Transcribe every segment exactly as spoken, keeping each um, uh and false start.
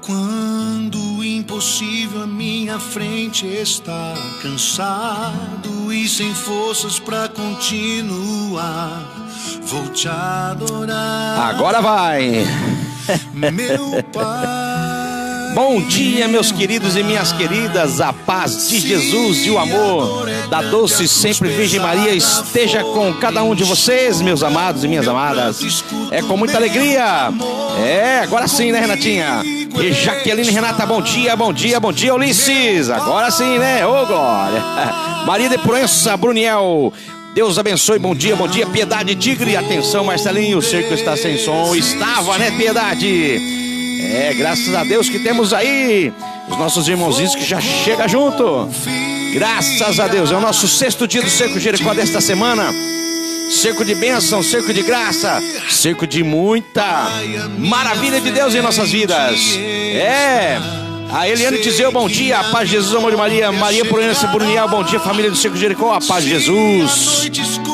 Quando o impossível à minha frente está, cansado e sem forças pra continuar, vou te adorar. Agora vai. Meu Pai. Bom dia, meus queridos e minhas queridas. A paz de Jesus e o amor da doce sempre Virgem Maria esteja com cada um de vocês, meus amados e minhas amadas. É com muita alegria. É, agora sim, né, Renatinha? E Jaqueline Renata, bom dia, bom dia, bom dia, Ulisses. Agora sim, né? Ô, glória. Maria de Proença, Bruniel. Deus abençoe, bom dia, bom dia, Piedade Tigre. Atenção, Marcelinho, o cerco está sem som. Estava, né, Piedade? É, graças a Deus que temos aí os nossos irmãozinhos que já chegam junto. Graças a Deus, é o nosso sexto dia do Cerco Jericó desta semana. Cerco de bênção, cerco de graça, cerco de muita maravilha de Deus em nossas vidas. É, a Eliane Tizeu, bom dia, a paz de Jesus, amor de Maria. Maria Proença Bruniel, bom dia, família do Cerco Jericó, a paz de Jesus.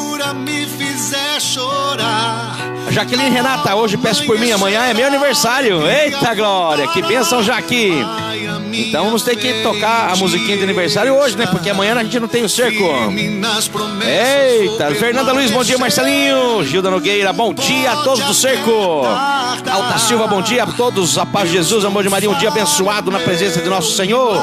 Jaqueline Renata, hoje peço por mim, amanhã é meu aniversário. Eita glória, que bênção, Jaque. Então vamos ter que tocar a musiquinha de aniversário hoje, né? Porque amanhã a gente não tem o cerco. Eita, Fernanda Luiz, bom dia, Marcelinho. Gilda Nogueira, bom dia a todos do cerco. Alta Silva, bom dia a todos. A paz de Jesus, amor de Maria, um dia abençoado na presença de nosso Senhor.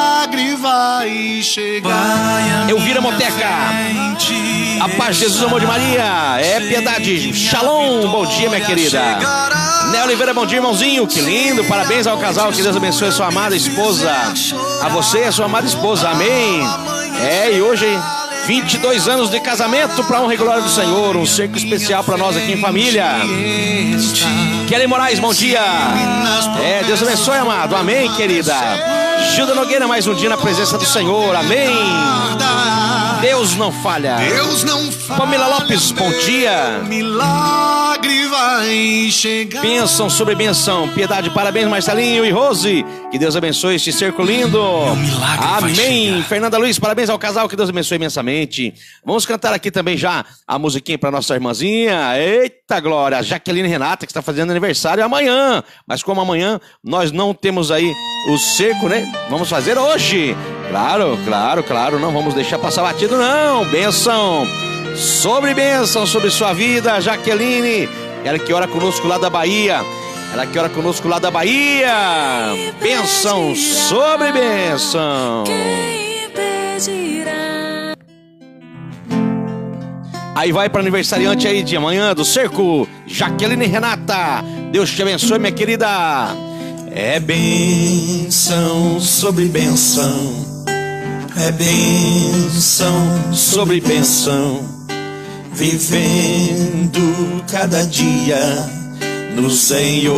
Elvira Moteca, a paz de Jesus, amor de Maria. É Piedade, Shalom, bom dia, minha querida. Né Oliveira, bom dia, irmãozinho, que lindo, parabéns ao casal, que Deus abençoe a sua amada esposa, a você e a sua amada esposa, amém. É, e hoje, vinte e dois anos de casamento para honra e glória do Senhor, um cerco especial para nós aqui em família. Kelly Moraes, bom dia. É, Deus abençoe, amado, amém, querida. Gilda Nogueira, mais um dia na presença do Senhor, amém. Deus não falha. Deus não falha. Pamela Lopes, bom dia. Milagre vai chegar. Bênção sobre bênção. Piedade, parabéns, Marcelinho e Rose. Que Deus abençoe este cerco lindo. Amém. Fernanda Luiz, parabéns ao casal. Que Deus abençoe imensamente. Vamos cantar aqui também já a musiquinha para nossa irmãzinha. Eita glória. Jaqueline Renata, que está fazendo aniversário amanhã. Mas como amanhã nós não temos aí o cerco, né? Vamos fazer hoje. Claro, claro, claro. Não vamos deixar passar batido, não. Bênção sobre bênção sobre sua vida, Jaqueline. Ela que ora conosco lá da Bahia. Ela que ora conosco lá da Bahia. Bênção sobre bênção. Aí vai para aniversariante aí de amanhã do cerco, Jaqueline Renata. Deus te abençoe, minha querida. É bênção sobre bênção. É bênção sobre bênção, vivendo cada dia no Senhor.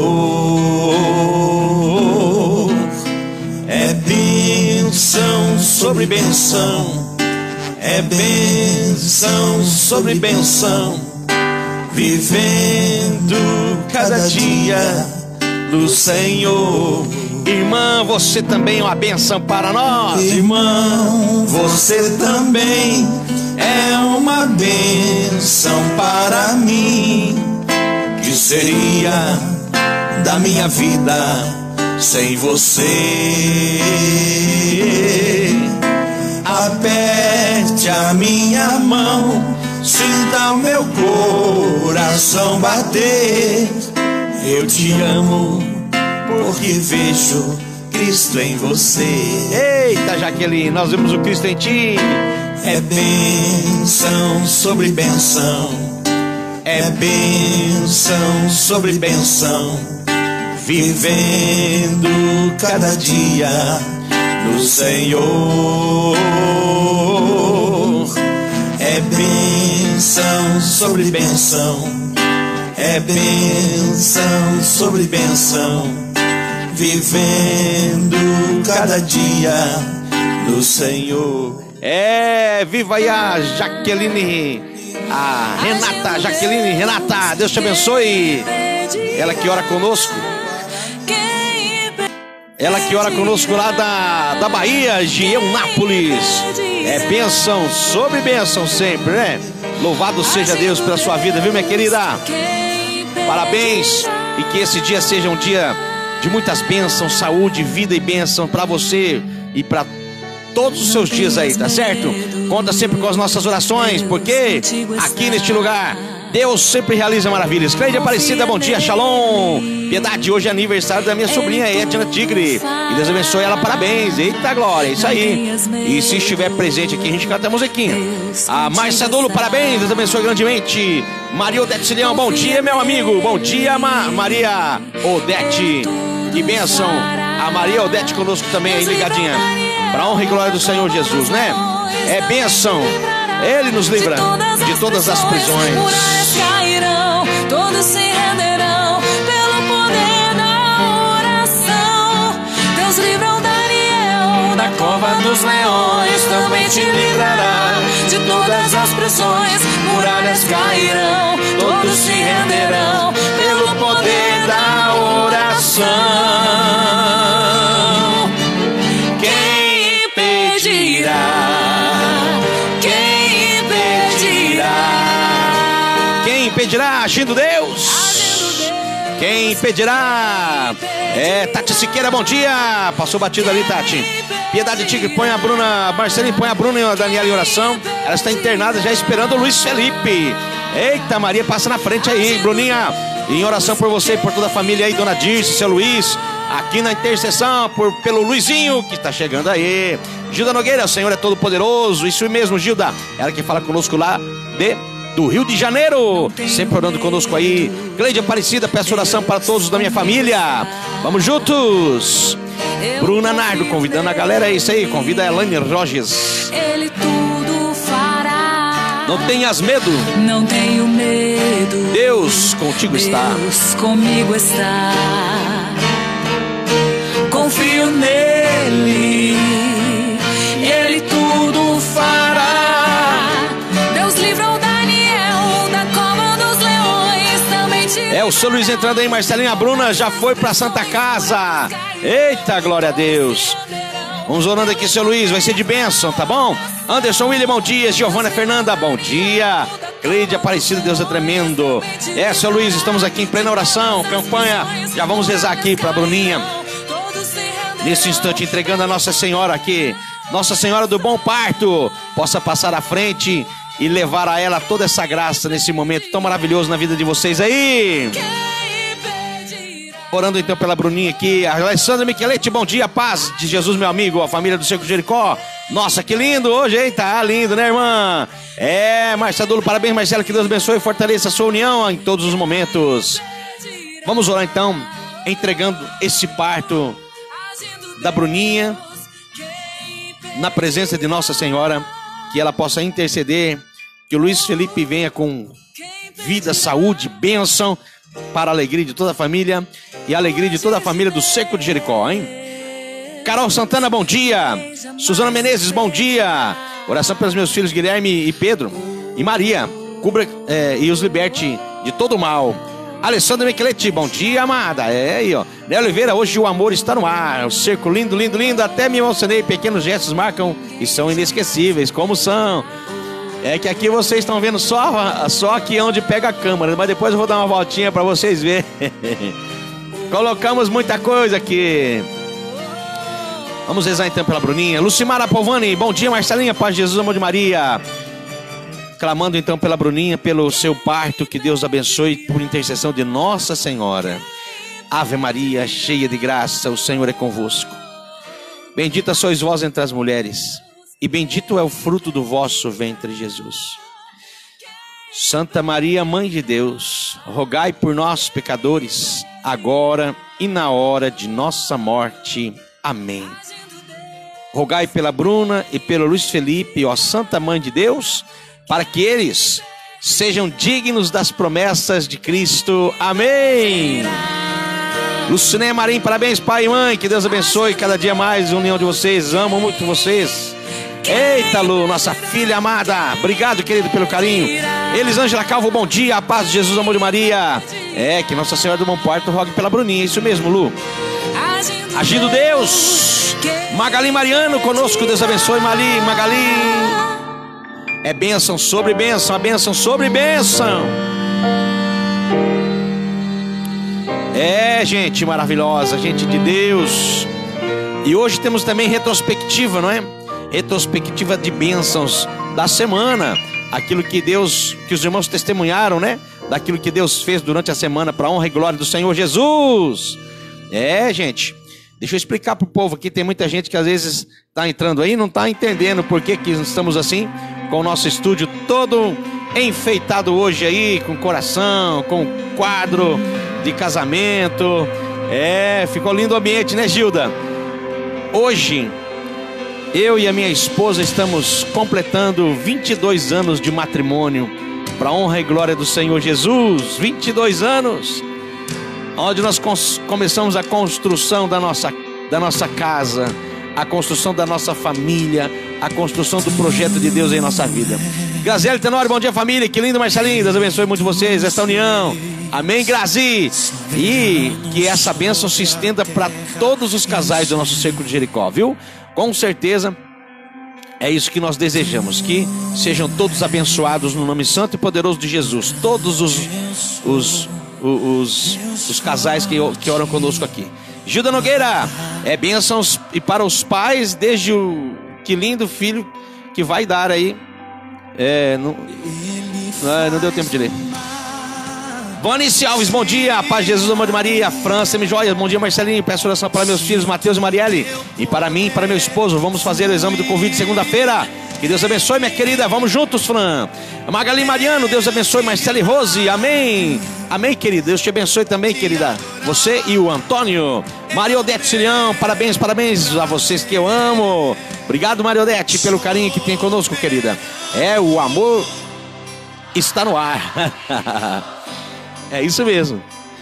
É bênção sobre bênção, é bênção sobre bênção, vivendo cada dia no Senhor. Irmã, você também é uma bênção para nós. Irmão, você também é uma bênção para mim. Que seria da minha vida sem você? Aperte a minha mão, sinta o meu coração bater. Eu te amo porque vejo Cristo em você. Eita, Jaqueline, nós vemos o Cristo em ti. É bênção sobre bênção, é bênção sobre bênção, vivendo cada dia no Senhor. É bênção sobre bênção, é bênção sobre bênção, vivendo cada dia no Senhor. É, viva aí a Jaqueline, a Renata, Jaqueline Renata, Deus te abençoe. Ela que ora conosco, ela que ora conosco lá da, da Bahia, de Eunápolis. É bênção sobre bênção sempre, né? Louvado seja Deus pela sua vida, viu, minha querida? Parabéns, e que esse dia seja um dia de muitas bênçãos, saúde, vida e bênção para você e para todos os seus dias aí, tá certo? Conta sempre com as nossas orações, porque aqui neste lugar Deus sempre realiza maravilhas. Cleide Aparecida, bom dia, Shalom. Piedade, hoje é aniversário da minha sobrinha Edna Tigre, e Deus abençoe ela, parabéns. Eita glória, isso aí. E se estiver presente aqui, a gente canta a musiquinha. A Márcia Dolo, parabéns, Deus abençoe grandemente. Maria Odete Leão, bom dia, meu amigo. Bom dia, Ma Maria Odete. Que bênção. A Maria Odete conosco também aí, ligadinha. Para honra e glória do Senhor Jesus, né? É bênção. Ele nos livra de todas as prisões. Muralhas cairão, todos se renderão pelo poder da oração. Deus livra o Daniel da cova dos leões, também te livrará de todas as prisões. Muralhas cairão, todos se renderão pelo poder da oração. Quem impedirá? Impedirá, agindo Deus. Quem impedirá? É, Tati Siqueira, bom dia. Passou batido ali, Tati. Piedade Tigre, põe a Bruna. Marcelinho, põe a Bruna e a Daniela em oração. Ela está internada já esperando o Luiz Felipe. Eita, Maria, passa na frente aí, Bruninha. Em oração por você e por toda a família aí, Dona Dirce, seu Luiz. Aqui na intercessão por, pelo Luizinho, que está chegando aí. Gilda Nogueira, o Senhor é todo poderoso. Isso mesmo, Gilda. Ela que fala conosco lá de... do Rio de Janeiro, sempre orando conosco aí. Cleide Aparecida, peço oração para todos da minha família. Vamos juntos. Bruna Nardo, convidando a galera, é isso aí. Convida a Elaine Roges. Ele tudo fará. Não tenhas medo. Não tenho medo. Deus contigo está. Deus comigo está. Confio nele. Ele tudo fará. É o seu Luiz entrando aí, Marcelinha. A Bruna já foi pra Santa Casa. Eita, glória a Deus. Vamos orando aqui, seu Luiz, vai ser de bênção, tá bom? Anderson William, bom dia. Giovana Fernanda, bom dia. Cleide Aparecida, Deus é tremendo. É, seu Luiz, estamos aqui em plena oração, campanha. Já vamos rezar aqui pra Bruninha. Nesse instante, entregando a Nossa Senhora aqui. Nossa Senhora do Bom Parto, possa passar à frente e levar a ela toda essa graça nesse momento tão maravilhoso na vida de vocês aí. Orando então pela Bruninha aqui. A Alessandra Micheletti, bom dia, paz de Jesus, meu amigo, a família do Cerco Jericó. Nossa, que lindo hoje, hein? Tá lindo, né, irmã? É, Marcia Dolo, parabéns, Marcela, que Deus abençoe e fortaleça a sua união em todos os momentos. Vamos orar então, entregando esse parto da Bruninha na presença de Nossa Senhora, que ela possa interceder, que o Luiz Felipe venha com vida, saúde, bênção para a alegria de toda a família e a alegria de toda a família do Cerco de Jericó, hein? Carol Santana, bom dia. Suzana Menezes, bom dia. Oração pelos meus filhos Guilherme e Pedro e Maria, cubra é, e os liberte de todo o mal. Alessandra Micheletti, bom dia, amada. É aí, ó. Né, Oliveira, hoje o amor está no ar. O cerco lindo, lindo, lindo. Até me emocionei. Pequenos gestos marcam e são inesquecíveis. Como são? É que aqui vocês estão vendo só, só aqui onde pega a câmera. Mas depois eu vou dar uma voltinha para vocês verem. Colocamos muita coisa aqui. Vamos rezar então pela Bruninha. Lucimara Povani, bom dia, Marcelinha. Paz de Jesus, amor de Maria. Clamando então pela Bruninha, pelo seu parto, que Deus abençoe por intercessão de Nossa Senhora. Ave Maria, cheia de graça, o Senhor é convosco. Bendita sois vós entre as mulheres, e bendito é o fruto do vosso ventre, Jesus. Santa Maria, Mãe de Deus, rogai por nós, pecadores, agora e na hora de nossa morte. Amém. Rogai pela Bruna e pelo Luiz Felipe, ó Santa Mãe de Deus, para que eles sejam dignos das promessas de Cristo. Amém. Luciné Marim, parabéns, pai e mãe. Que Deus abençoe cada dia mais a união de vocês. Amo muito vocês. Eita, Lu, nossa filha amada. Obrigado, querido, pelo carinho. Elisângela Calvo, bom dia. A paz de Jesus, amor de Maria. É, que Nossa Senhora do Bom Parto rogue pela Bruninha. Isso mesmo, Lu. Agindo Deus. Magali Mariano conosco. Deus abençoe, Mali, Magali. É bênção sobre bênção, a bênção sobre bênção. É, gente maravilhosa, gente de Deus. E hoje temos também retrospectiva, não é? Retrospectiva de bênçãos da semana. Aquilo que Deus, que os irmãos testemunharam, né? Daquilo que Deus fez durante a semana para a honra e glória do Senhor Jesus. É, gente, deixa eu explicar para o povo aqui. Tem muita gente que às vezes está entrando aí e não está entendendo por que que estamos assim, com o nosso estúdio todo enfeitado hoje aí, com coração, com quadro de casamento. É, ficou lindo o ambiente, né, Gilda? Hoje, eu e a minha esposa estamos completando vinte e dois anos de matrimônio, para a honra e glória do Senhor Jesus. vinte e dois anos, onde nós começamos a construção da nossa, da nossa casa, a construção da nossa família, a construção do projeto de Deus em nossa vida. Graziele Tenório, bom dia, família. Que lindo, Marcelinho. Deus abençoe muito vocês, esta união. Amém, Grazi. E que essa bênção se estenda para todos os casais do nosso Círculo de Jericó, viu? Com certeza, é isso que nós desejamos. Que sejam todos abençoados no nome santo e poderoso de Jesus. Todos os, os, os, os, os casais que, que oram conosco aqui. Gilda Nogueira, é bênçãos e para os pais, desde o que lindo filho que vai dar aí. É, não, não, não deu tempo de ler. Vanice Alves, bom dia, paz de Jesus, amor de Maria. França, me joia, bom dia, Marcelinho. Peço oração para meus filhos, Mateus e Marielle, e para mim e para meu esposo. Vamos fazer o exame do Covid segunda-feira. Que Deus abençoe, minha querida. Vamos juntos, Fran. Magali Mariano, Deus abençoe. Marcela e Rose, amém. Amém, querida. Deus te abençoe também, querida. Você e o Antônio. Maria Odete Cilhão, parabéns, parabéns a vocês que eu amo. Obrigado, Maria Odete, pelo carinho que tem conosco, querida. É, o amor está no ar. É isso mesmo.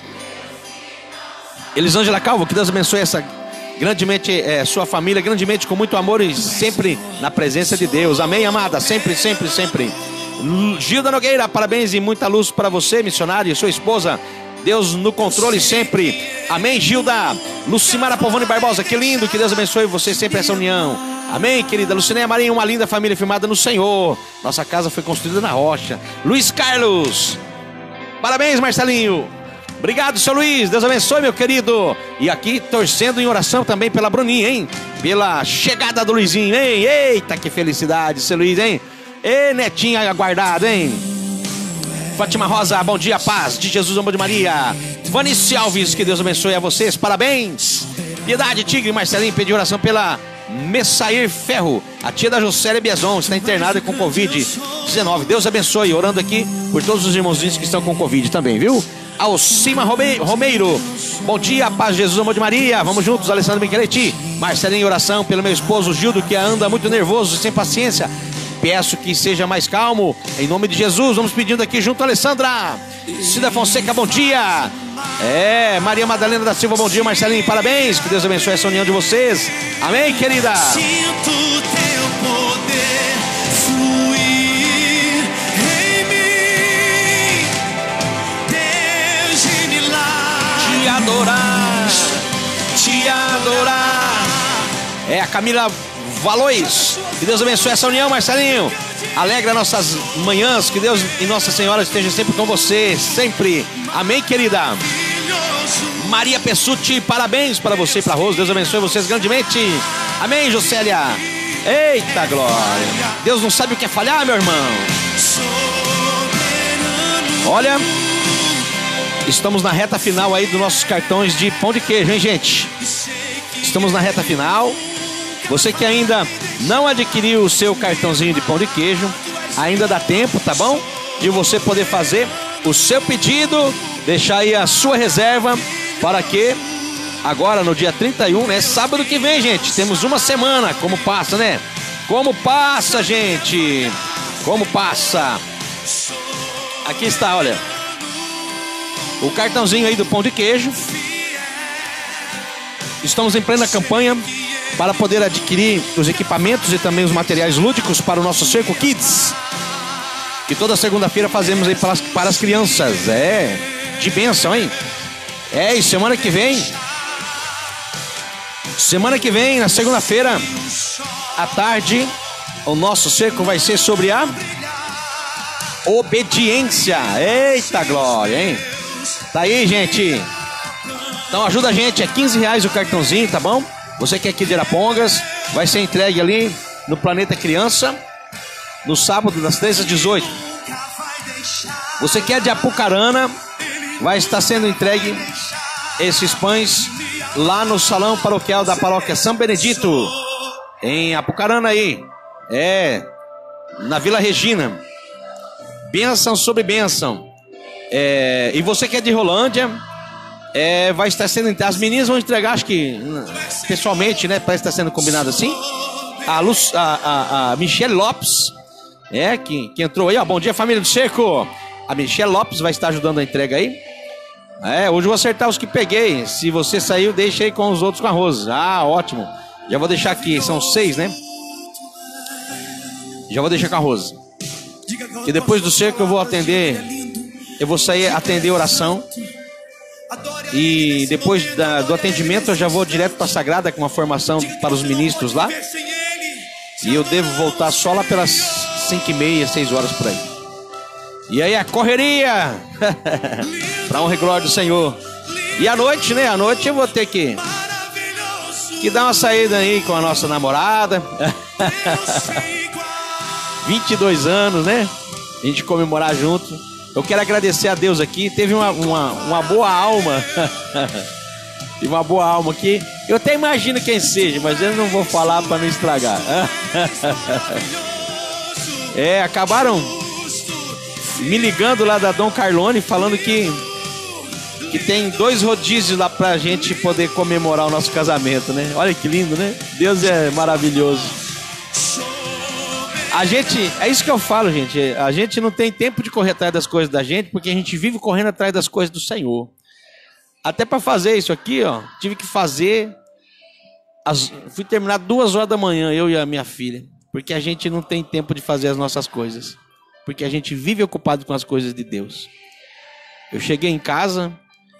Elisângela Calvo, que Deus abençoe essa grandemente, é, sua família, grandemente, com muito amor e sempre na presença de Deus. Amém, amada? Sempre, sempre, sempre. Gilda Nogueira, parabéns e muita luz para você, missionário, e sua esposa. Deus no controle sempre. Amém, Gilda. Lucimara Povani Barbosa, que lindo, que Deus abençoe você sempre essa união. Amém, querida. Lucinéia Marinha, uma linda família firmada no Senhor. Nossa casa foi construída na rocha. Luiz Carlos, parabéns, Marcelinho. Obrigado, seu Luiz. Deus abençoe, meu querido. E aqui, torcendo em oração também pela Bruninha, hein? Pela chegada do Luizinho, hein? Eita, que felicidade, seu Luiz, hein? Ê, netinho aguardado, hein? Fátima Rosa, bom dia, paz de Jesus, amor de Maria. Vanice Alves, que Deus abençoe a vocês. Parabéns. Piedade Tigre, Marcelinho, pediu oração pela Messair Ferro, a tia da Jocélia Biazon, está internada com Covid dezenove. Deus abençoe, orando aqui por todos os irmãozinhos que estão com Covid também, viu? Alcima Romeiro, bom dia, paz de Jesus, amor de Maria. Vamos juntos, Alessandro Micheletti. Marcelinho, oração pelo meu esposo Gildo, que anda muito nervoso e sem paciência. Peço que seja mais calmo, em nome de Jesus. Vamos pedindo aqui junto, Alessandra. Cida Fonseca, bom dia. É, Maria Madalena da Silva, bom dia, Marcelinho, parabéns. Que Deus abençoe essa união de vocês. Amém, querida. Sinto teu poder fluir em mim, Deus de milagres. Te adorar, te adorar. É a Camila Valois. Que Deus abençoe essa união, Marcelinho. Alegra nossas manhãs. Que Deus e Nossa Senhora esteja sempre com você. Sempre. Amém, querida. Maria Pessuti, parabéns para você e para Rose. Deus abençoe vocês grandemente. Amém, Jocélia. Eita glória. Deus não sabe o que é falhar, meu irmão. Olha, estamos na reta final aí dos nossos cartões de pão de queijo, hein, gente? Estamos na reta final. Você que ainda não adquiriu o seu cartãozinho de pão de queijo, ainda dá tempo, tá bom? De você poder fazer o seu pedido, deixar aí a sua reserva, para que agora no dia trinta e um, né? Sábado que vem, gente, temos uma semana. Como passa, né? Como passa, gente? Como passa? Aqui está, olha, o cartãozinho aí do pão de queijo. Estamos em plena campanha para poder adquirir os equipamentos e também os materiais lúdicos para o nosso Cerco Kids, que toda segunda-feira fazemos aí para as, para as crianças. É, de bênção, hein? É, e semana que vem, semana que vem, na segunda-feira, à tarde, o nosso cerco vai ser sobre a obediência. Eita glória, hein? Tá aí, gente. Então ajuda a gente, é quinze reais o cartãozinho, tá bom? Você que é aqui de Arapongas, vai ser entregue ali no Planeta Criança, no sábado das treze às dezoito. Você que é de Apucarana, vai estar sendo entregue esses pães lá no salão paroquial da paróquia São Benedito, em Apucarana aí, é, na Vila Regina. Bênção sobre bênção. É, e você que é de Rolândia, é, vai estar sendo, as meninas vão entregar, acho que pessoalmente, né, parece estar sendo combinado assim. A, Luz, a, a, a Michelle Lopes, é, que, que entrou aí, ó, bom dia família do Cerco. A Michelle Lopes vai estar ajudando a entrega aí. É, hoje eu vou acertar os que peguei. Se você saiu, deixa aí com os outros com arroz. Ah, ótimo. Já vou deixar aqui, são seis, né? Já vou deixar com arroz. E depois do cerco eu vou atender. Eu vou sair atender oração. E depois da, do atendimento eu já vou direto para a Sagrada com uma formação para os ministros lá. E eu devo voltar só lá pelas cinco e meia, seis horas por aí. E aí a correria para honra e glória do Senhor. E à noite, né? À noite eu vou ter que que dar uma saída aí com a nossa namorada. vinte e dois anos, né? A gente comemorar junto. Eu quero agradecer a Deus aqui. Teve uma, uma, uma boa alma. Teve uma boa alma aqui. Eu até imagino quem seja, mas eu não vou falar para não estragar. É, acabaram me ligando lá da Dom Carlone, falando que que tem dois rodízios lá pra gente poder comemorar o nosso casamento, né? Olha que lindo, né? Deus é maravilhoso. A gente, é isso que eu falo, gente. A gente não tem tempo de correr atrás das coisas da gente, porque a gente vive correndo atrás das coisas do Senhor. Até pra fazer isso aqui, ó, tive que fazer. As, fui terminar duas horas da manhã, eu e a minha filha, porque a gente não tem tempo de fazer as nossas coisas. Porque a gente vive ocupado com as coisas de Deus. Eu cheguei em casa,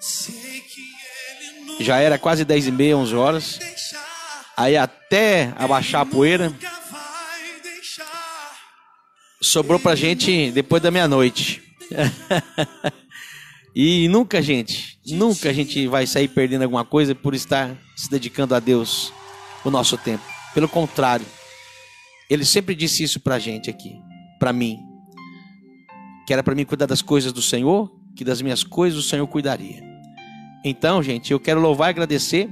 já era quase dez e meia, onze horas. Aí até abaixar a poeira, sobrou pra gente depois da meia-noite. E nunca, gente, nunca a gente vai sair perdendo alguma coisa por estar se dedicando a Deus o nosso tempo. Pelo contrário, Ele sempre disse isso pra gente aqui, pra mim. Que era para mim cuidar das coisas do Senhor, que das minhas coisas o Senhor cuidaria. Então, gente, eu quero louvar e agradecer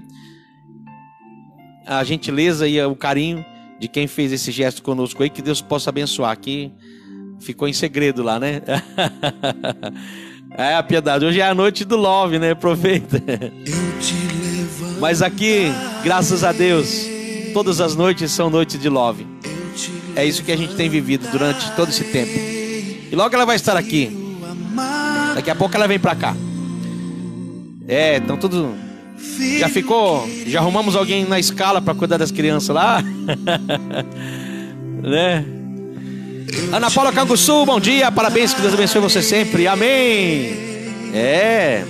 a gentileza e o carinho de quem fez esse gesto conosco aí, que Deus possa abençoar. Aqui ficou em segredo lá, né? É a piedade. Hoje é a noite do love, né? Aproveita. Mas aqui, graças a Deus, todas as noites são noites de love. É isso que a gente tem vivido durante todo esse tempo. E logo ela vai estar aqui. Daqui a pouco ela vem pra cá. É, então tudo... Já ficou... Já arrumamos alguém na escala pra cuidar das crianças lá. Né? Ana Paula Canguçu, bom dia. Parabéns, que Deus abençoe você sempre. Amém. É.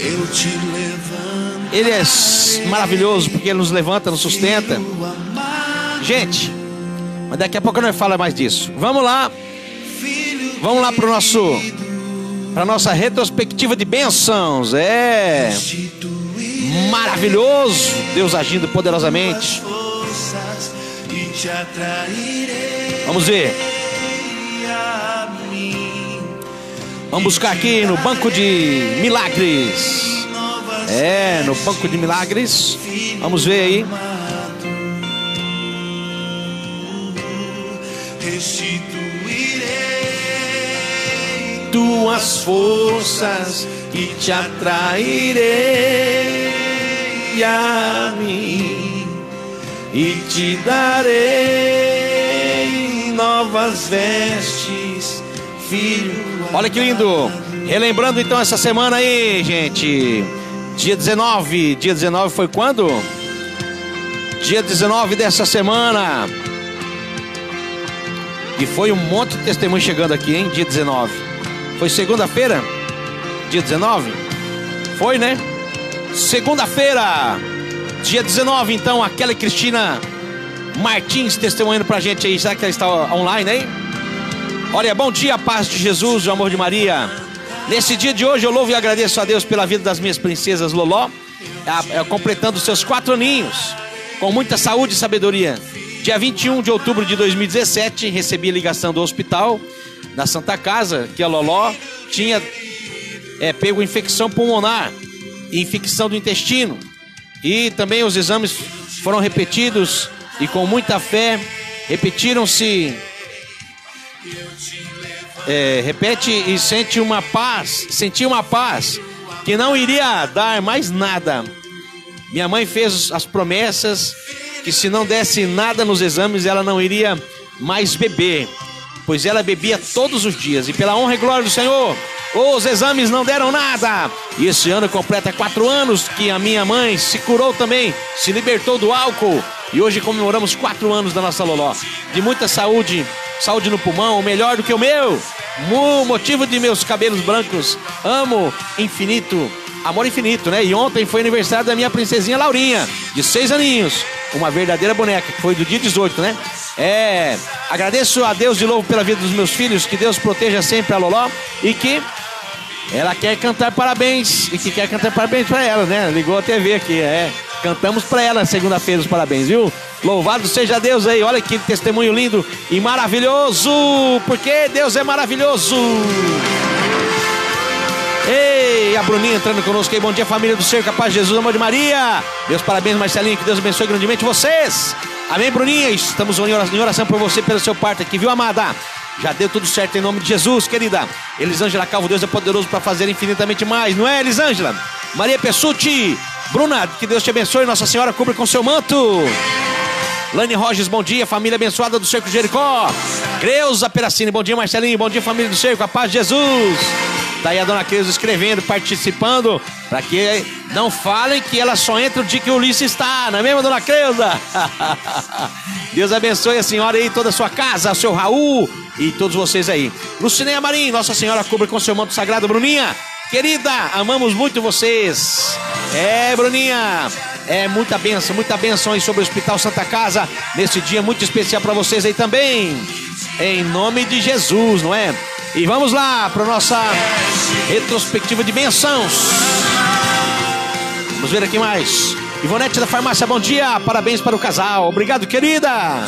Ele é maravilhoso porque Ele nos levanta, nos sustenta. Gente, mas daqui a pouco nós falamos mais disso. Vamos lá. Vamos lá para o nosso, para nossa retrospectiva de bênçãos. É maravilhoso, Deus agindo poderosamente. Vamos ver. Vamos buscar aqui no banco de milagres. É, no banco de milagres. Vamos ver aí. Tuas forças e te atrairei a mim e te darei novas vestes, filho. Olha que lindo! Relembrando então essa semana aí, gente. Dia dezenove. Dia dezenove foi quando? Dia dezenove dessa semana. E foi um monte de testemunho chegando aqui, hein? Dia dezenove. Foi segunda-feira? Dia dezenove? Foi, né? Segunda-feira, dia dezenove, então, a Kelly Cristina Martins testemunhando pra gente aí. Será que ela está online aí? Olha, bom dia, paz de Jesus, o amor de Maria. Nesse dia de hoje eu louvo e agradeço a Deus pela vida das minhas princesas Loló, a, a, completando seus quatro aninhos, com muita saúde e sabedoria. Dia vinte e um de outubro de dois mil e dezessete, recebi a ligação do hospital da Santa Casa, que a Loló tinha é, pego infecção pulmonar e infecção do intestino. E também os exames foram repetidos e com muita fé, repetiram-se, é, repete e sente uma paz, senti uma paz que não iria dar mais nada. Minha mãe fez as promessas que se não desse nada nos exames, ela não iria mais beber, pois ela bebia todos os dias. E pela honra e glória do Senhor, os exames não deram nada. E esse ano completa quatro anos que a minha mãe se curou também, se libertou do álcool. E hoje comemoramos quatro anos da nossa Loló. De muita saúde, saúde no pulmão, melhor do que o meu. O motivo de meus cabelos brancos. Amo infinito, amor infinito, né? E ontem foi aniversário da minha princesinha Laurinha, de seis aninhos. Uma verdadeira boneca, que foi do dia dezoito, né? É, agradeço a Deus de novo pela vida dos meus filhos, que Deus proteja sempre a Loló e que ela quer cantar parabéns, e que quer cantar parabéns pra ela, né? Ligou a T V aqui, é. Cantamos pra ela segunda-feira os parabéns, viu? Louvado seja Deus aí, olha que testemunho lindo e maravilhoso, porque Deus é maravilhoso. Ei, a Bruninha entrando conosco aí, bom dia família do Cerco, a paz de Jesus, amor de Maria. Meus parabéns, Marcelinho, que Deus abençoe grandemente vocês. Amém, Bruninha, estamos em oração por você, pelo seu parto aqui, viu, amada? Já deu tudo certo em nome de Jesus, querida. Elisângela Calvo, Deus é poderoso para fazer infinitamente mais, não é, Elisângela? Maria Pessuti, Bruna, que Deus te abençoe, Nossa Senhora cubra com seu manto. Lane Roges, bom dia, família abençoada do Cerco Jericó. Creuza Peracini, bom dia, Marcelinho, bom dia, família do Cerco, a paz de Jesus. Tá aí a dona Creuza escrevendo, participando, para que não falem que ela só entra o dia que o Ulisses está, não é mesmo, dona Creuza? Deus abençoe a senhora aí, toda a sua casa, o seu Raul e todos vocês aí. Lucineia Marim, Nossa Senhora cubra com seu manto sagrado, Bruninha. Querida, amamos muito vocês. É, Bruninha, é muita bênção, muita bênção aí sobre o Hospital Santa Casa, nesse dia muito especial para vocês aí também. Em nome de Jesus, não é? E vamos lá para nossa retrospectiva de bênçãos. Vamos ver aqui mais. Ivonete da Farmácia, bom dia, parabéns para o casal. Obrigado, querida.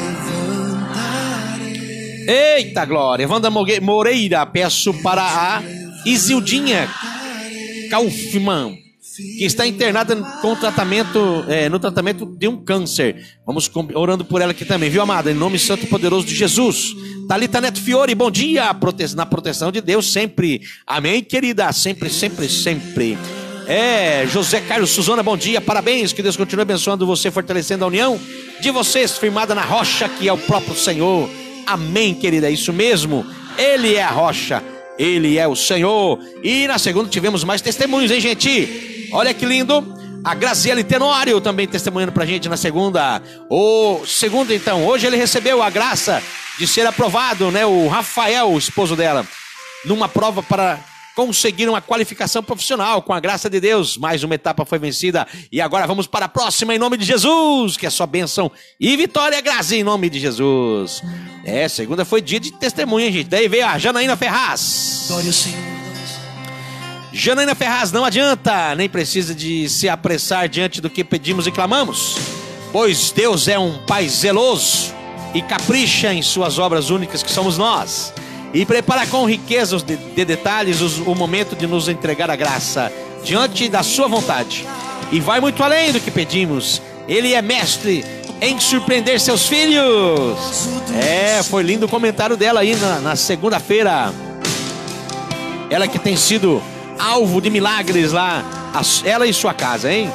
Eita glória. Wanda Moreira, peço para a Isildinha Kaufmann, que está internada com tratamento, é, no tratamento de um câncer. Vamos orando por ela aqui também, viu, amada? Em nome santo e poderoso de Jesus. Thalita Neto Fiore, bom dia, prote... na proteção de Deus sempre. Amém, querida, sempre, sempre, sempre. É, José Carlos Suzana, bom dia, parabéns, que Deus continue abençoando você, fortalecendo a união de vocês, firmada na rocha que é o próprio Senhor. Amém, querida, é isso mesmo. Ele é a rocha, Ele é o Senhor. E na segunda tivemos mais testemunhos, hein, gente? Olha que lindo. A Graziele Tenório também testemunhando pra gente na segunda. O segundo, então, hoje ele recebeu a graça de ser aprovado, né? O Rafael, o esposo dela, numa prova para conseguir uma qualificação profissional, com a graça de Deus. Mais uma etapa foi vencida e agora vamos para a próxima em nome de Jesus, que é só bênção e vitória, Grazi, em nome de Jesus. É, segunda foi dia de testemunha, gente. Daí veio a Janaína Ferraz. Glória ao Senhor. Janaína Ferraz, não adianta, nem precisa de se apressar diante do que pedimos e clamamos, pois Deus é um Pai zeloso e capricha em suas obras únicas, que somos nós, e prepara com riqueza de, de detalhes os, o momento de nos entregar a graça diante da sua vontade, e vai muito além do que pedimos. Ele é mestre em surpreender seus filhos. É, foi lindo o comentário dela aí na, na segunda-feira. Ela que tem sido alvo de milagres lá, ela e sua casa, hein?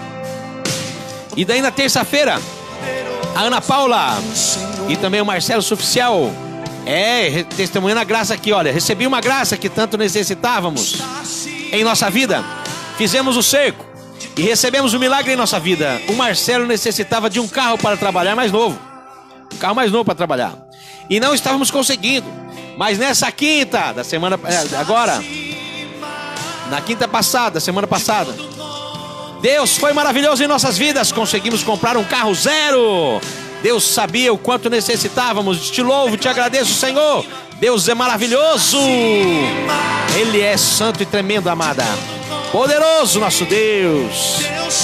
E daí na terça-feira, a Ana Paula e também o Marcelo Suficial, é, testemunhando a graça aqui, olha, recebi uma graça que tanto necessitávamos em nossa vida, fizemos o cerco e recebemos um milagre em nossa vida. O Marcelo necessitava de um carro para trabalhar mais novo, um carro mais novo para trabalhar, e não estávamos conseguindo, mas nessa quinta da semana, agora, na quinta passada, semana passada, Deus foi maravilhoso em nossas vidas. Conseguimos comprar um carro zero. Deus sabia o quanto necessitávamos. Te louvo, te agradeço, Senhor. Deus é maravilhoso. Ele é santo e tremendo, amada. Poderoso nosso Deus.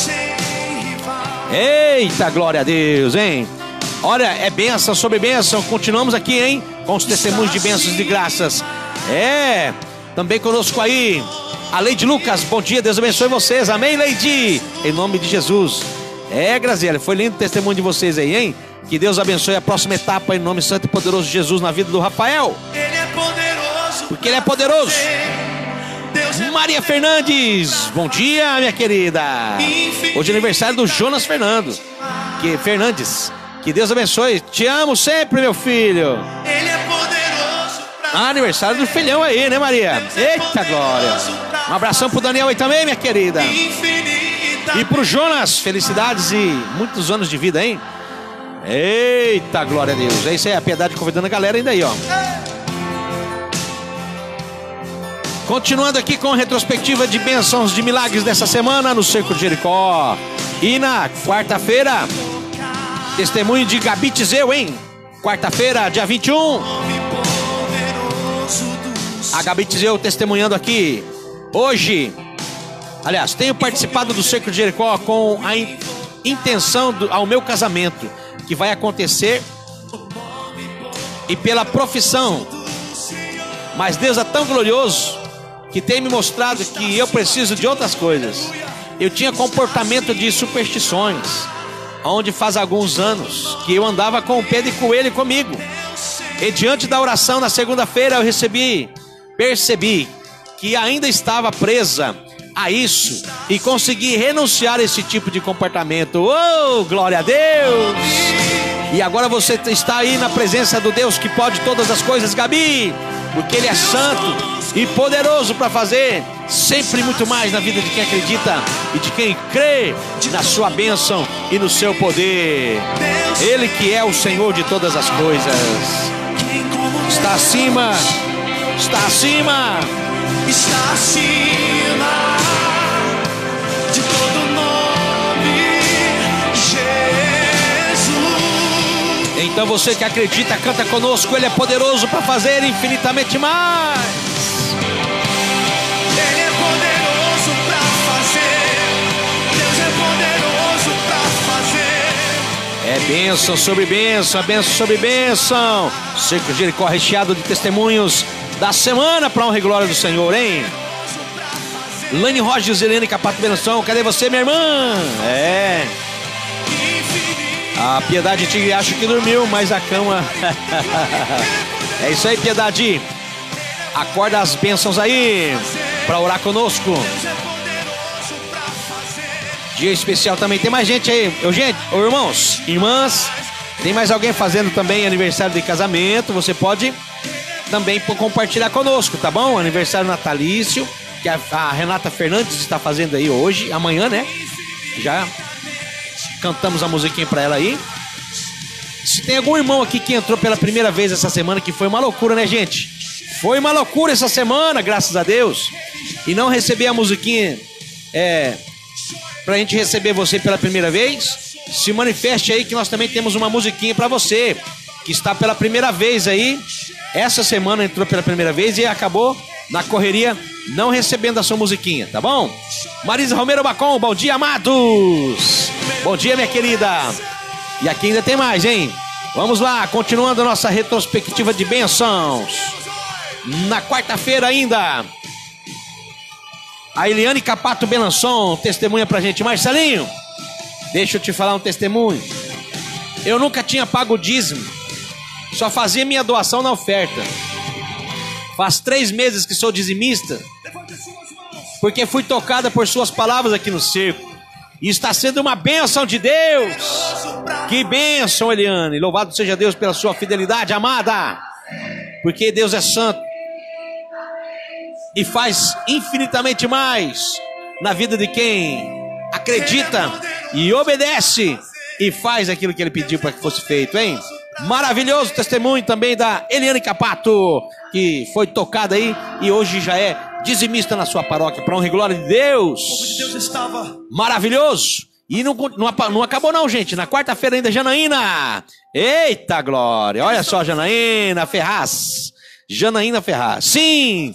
Eita, glória a Deus, hein? Olha, é bênção sobre bênção. Continuamos aqui, hein? Com os testemunhos de bênçãos e de graças. É, também conosco aí a Leide Lucas. Bom dia, Deus abençoe vocês. Amém, Leide? Em nome de Jesus. É, Graziela, foi lindo o testemunho de vocês aí, hein? Que Deus abençoe a próxima etapa em nome santo e poderoso de Jesus na vida do Rafael. Ele é poderoso. Porque Ele é poderoso. Maria Fernandes, bom dia, minha querida. Hoje é aniversário do Jonas Fernando que, Fernandes. Que Deus abençoe. Te amo sempre, meu filho. Ele é poderoso. Ah, aniversário do filhão aí, né, Maria? Eita glória. Um abração pro Daniel aí também, minha querida. E pro Jonas, felicidades e muitos anos de vida, hein? Eita glória a Deus. É isso aí, a Piedade convidando a galera ainda aí, ó. Continuando aqui com a retrospectiva de bênçãos de milagres dessa semana no Cerco de Jericó. E na quarta-feira, testemunho de Gabi Tizeu, hein? Quarta-feira, dia vinte e um. A Gabi Tizeu testemunhando aqui. Hoje, aliás, tenho participado do Cerco de Jericó com a in intenção do, ao meu casamento, que vai acontecer, e pela profissão. Mas Deus é tão glorioso que tem me mostrado que eu preciso de outras coisas. Eu tinha comportamento de superstições, onde faz alguns anos que eu andava com o Pedro e com ele comigo. E diante da oração na segunda-feira eu recebi, percebi que ainda estava presa a isso e consegui renunciar a esse tipo de comportamento. Oh, glória a Deus! E agora você está aí na presença do Deus que pode todas as coisas, Gabi, porque Ele é santo e poderoso para fazer sempre muito mais na vida de quem acredita e de quem crê na sua bênção e no seu poder. Ele que é o Senhor de todas as coisas. Está acima, está acima, está acima de todo nome, Jesus. Então você que acredita, canta conosco. Ele é poderoso para fazer infinitamente mais. Ele é poderoso para fazer. Deus é poderoso para fazer. É bênção sobre bênção, é bênção sobre bênção. Cerco de Jericó recheado de testemunhos da semana para honra e glória do Senhor, hein? Lane Rogers, Helene Capato Benção, cadê você, minha irmã? É. A Piedade Tigre acho que dormiu, mas a cama... É isso aí, Piedade. Acorda as bênçãos aí para orar conosco. Dia especial também. Tem mais gente aí. Eu, gente, ô, irmãos, irmãs, tem mais alguém fazendo também aniversário de casamento. Você pode também compartilhar conosco, tá bom? Aniversário natalício, que a, a Renata Fernandes está fazendo aí hoje, amanhã, né? Já cantamos a musiquinha pra ela aí. Se tem algum irmão aqui que entrou pela primeira vez essa semana, que foi uma loucura, né, gente? Foi uma loucura essa semana, graças a Deus. E não receber a musiquinha, é, pra gente receber você pela primeira vez, se manifeste aí que nós também temos uma musiquinha pra você, que está pela primeira vez aí. Essa semana entrou pela primeira vez e acabou na correria não recebendo a sua musiquinha, tá bom? Marisa Romero Bacon, bom dia, amados! Bom dia, minha querida! E aqui ainda tem mais, hein? Vamos lá, continuando a nossa retrospectiva de bênçãos. Na quarta-feira ainda, a Eliane Capato Benançon testemunha pra gente. Marcelinho, deixa eu te falar um testemunho. Eu nunca tinha pago o dízimo, só fazia minha doação na oferta. Faz três meses que sou dizimista, porque fui tocada por suas palavras aqui no cerco. E está sendo uma bênção de Deus. Que bênção, Eliane. Louvado seja Deus pela sua fidelidade, amada. Porque Deus é santo e faz infinitamente mais na vida de quem acredita e obedece e faz aquilo que Ele pediu para que fosse feito, hein? Maravilhoso testemunho também da Eliane Capato, que foi tocada aí e hoje já é dizimista na sua paróquia, para honra e glória de Deus. Maravilhoso. E não, não, não acabou não, gente. Na quarta-feira ainda, Janaína. Eita glória. Olha só, Janaína Ferraz. Janaína Ferraz. Sim.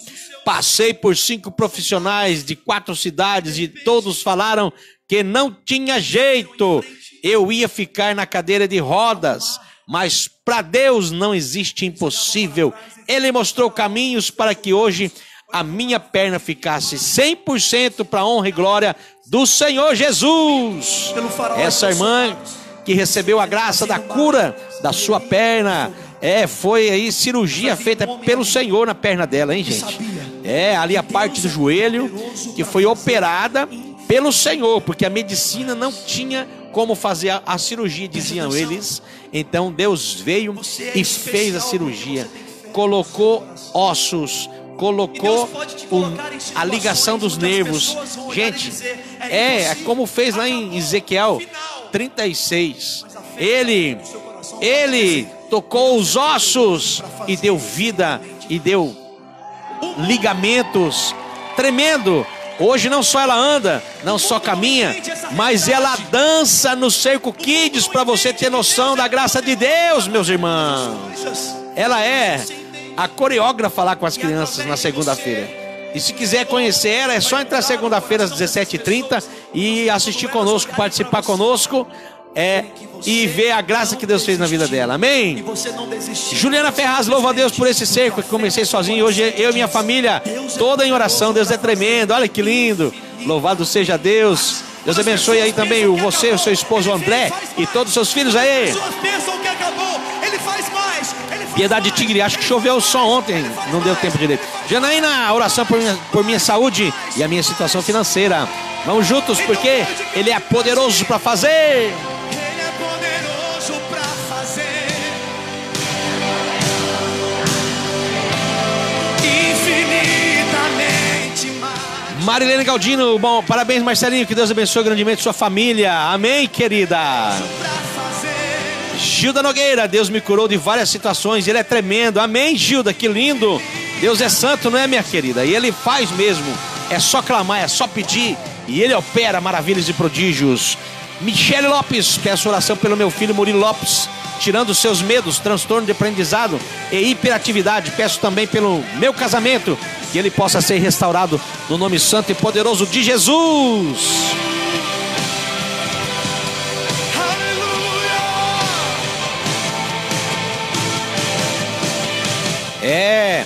Passei por cinco profissionais de quatro cidades e todos falaram que não tinha jeito. Eu ia ficar na cadeira de rodas, mas para Deus não existe impossível. Ele mostrou caminhos para que hoje a minha perna ficasse cem por cento para a honra e glória do Senhor Jesus. Essa irmã que recebeu a graça da cura da sua perna, é, foi aí cirurgia feita pelo Senhor na perna dela, hein, gente? É, ali a parte do joelho que foi operada pelo Senhor, porque a medicina não tinha como fazer a, a cirurgia, diziam eles. Então Deus veio e fez a cirurgia, colocou ossos, colocou o, a ligação dos nervos. Gente, é, é como fez lá em Ezequiel trinta e seis. Ele, ele tocou os ossos e deu vida e deu ligamentos. Tremendo. Hoje não só ela anda, não só caminha, mas ela dança no Cerco Kids, para você ter noção da graça de Deus, meus irmãos. Ela é a coreógrafa lá com as crianças na segunda-feira. E se quiser conhecer ela, é só entrar segunda-feira às dezessete e trinta e assistir conosco, participar conosco, é, e ver a graça que Deus fez na vida dela. Amém? Juliana Ferraz, louva a Deus por esse cerco que comecei sozinho. Hoje eu e minha família toda em oração. Deus é tremendo, olha que lindo. Louvado seja Deus. Deus abençoe aí também o você, o seu esposo André e todos os seus filhos aí. Piedade Tigre, acho que choveu só ontem, não deu tempo direito. Janaína, oração por minha, por minha saúde e a minha situação financeira. Vamos juntos, porque Ele é poderoso para fazer. Ele é poderoso para fazer infinitamente mais. Marilene Galdino, bom, parabéns, Marcelinho, que Deus abençoe grandemente sua família. Amém, querida. Gilda Nogueira, Deus me curou de várias situações, Ele é tremendo. Amém, Gilda, que lindo. Deus é santo, não é, minha querida? E Ele faz mesmo. É só clamar, é só pedir, e Ele opera maravilhas e prodígios. Michele Lopes, peço oração pelo meu filho Murilo Lopes, tirando os seus medos, transtorno de aprendizado e hiperatividade. Peço também pelo meu casamento, que ele possa ser restaurado no nome santo e poderoso de Jesus. É,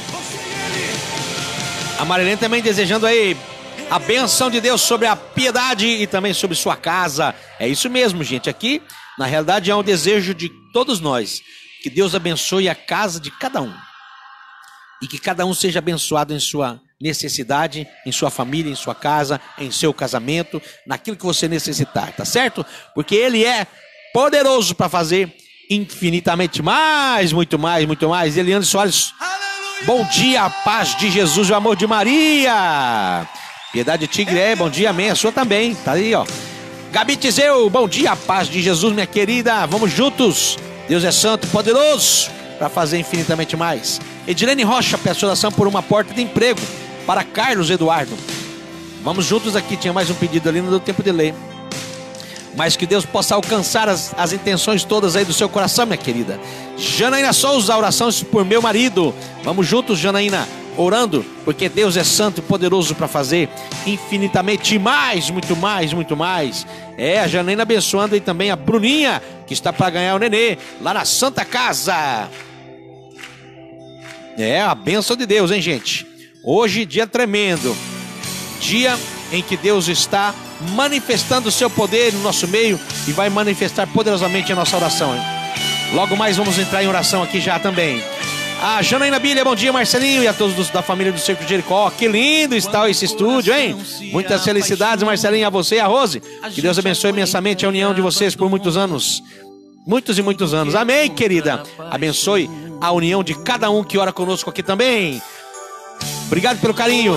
a Marilene também desejando aí a benção de Deus sobre a Piedade e também sobre sua casa. É isso mesmo, gente. Aqui, na realidade, é um desejo de todos nós, que Deus abençoe a casa de cada um e que cada um seja abençoado em sua necessidade, em sua família, em sua casa, em seu casamento, naquilo que você necessitar, tá certo? Porque Ele é poderoso para fazer infinitamente mais, muito mais, muito mais. Eliane Soares, bom dia, a paz de Jesus e o amor de Maria. Piedade Tigre, é, bom dia, amém, a sua também, tá aí, ó. Gabi Tizeu, bom dia, a paz de Jesus, minha querida, vamos juntos. Deus é santo e poderoso para fazer infinitamente mais. Edilene Rocha, peço oração por uma porta de emprego para Carlos Eduardo. Vamos juntos aqui, tinha mais um pedido ali, não deu tempo de ler. Mas que Deus possa alcançar as, as intenções todas aí do seu coração, minha querida. Janaína Souza, oração por meu marido. Vamos juntos, Janaína, orando, porque Deus é santo e poderoso para fazer infinitamente mais, muito mais, muito mais. É, a Janaína abençoando aí também a Bruninha, que está para ganhar o nenê, lá na Santa Casa. É, a bênção de Deus, hein, gente? Hoje, dia tremendo. Dia em que Deus está manifestando o seu poder no nosso meio e vai manifestar poderosamente a nossa oração, hein? Logo mais vamos entrar em oração aqui já também. A Janaína Bília, bom dia, Marcelinho, e a todos da família do Cerco de Jericó. Que lindo está esse estúdio, hein? Muitas felicidades, Marcelinho, a você e a Rose. Que Deus abençoe imensamente a união de vocês por muitos anos. Muitos e muitos anos. Amém, querida. Abençoe a união de cada um que ora conosco aqui também. Obrigado pelo carinho.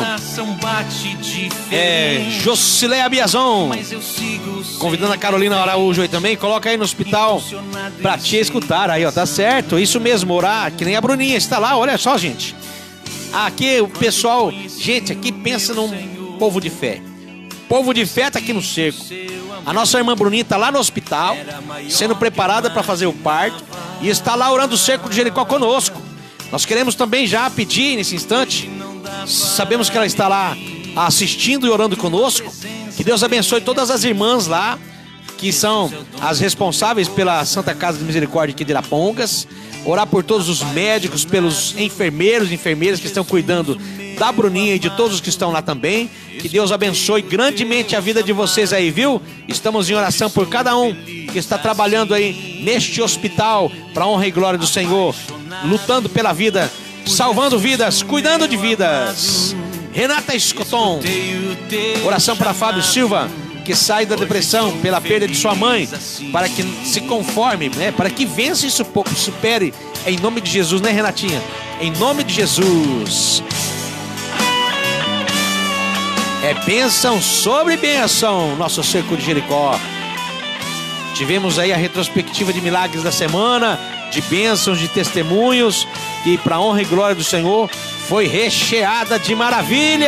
É, Josileia Biazon, convidando a Carolina Araújo aí também. Coloca aí no hospital pra te escutar. Aí, ó, tá certo. Isso mesmo, orar, que nem a Bruninha está lá, olha só, gente. Aqui o pessoal, gente, aqui pensa num povo de fé. Povo de fé tá aqui no cerco. A nossa irmã Bruninha está lá no hospital, sendo preparada para fazer o parto, e está lá orando o Cerco de Jericó conosco. Nós queremos também já pedir nesse instante Sabemos que ela está lá assistindo e orando conosco. Que Deus abençoe todas as irmãs lá, que são as responsáveis pela Santa Casa de Misericórdia aqui de Irapongas. Orar por todos os médicos, pelos enfermeiros e enfermeiras que estão cuidando da Bruninha e de todos os que estão lá também. Que Deus abençoe grandemente a vida de vocês aí, viu? Estamos em oração por cada um que está trabalhando aí neste hospital, para honra e glória do Senhor, lutando pela vida, salvando vidas, cuidando de vidas. Renata Escoton, oração para Fábio Silva, que sai da depressão pela perda de sua mãe, para que se conforme, né? Para que vença isso, supere, em nome de Jesus, né, Renatinha? Em nome de Jesus. É bênção sobre bênção, nosso cerco de Jericó. Tivemos aí a retrospectiva de milagres da semana, de bênçãos, de testemunhos, que para honra e glória do Senhor foi recheada de maravilhas.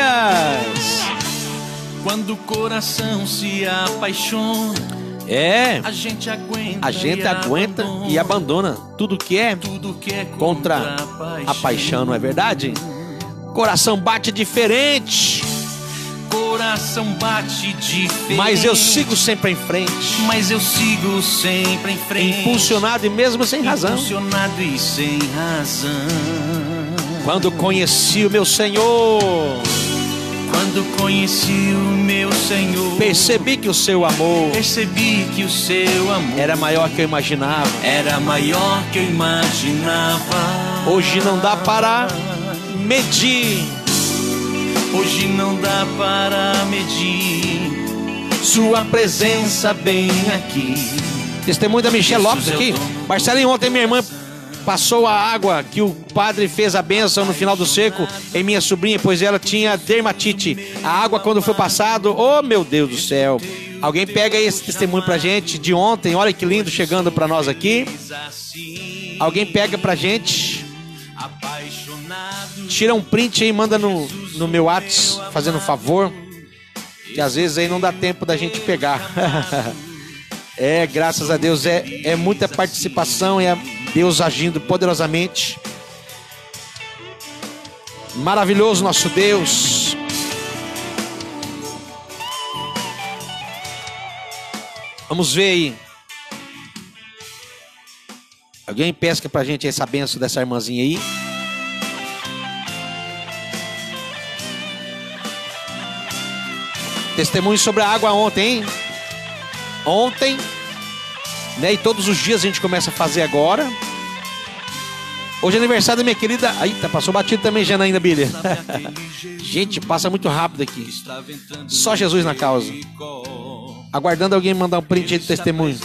Quando o coração se apaixona, é, a gente aguenta, a gente e, aguenta abandona e abandona tudo que é, tudo que é contra, contra a paixão. a paixão, não é verdade? Coração bate diferente, coração bate diferente, mas eu sigo sempre em frente, mas eu sigo sempre em frente, impulsionado e mesmo sem razão, impulsionado e sem razão. Quando conheci o meu Senhor, quando conheci o meu Senhor, percebi que o seu amor, percebi que o seu amor era maior que eu imaginava, era maior que eu imaginava. Hoje não dá para medir, hoje não dá para medir sua presença bem aqui. Testemunho da Michelle Lopes aqui. Marcelinho, ontem minha irmã passou a água que o padre fez a bênção no final do seco em minha sobrinha, pois ela tinha dermatite. A água, quando foi passado, oh meu Deus do céu. Alguém pega aí esse testemunho pra gente de ontem, olha que lindo, chegando pra nós aqui. Alguém pega pra gente, tira um print aí, manda no, no meu WhatsApp, fazendo um favor, que às vezes aí não dá tempo da gente pegar. É, graças a Deus, é, é muita participação, é Deus agindo poderosamente. Maravilhoso nosso Deus. Vamos ver aí. Alguém pesca pra gente essa benção dessa irmãzinha aí? Testemunho sobre a água ontem, hein? Ontem, né? E todos os dias a gente começa a fazer agora. Hoje é aniversário da minha querida... Eita, passou batido também, Janaína Bilha. Gente, passa muito rápido aqui. Só Jesus na causa. Aguardando alguém mandar um print aí do testemunho.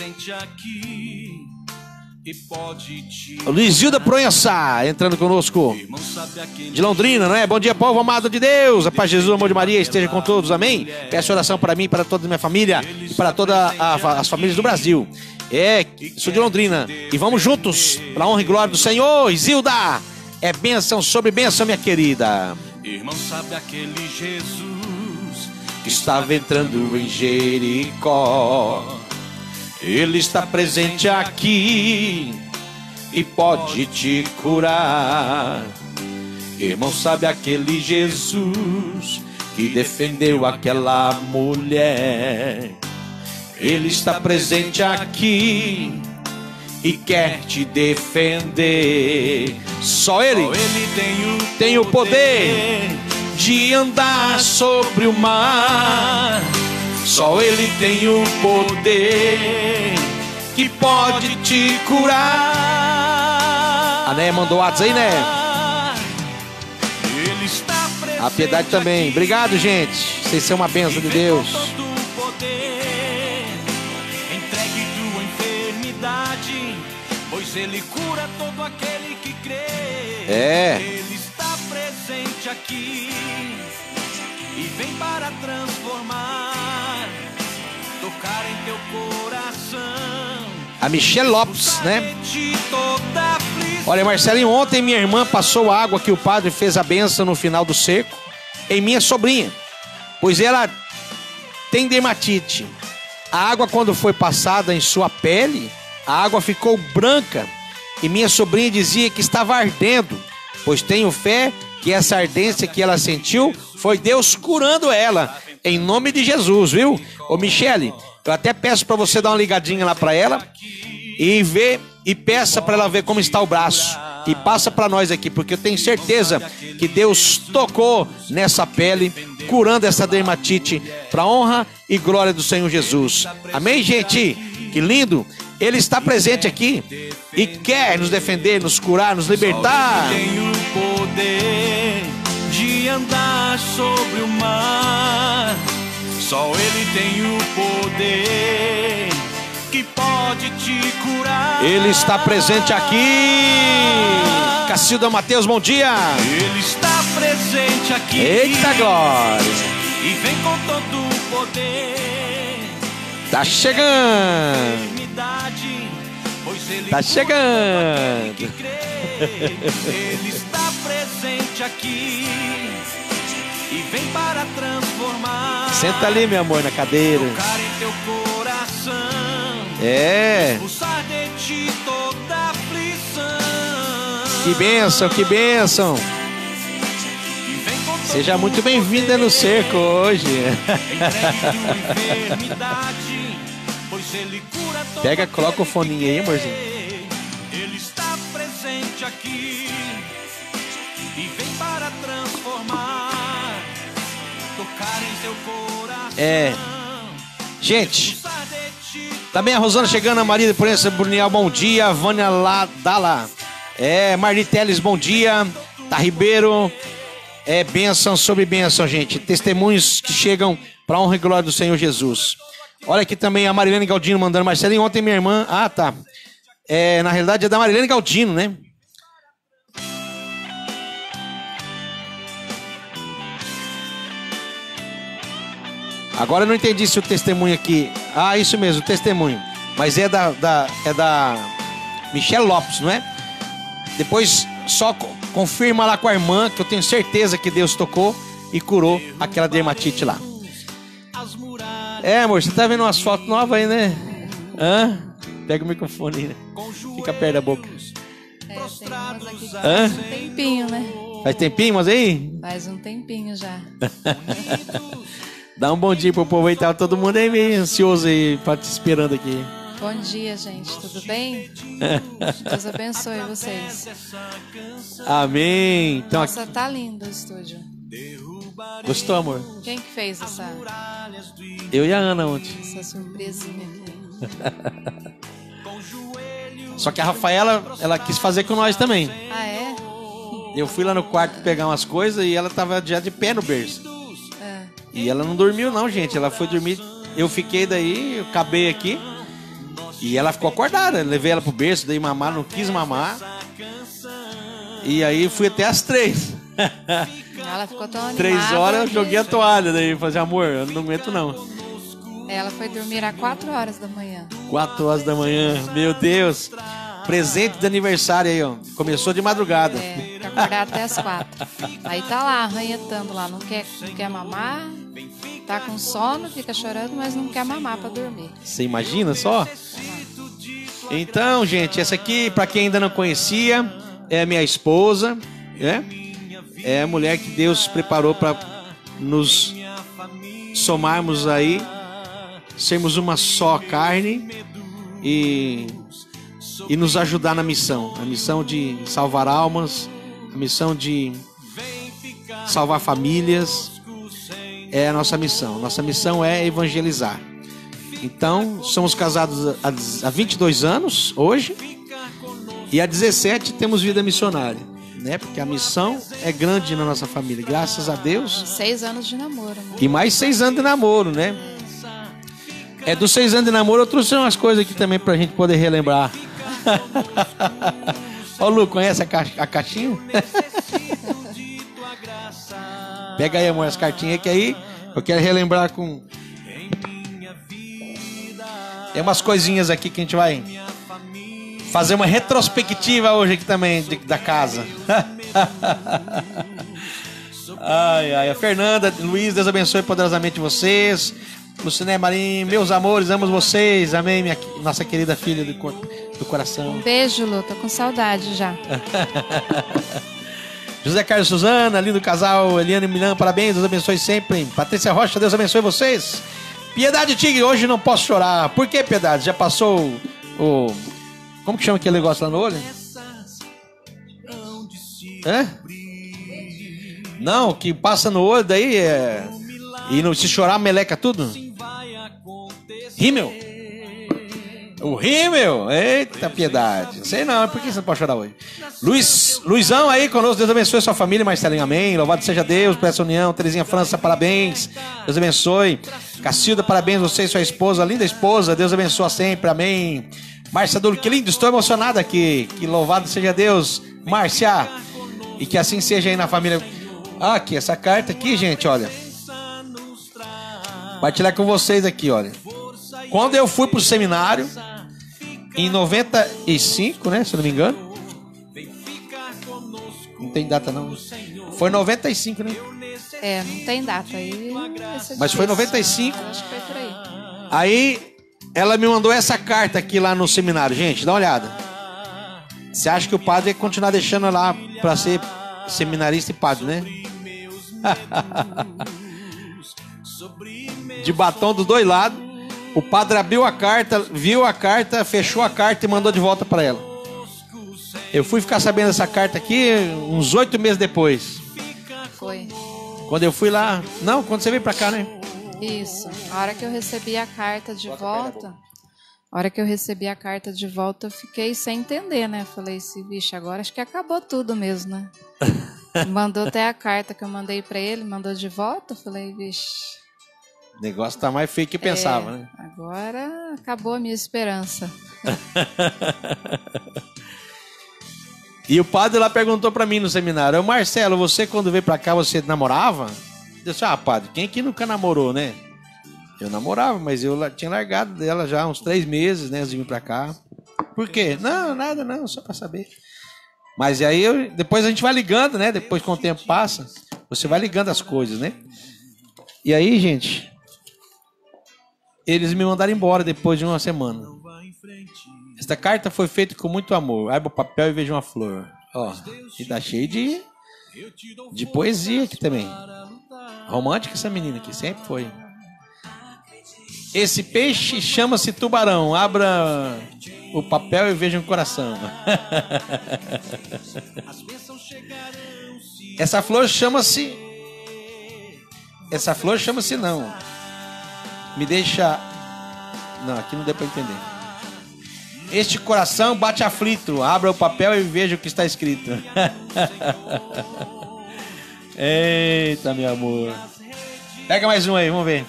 O Luizilda Proença entrando conosco, de Londrina, não é? Bom dia, povo amado de Deus. A paz de Jesus, amor de Maria esteja com todos, amém. Peço oração para mim, para toda a minha família e para todas as famílias do Brasil. É, sou de Londrina e vamos juntos para a honra e glória do Senhor. Isilda, é bênção sobre bênção, minha querida. Irmão, sabe aquele Jesus que estava entrando em Jericó? Ele está presente aqui e pode te curar. Irmão, sabe aquele Jesus que defendeu aquela mulher? Ele está presente aqui e quer te defender. Só Ele, Só ele tem o tem o poder de andar sobre o mar. Só Ele tem o poder que pode te curar. A Né mandou o WhatsApp aí, né? Ele está A Piedade também. Obrigado, gente. Vocês são uma bênção de Deus. Entregue tua enfermidade, pois Ele cura todo aquele que crê. É. Ele está presente aqui e vem para transformar, tocar em teu coração. A Michelle Lopes, né? Olha, Marcelinho, ontem minha irmã passou a água que o padre fez a bênção no final do cerco em minha sobrinha, pois ela tem dermatite. A água, quando foi passada em sua pele, a água ficou branca e minha sobrinha dizia que estava ardendo, pois tenho fé que essa ardência que ela sentiu foi Deus curando ela, em nome de Jesus, viu? Ô Michele, eu até peço para você dar uma ligadinha lá para ela e ver, e peça para ela ver como está o braço. E passa para nós aqui, porque eu tenho certeza que Deus tocou nessa pele, curando essa dermatite, para honra e glória do Senhor Jesus. Amém, gente? Que lindo! Ele está presente aqui e quer nos defender, nos curar, nos libertar. Só Ele tem o poder de andar sobre o mar. Só Ele tem o poder que pode te curar. Ele está presente aqui. Cacilda Mateus, bom dia. Ele está presente aqui. Eita glória. E vem com todo o poder. Tá chegando. Tá chegando. Ele está presente aqui e vem para transformar. Senta ali, meu amor, na cadeira. Tocar em teu coração. É. Expulsar de ti toda aflição. Que bênção, que bênção. Seja muito bem-vinda no cerco hoje. Pega, coloca o foninho aí, amorzinho. Ele está presente aqui e vem para transformar, tocar em seu coração. É. Gente, também a Rosana chegando, a Maria de Prensa Brunial, bom dia. A Vânia Ladala. É, Marli Teles, bom dia. Tá Ribeiro. É bênção sobre bênção, gente. Testemunhos que chegam para a honra e glória do Senhor Jesus. Olha aqui também a Marilene Galdino mandando. Marcelinho, ontem minha irmã... Ah, tá. É, na realidade é da Marilene Galdino, né? Agora eu não entendi se o testemunho aqui... Ah, isso mesmo, o testemunho. Mas é da, da, é da Michelle Lopes, não é? Depois só confirma lá com a irmã, que eu tenho certeza que Deus tocou e curou aquela dermatite lá. É, amor, você tá vendo umas fotos novas aí, né? Hã? Pega o microfone aí, né? Fica perto da boca. É, tem umas aqui que Hã? faz um tempinho, né? Faz tempinho, mas aí? Faz um tempinho já. Dá um bom dia pro povo aí, tá todo mundo aí meio ansioso aí, pra te esperando aqui. Bom dia, gente. Tudo bem? Deus abençoe vocês. Amém. Então, Nossa, tá lindo o estúdio. gostou, amor? Quem que fez essa, Eu e a Ana ontem. essa surpresinha aqui? Só que a Rafaela, ela quis fazer com nós também. Ah, é? Eu fui lá no quarto pegar umas coisas e ela tava já de pé no berço. É. E ela não dormiu não, gente. Ela foi dormir. Eu fiquei daí, eu acabei aqui. E ela ficou acordada. Eu levei ela pro berço, dei mamar, não quis mamar. E aí fui até as três. Ela ficou tão animada. Três horas eu que- joguei a toalha. Daí eu falei, amor, eu não aguento não. Ela foi dormir às quatro horas da manhã. Quatro horas da manhã, meu Deus. Presente de aniversário aí, ó. Começou de madrugada. É, pra acordar até as quatro. Aí tá lá, arranhetando lá. Não quer, não quer mamar. Tá com sono, fica chorando, mas não quer mamar pra dormir. Você imagina só? Então, gente, essa aqui, pra quem ainda não conhecia, é a minha esposa, né? É a mulher que Deus preparou para nos somarmos aí, sermos uma só carne e, e nos ajudar na missão. A missão de salvar almas, a missão de salvar famílias. É a nossa missão. Nossa missão é evangelizar. Então, somos casados há vinte e dois anos, hoje. E há dezessete temos vida missionária, né? Porque a missão é grande na nossa família, graças a Deus. Seis anos de namoro, né? E mais seis anos de namoro, né? É, dos seis anos de namoro eu trouxe umas coisas aqui também pra gente poder relembrar. Ó, Lu, conhece a, ca a caixinha? Pega aí, amor, as cartinhas que aí eu quero relembrar com... Tem umas coisinhas aqui que a gente vai fazer uma retrospectiva hoje aqui também de, da casa. Ai, ai, a Fernanda, Luiz, Deus abençoe poderosamente vocês. Luciné Marinho, meus amores, amo vocês. Amém, minha, nossa querida filha do, cor, do coração. Um beijo, Lu, tô com saudade já. José Carlos e Suzana, lindo casal, Eliane e Milão, parabéns, Deus abençoe sempre. Patrícia Rocha, Deus abençoe vocês. Piedade Tigre, hoje não posso chorar. Por que, Piedade? Já passou o... Como que chama aquele negócio lá no olho? Hã? Não, que passa no olho daí é... E não, se chorar, meleca tudo? Rímel? O rímel? Eita, Piedade. Sei não, por que você não pode chorar hoje? Luiz, Luizão aí conosco, Deus abençoe sua família, Marcelinho, amém. Louvado seja Deus por essa união. Terezinha França, parabéns. Deus abençoe. Cacilda, parabéns, você e sua esposa, linda esposa. Deus abençoe sempre, amém. Márcia Duro, que lindo, estou emocionada aqui. Que louvado seja Deus, Márcia. E que assim seja aí na família. Ah, aqui, essa carta aqui, gente, olha. Partilhar com vocês aqui, olha. Quando eu fui pro seminário, em noventa e cinco, né, se eu não me engano. Não tem data, não. Foi noventa e cinco, né? É, não tem data. Aí, mas foi noventa e cinco. Acho que foi por aí. Aí, ela me mandou essa carta aqui lá no seminário. Gente, dá uma olhada. Você acha que o padre ia continuar deixando lá pra ser seminarista e padre, né? De batom dos dois lados. O padre abriu a carta, viu a carta, fechou a carta e mandou de volta pra ela. Eu fui ficar sabendo dessa carta aqui uns oito meses depois. Foi. Quando eu fui lá... Não, quando você veio pra cá, né? Isso. A hora que eu recebi a carta de volta... A hora que eu recebi a carta de volta, eu fiquei sem entender, né? Falei assim, vixe, agora acho que acabou tudo mesmo, né? Mandou até a carta que eu mandei pra ele, mandou de volta. Falei, vixe... O negócio tá mais feio que pensava, é, né? Agora acabou a minha esperança. E o padre lá perguntou pra mim no seminário: "Ô Marcelo, você quando veio pra cá, você namorava?" Eu disse: "Ah, padre, quem que nunca namorou, né?" Eu namorava, mas eu tinha largado dela já há uns três meses, né, antes de vir pra cá. Por quê? Não, nada, não, só pra saber. Mas aí eu, depois a gente vai ligando, né? Depois, com o tempo passa, você vai ligando as coisas, né? E aí, gente, eles me mandaram embora depois de uma semana. Esta carta foi feita com muito amor. Abra o papel e veja uma flor. Ó, e tá cheio de, de poesia aqui também. Romântica essa menina aqui, sempre foi. Esse peixe chama-se tubarão. Abra o papel e veja um coração. Essa flor chama-se... Essa flor chama-se não. Me deixa... Não, aqui não deu pra entender. Este coração bate aflito. Abra o papel e veja o que está escrito. Eita, meu amor. Pega mais um aí, vamos ver.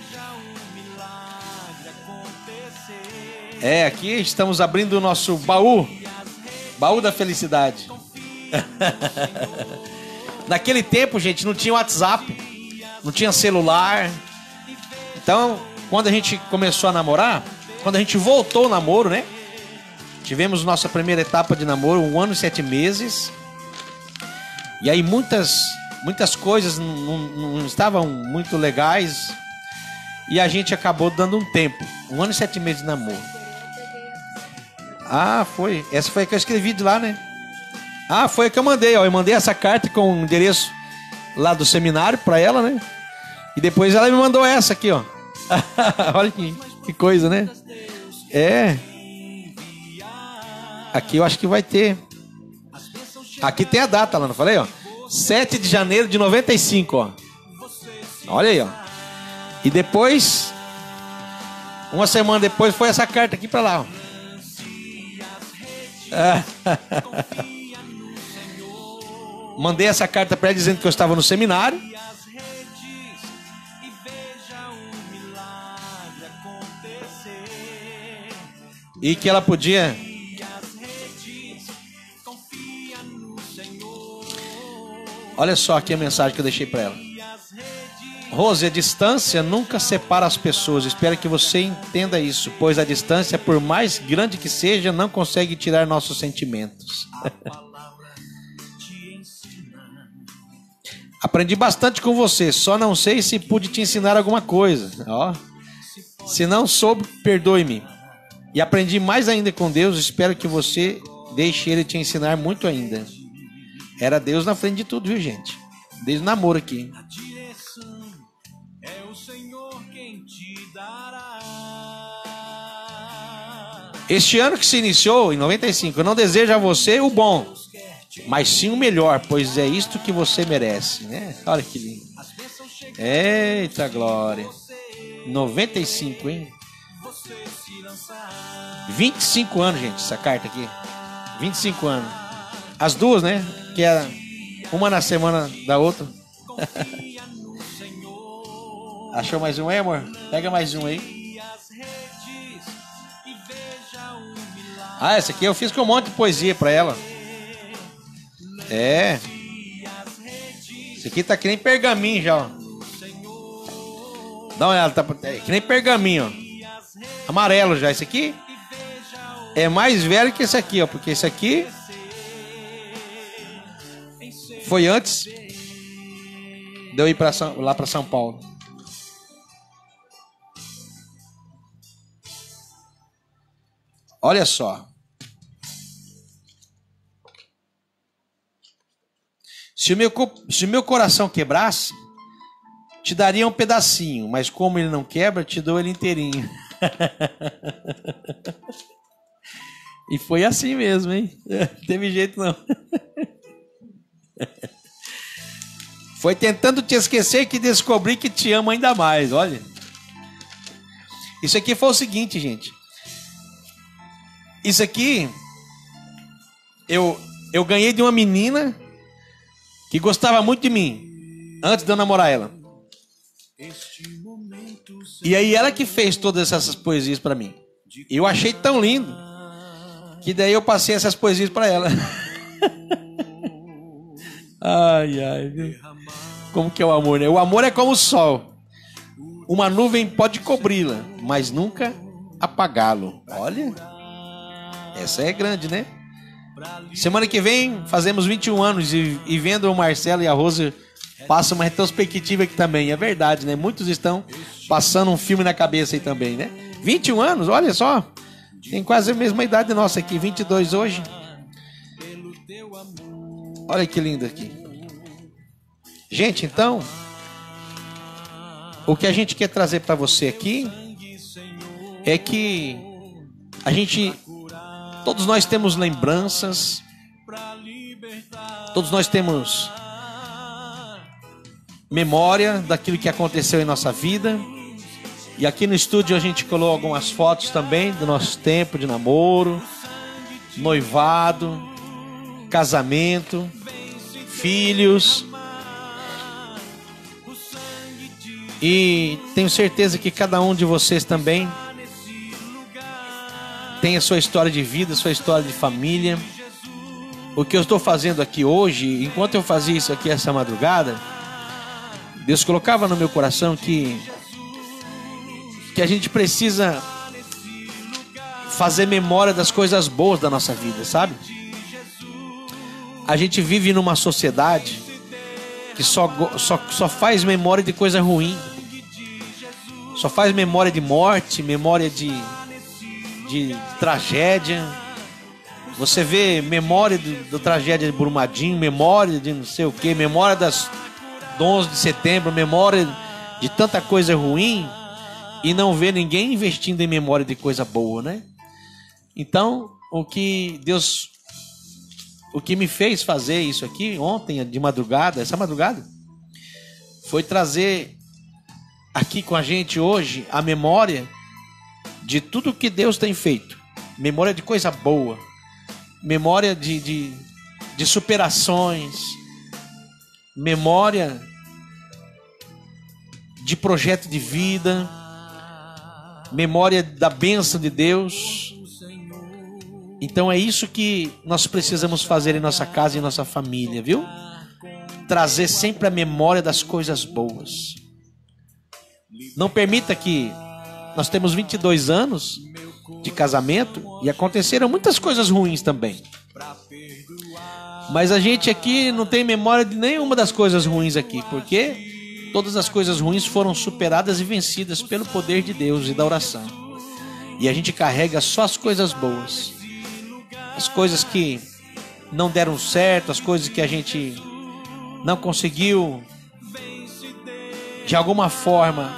É, aqui estamos abrindo o nosso baú. Baú da felicidade. Naquele tempo, gente, não tinha WhatsApp, não tinha celular. Então, quando a gente começou a namorar, quando a gente voltou ao namoro, né? Tivemos nossa primeira etapa de namoro, um ano e sete meses. E aí muitas, muitas coisas não, não, não estavam muito legais. E a gente acabou dando um tempo. Um ano e sete meses de namoro. Ah, foi. Essa foi a que eu escrevi de lá, né? Ah, foi a que eu mandei, ó. Eu mandei essa carta com o endereço lá do seminário pra ela, né? E depois ela me mandou essa aqui, ó. Olha que, que coisa, né? É. Aqui eu acho que vai ter. Aqui tem a data lá, não falei, ó? sete de janeiro de noventa e cinco, ó. Olha aí, ó. E depois, uma semana depois, foi essa carta aqui pra lá, ó. Mandei essa carta pra ela dizendo que eu estava no seminário. E que ela podia... Olha só aqui a mensagem que eu deixei pra ela. Rose, a distância nunca separa as pessoas. Espero que você entenda isso, pois a distância, por mais grande que seja, não consegue tirar nossos sentimentos. Aprendi bastante com você, só não sei se pude te ensinar alguma coisa. Ó. Se não soube, perdoe-me. E aprendi mais ainda com Deus, espero que você deixe Ele te ensinar muito ainda. Era Deus na frente de tudo, viu, gente? Desde o namoro aqui. A direção é o Senhor quem te dará. Este ano que se iniciou, em noventa e cinco, eu não desejo a você o bom, mas sim o melhor, pois é isto que você merece, né? Olha que lindo. Eita glória. noventa e cinco, hein? vinte e cinco anos, gente, essa carta aqui. vinte e cinco anos. As duas, né? Que era uma na semana da outra. Achou mais um aí, amor? Pega mais um aí. Ah, essa aqui eu fiz com um monte de poesia pra ela. É. Esse aqui tá que nem pergaminho já, ó. Dá uma olhada, tá é, que nem pergaminho, ó. Amarelo já. Esse aqui é mais velho que esse aqui, ó. Porque esse aqui foi antes de eu ir pra São, lá pra São Paulo. Olha só. Se o meu, se o meu coração quebrasse, te daria um pedacinho, mas como ele não quebra, te dou ele inteirinho. E foi assim mesmo, hein? Não teve jeito não. Foi tentando te esquecer que descobri que te amo ainda mais, olha. Isso aqui foi o seguinte, gente. Isso aqui eu, eu ganhei de uma menina que gostava muito de mim, antes de eu namorar ela. E aí ela que fez todas essas poesias pra mim. Eu achei tão lindo que daí eu passei essas poesias pra ela. Ai, ai. Como que é o amor, né? O amor é como o sol. Uma nuvem pode cobri-la, mas nunca apagá-lo. Olha, essa é grande, né? Semana que vem fazemos vinte e um anos e, e vendo o Marcelo e a Rosa passa uma retrospectiva aqui também. É verdade, né? Muitos estão passando um filme na cabeça aí também, né? vinte e um anos, olha só. Tem quase a mesma idade nossa aqui, vinte e dois hoje. Olha que lindo aqui. Gente, então, o que a gente quer trazer para você aqui é que a gente, todos nós temos lembranças, todos nós temos memória daquilo que aconteceu em nossa vida. E aqui no estúdio a gente colocou algumas fotos também do nosso tempo de namoro, noivado, casamento, filhos. E tenho certeza que cada um de vocês também tem a sua história de vida, a sua história de família. O que eu estou fazendo aqui hoje, enquanto eu fazia isso aqui essa madrugada, Deus colocava no meu coração que, que a gente precisa fazer memória das coisas boas da nossa vida, sabe? A gente vive numa sociedade que só, só, só faz memória de coisa ruim. Só faz memória de morte, memória de, de tragédia. Você vê memória do, do tragédia de Brumadinho, memória de não sei o que, memória das do onze de setembro, memória de tanta coisa ruim, e não vê ninguém investindo em memória de coisa boa, né? Então, o que Deus, o que me fez fazer isso aqui ontem de madrugada, essa madrugada, foi trazer aqui com a gente hoje a memória de tudo que Deus tem feito. Memória de coisa boa. Memória de, de, de superações. Memória de projeto de vida. Memória da bênção de Deus. Então é isso que nós precisamos fazer em nossa casa e em nossa família, viu? Trazer sempre a memória das coisas boas. Não permita que... Nós temos vinte e dois anos de casamento e aconteceram muitas coisas ruins também. Mas a gente aqui não tem memória de nenhuma das coisas ruins aqui, porque todas as coisas ruins foram superadas e vencidas pelo poder de Deus e da oração. E a gente carrega só as coisas boas. As coisas que não deram certo, as coisas que a gente não conseguiu, de alguma forma,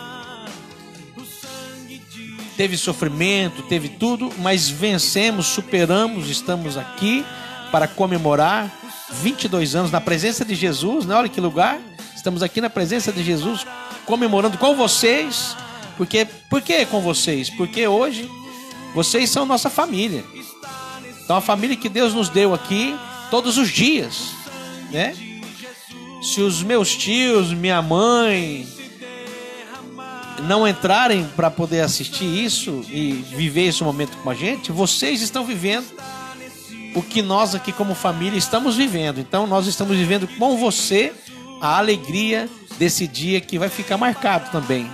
teve sofrimento, teve tudo, mas vencemos, superamos, estamos aqui para comemorar vinte e dois anos na presença de Jesus, né? Olha que lugar, estamos aqui na presença de Jesus, comemorando com vocês. Porque, por que com vocês? Porque hoje vocês são nossa família. Então a família que Deus nos deu aqui todos os dias, né? Se os meus tios, minha mãe não entrarem para poder assistir isso e viver esse momento com a gente, vocês estão vivendo o que nós aqui como família estamos vivendo. Então nós estamos vivendo com você a alegria desse dia que vai ficar marcado também.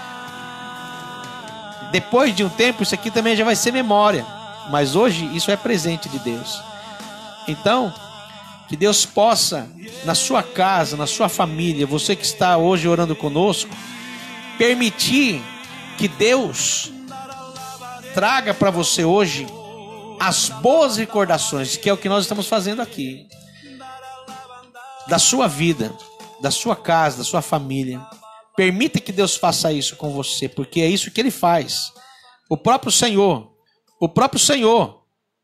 Depois de um tempo isso aqui também já vai ser memória, mas hoje isso é presente de Deus. Então que Deus possa, na sua casa, na sua família, você que está hoje orando conosco, permitir que Deus traga para você hoje as boas recordações, que é o que nós estamos fazendo aqui, da sua vida, da sua casa, da sua família. Permita que Deus faça isso com você, porque é isso que Ele faz. O próprio Senhor, o próprio Senhor,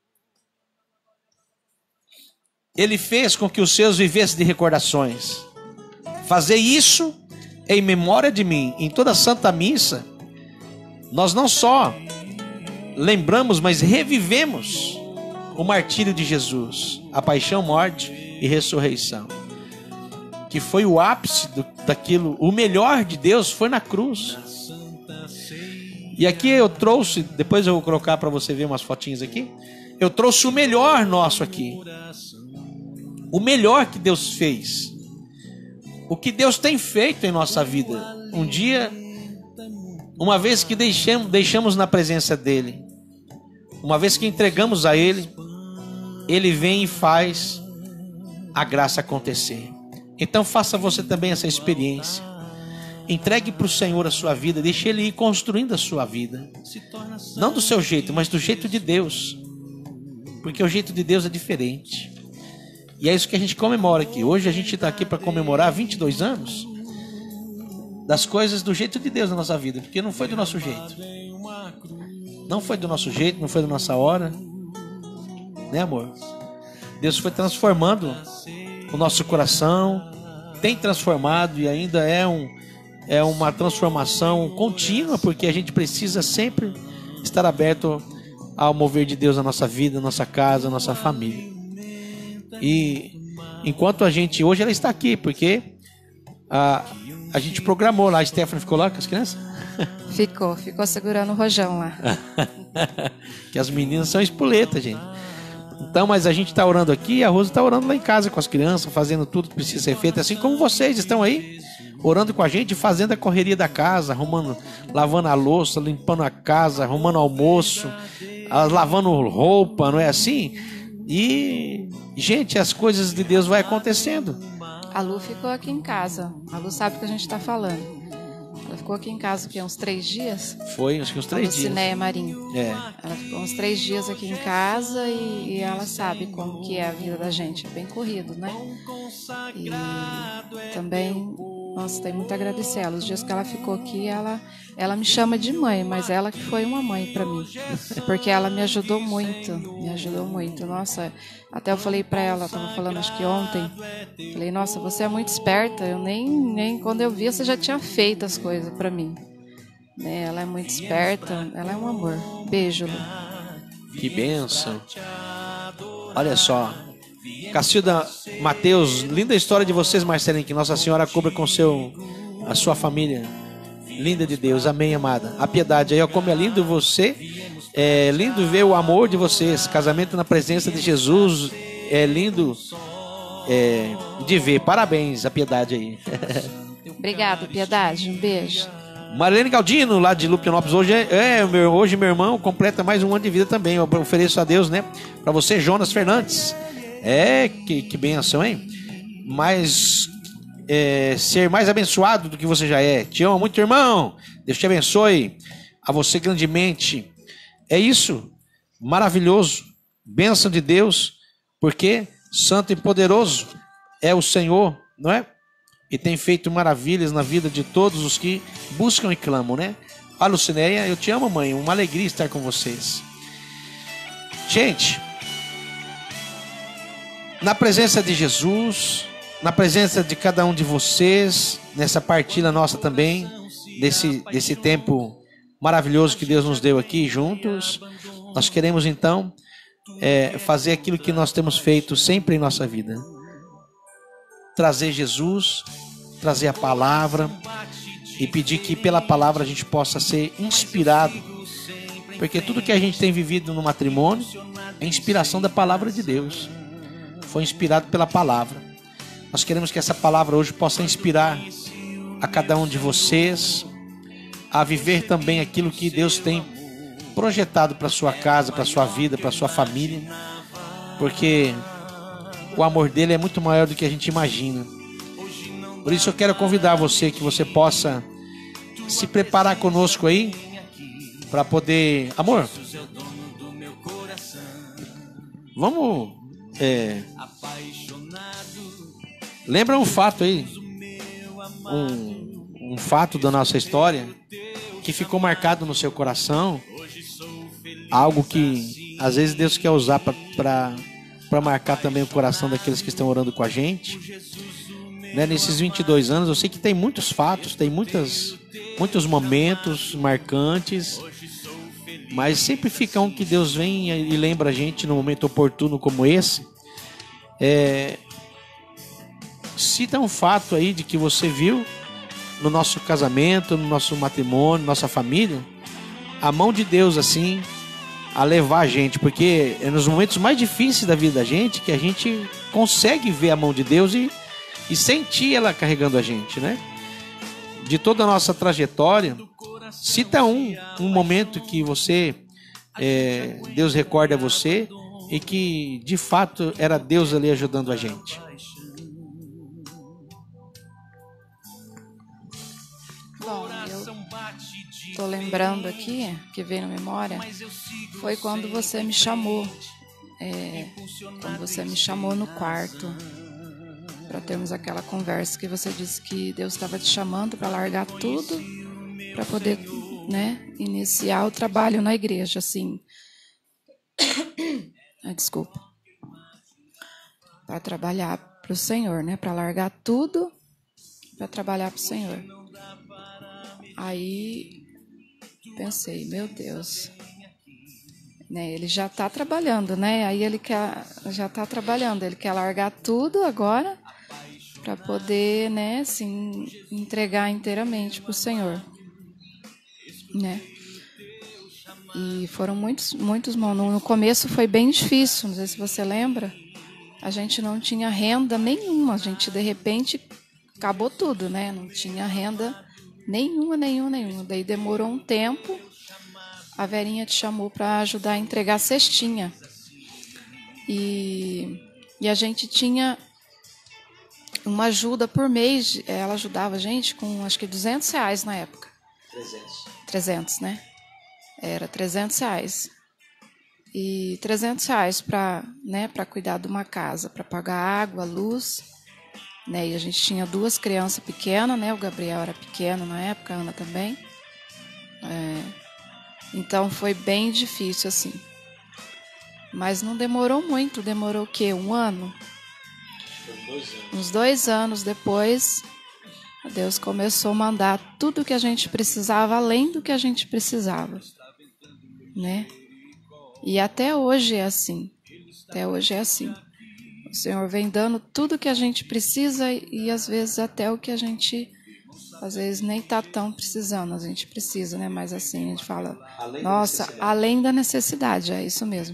Ele fez com que os seus vivessem de recordações. Fazer isso em memória de mim, em toda a Santa Missa, nós não só lembramos, mas revivemos o martírio de Jesus, a paixão, morte e ressurreição, que foi o ápice do, daquilo, o melhor de Deus foi na cruz. E aqui eu trouxe, depois eu vou colocar para você ver umas fotinhas aqui, eu trouxe o melhor nosso aqui, o melhor que Deus fez, o que Deus tem feito em nossa vida. Um dia, uma vez que deixamos, deixamos na presença dEle, uma vez que entregamos a Ele, Ele vem e faz a graça acontecer. Então faça você também essa experiência. Entregue para o Senhor a sua vida, deixe Ele ir construindo a sua vida. Não do seu jeito, mas do jeito de Deus. Porque o jeito de Deus é diferente. E é isso que a gente comemora aqui. Hoje a gente está aqui para comemorar vinte e dois anos das coisas do jeito de Deus na nossa vida. Porque não foi do nosso jeito. Não foi do nosso jeito, não foi da nossa hora. Né, amor? Deus foi transformando o nosso coração. Tem transformado e ainda é, um, é uma transformação contínua. Porque a gente precisa sempre estar aberto ao mover de Deus na nossa vida, na nossa casa, na nossa família. E enquanto a gente... Hoje ela está aqui, porque a, a gente programou lá. A Stephanie ficou lá com as crianças? Ficou, ficou segurando o rojão lá. Que as meninas são espoletas, gente. Então, mas a gente está orando aqui, a Rosa está orando lá em casa com as crianças, fazendo tudo que precisa ser feito, assim como vocês estão aí, orando com a gente, fazendo a correria da casa, arrumando, lavando a louça, limpando a casa, arrumando almoço, lavando roupa, não é assim? E, gente, as coisas de Deus vai acontecendo. A Lu ficou aqui em casa. A Lu sabe o que a gente está falando. Ela ficou aqui em casa aqui, uns três dias. Foi, acho que uns três dias. Lucinéia Marinho. É. Ela ficou uns três dias aqui em casa e, e ela sabe como que é a vida da gente. É bem corrido, né? E também, nossa, tem muito a agradecer ela. Os dias que ela ficou aqui, ela, ela me chama de mãe, mas ela que foi uma mãe para mim. Porque ela me ajudou muito, me ajudou muito. Nossa, até eu falei para ela, eu tava falando acho que ontem, falei, nossa, você é muito esperta, eu nem, nem quando eu vi você já tinha feito as coisas para mim. Né? Ela é muito esperta, ela é um amor. Beijo, Lu. Que bênção. Olha só, Cacilda, Mateus, linda história de vocês, Marcelinho, que Nossa Senhora cubra com seu, a sua família. Linda de Deus, amém, amada. A piedade aí, ó, como é lindo você, é lindo ver o amor de vocês, casamento na presença de Jesus, é lindo é, de ver. Parabéns, a piedade aí. Obrigada, Piedade, um beijo. Marlene Galdino, lá de Lupinópolis, hoje, é, é, meu, hoje meu irmão completa mais um ano de vida também. Eu ofereço a Deus, né? Para você, Jonas Fernandes. É, que, que benção, hein? Mas é, ser mais abençoado do que você já é. Te amo muito, irmão. Deus te abençoe. A você grandemente. É isso. Maravilhoso. Bênção de Deus. Porque Santo e poderoso é o Senhor, não é? E tem feito maravilhas na vida de todos os que buscam e clamam, né? A Lucinéia, eu te amo, mãe. Uma alegria estar com vocês. Gente, na presença de Jesus, na presença de cada um de vocês, nessa partilha nossa também, desse, desse tempo maravilhoso que Deus nos deu aqui juntos, nós queremos então é, fazer aquilo que nós temos feito sempre em nossa vida. Trazer Jesus, trazer a palavra e pedir que pela palavra a gente possa ser inspirado, porque tudo que a gente tem vivido no matrimônio é inspiração da palavra de Deus, foi inspirado pela palavra. Nós queremos que essa palavra hoje possa inspirar a cada um de vocês a viver também aquilo que Deus tem projetado para sua casa, para sua vida, para sua família, porque o amor dele é muito maior do que a gente imagina. Por isso eu quero convidar você que você possa se preparar conosco aí para poder... Amor, vamos... É, lembra um fato aí, um, um fato da nossa história que ficou marcado no seu coração, algo que às vezes Deus quer usar para para marcar também o coração daqueles que estão orando com a gente, né? Nesses vinte e dois anos eu sei que tem muitos fatos, tem muitas, muitos momentos marcantes, mas sempre fica um que Deus vem e lembra a gente no momento oportuno como esse. É, cita um fato aí de que você viu no nosso casamento, no nosso matrimônio, nossa família, a mão de Deus assim a levar a gente, porque é nos momentos mais difíceis da vida da gente que a gente consegue ver a mão de Deus e, e sentir ela carregando a gente, né? De toda a nossa trajetória, cita um, um momento que você, é, Deus recorda você e que de fato era Deus ali ajudando a gente. Bom, eu tô lembrando aqui, que veio na memória, foi quando você me chamou, é, quando você me chamou no quarto, para termos aquela conversa que você disse que Deus estava te chamando para largar tudo, para poder, né, iniciar o trabalho na igreja, assim. Ah, desculpa. Para trabalhar para o Senhor, né, para largar tudo, para trabalhar para o Senhor. Aí pensei, meu Deus, né, ele já está trabalhando, né? Aí ele quer, já está trabalhando, ele quer largar tudo agora para poder, né, assim, entregar inteiramente para o Senhor, né? E foram muitos, muitos, no começo foi bem difícil, não sei se você lembra, a gente não tinha renda nenhuma, a gente de repente acabou tudo, né? Não tinha renda nenhuma, nenhuma, nenhuma. Daí demorou um tempo, a Verinha te chamou para ajudar a entregar a cestinha. E, e a gente tinha uma ajuda por mês, ela ajudava a gente com acho que duzentos reais na época. trezentos. trezentos, né? Era trezentos reais. E trezentos reais para, né, para cuidar de uma casa, para pagar água, luz, né? E a gente tinha duas crianças pequenas, né? O Gabriel era pequeno na época, a Ana também. É, então foi bem difícil assim. Mas não demorou muito, demorou o quê? Um ano? Dois anos. Uns dois anos depois, Deus começou a mandar tudo o que a gente precisava, além do que a gente precisava, né? E até hoje é assim. Até hoje é assim. O Senhor vem dando tudo o que a gente precisa e às vezes até o que a gente às vezes nem está tão precisando. A gente precisa, né? Mas assim, a gente fala, além nossa, da além da necessidade, é isso mesmo.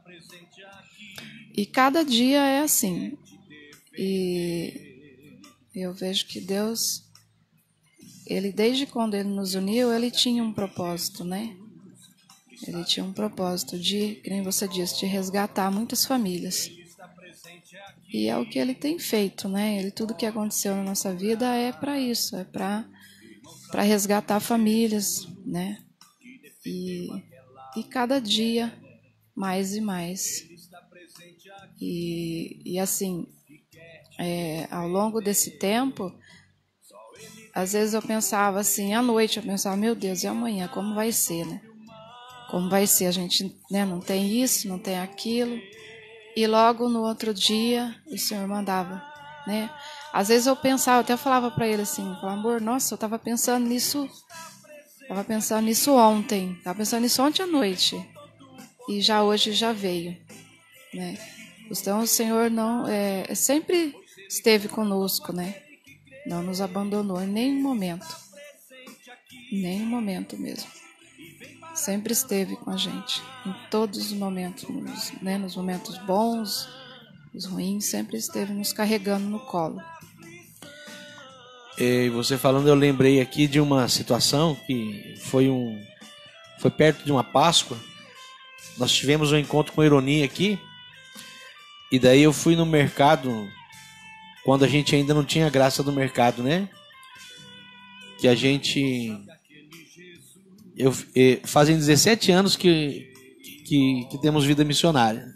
E cada dia é assim. E eu vejo que Deus, Ele desde quando Ele nos uniu, Ele tinha um propósito, né? Ele tinha um propósito de, como você disse, de resgatar muitas famílias. E é o que Ele tem feito, né? Ele, tudo que aconteceu na nossa vida é para isso, é para para resgatar famílias, né? E, e cada dia mais e mais. E, e assim, é, ao longo desse tempo, às vezes eu pensava assim, à noite eu pensava, meu Deus, e amanhã, como vai ser, né? Como vai ser? A gente, né, não tem isso, não tem aquilo. E logo no outro dia, o Senhor mandava, né? Às vezes eu pensava, eu até falava para ele assim, amor, nossa, eu estava pensando nisso, estava pensando nisso ontem, estava pensando nisso ontem à noite. E já hoje já veio, né? Então o Senhor não, é, sempre esteve conosco, né? Não nos abandonou em nenhum momento. Em nenhum momento mesmo. Sempre esteve com a gente. Em todos os momentos, nos, né, nos momentos bons, os ruins, sempre esteve nos carregando no colo. E você falando, eu lembrei aqui de uma situação que foi, um, foi perto de uma Páscoa. Nós tivemos um encontro com Ironia aqui. E daí eu fui no mercado, quando a gente ainda não tinha graça do mercado, né? Que a gente... Eu, fazem dezessete anos que, que, que temos vida missionária.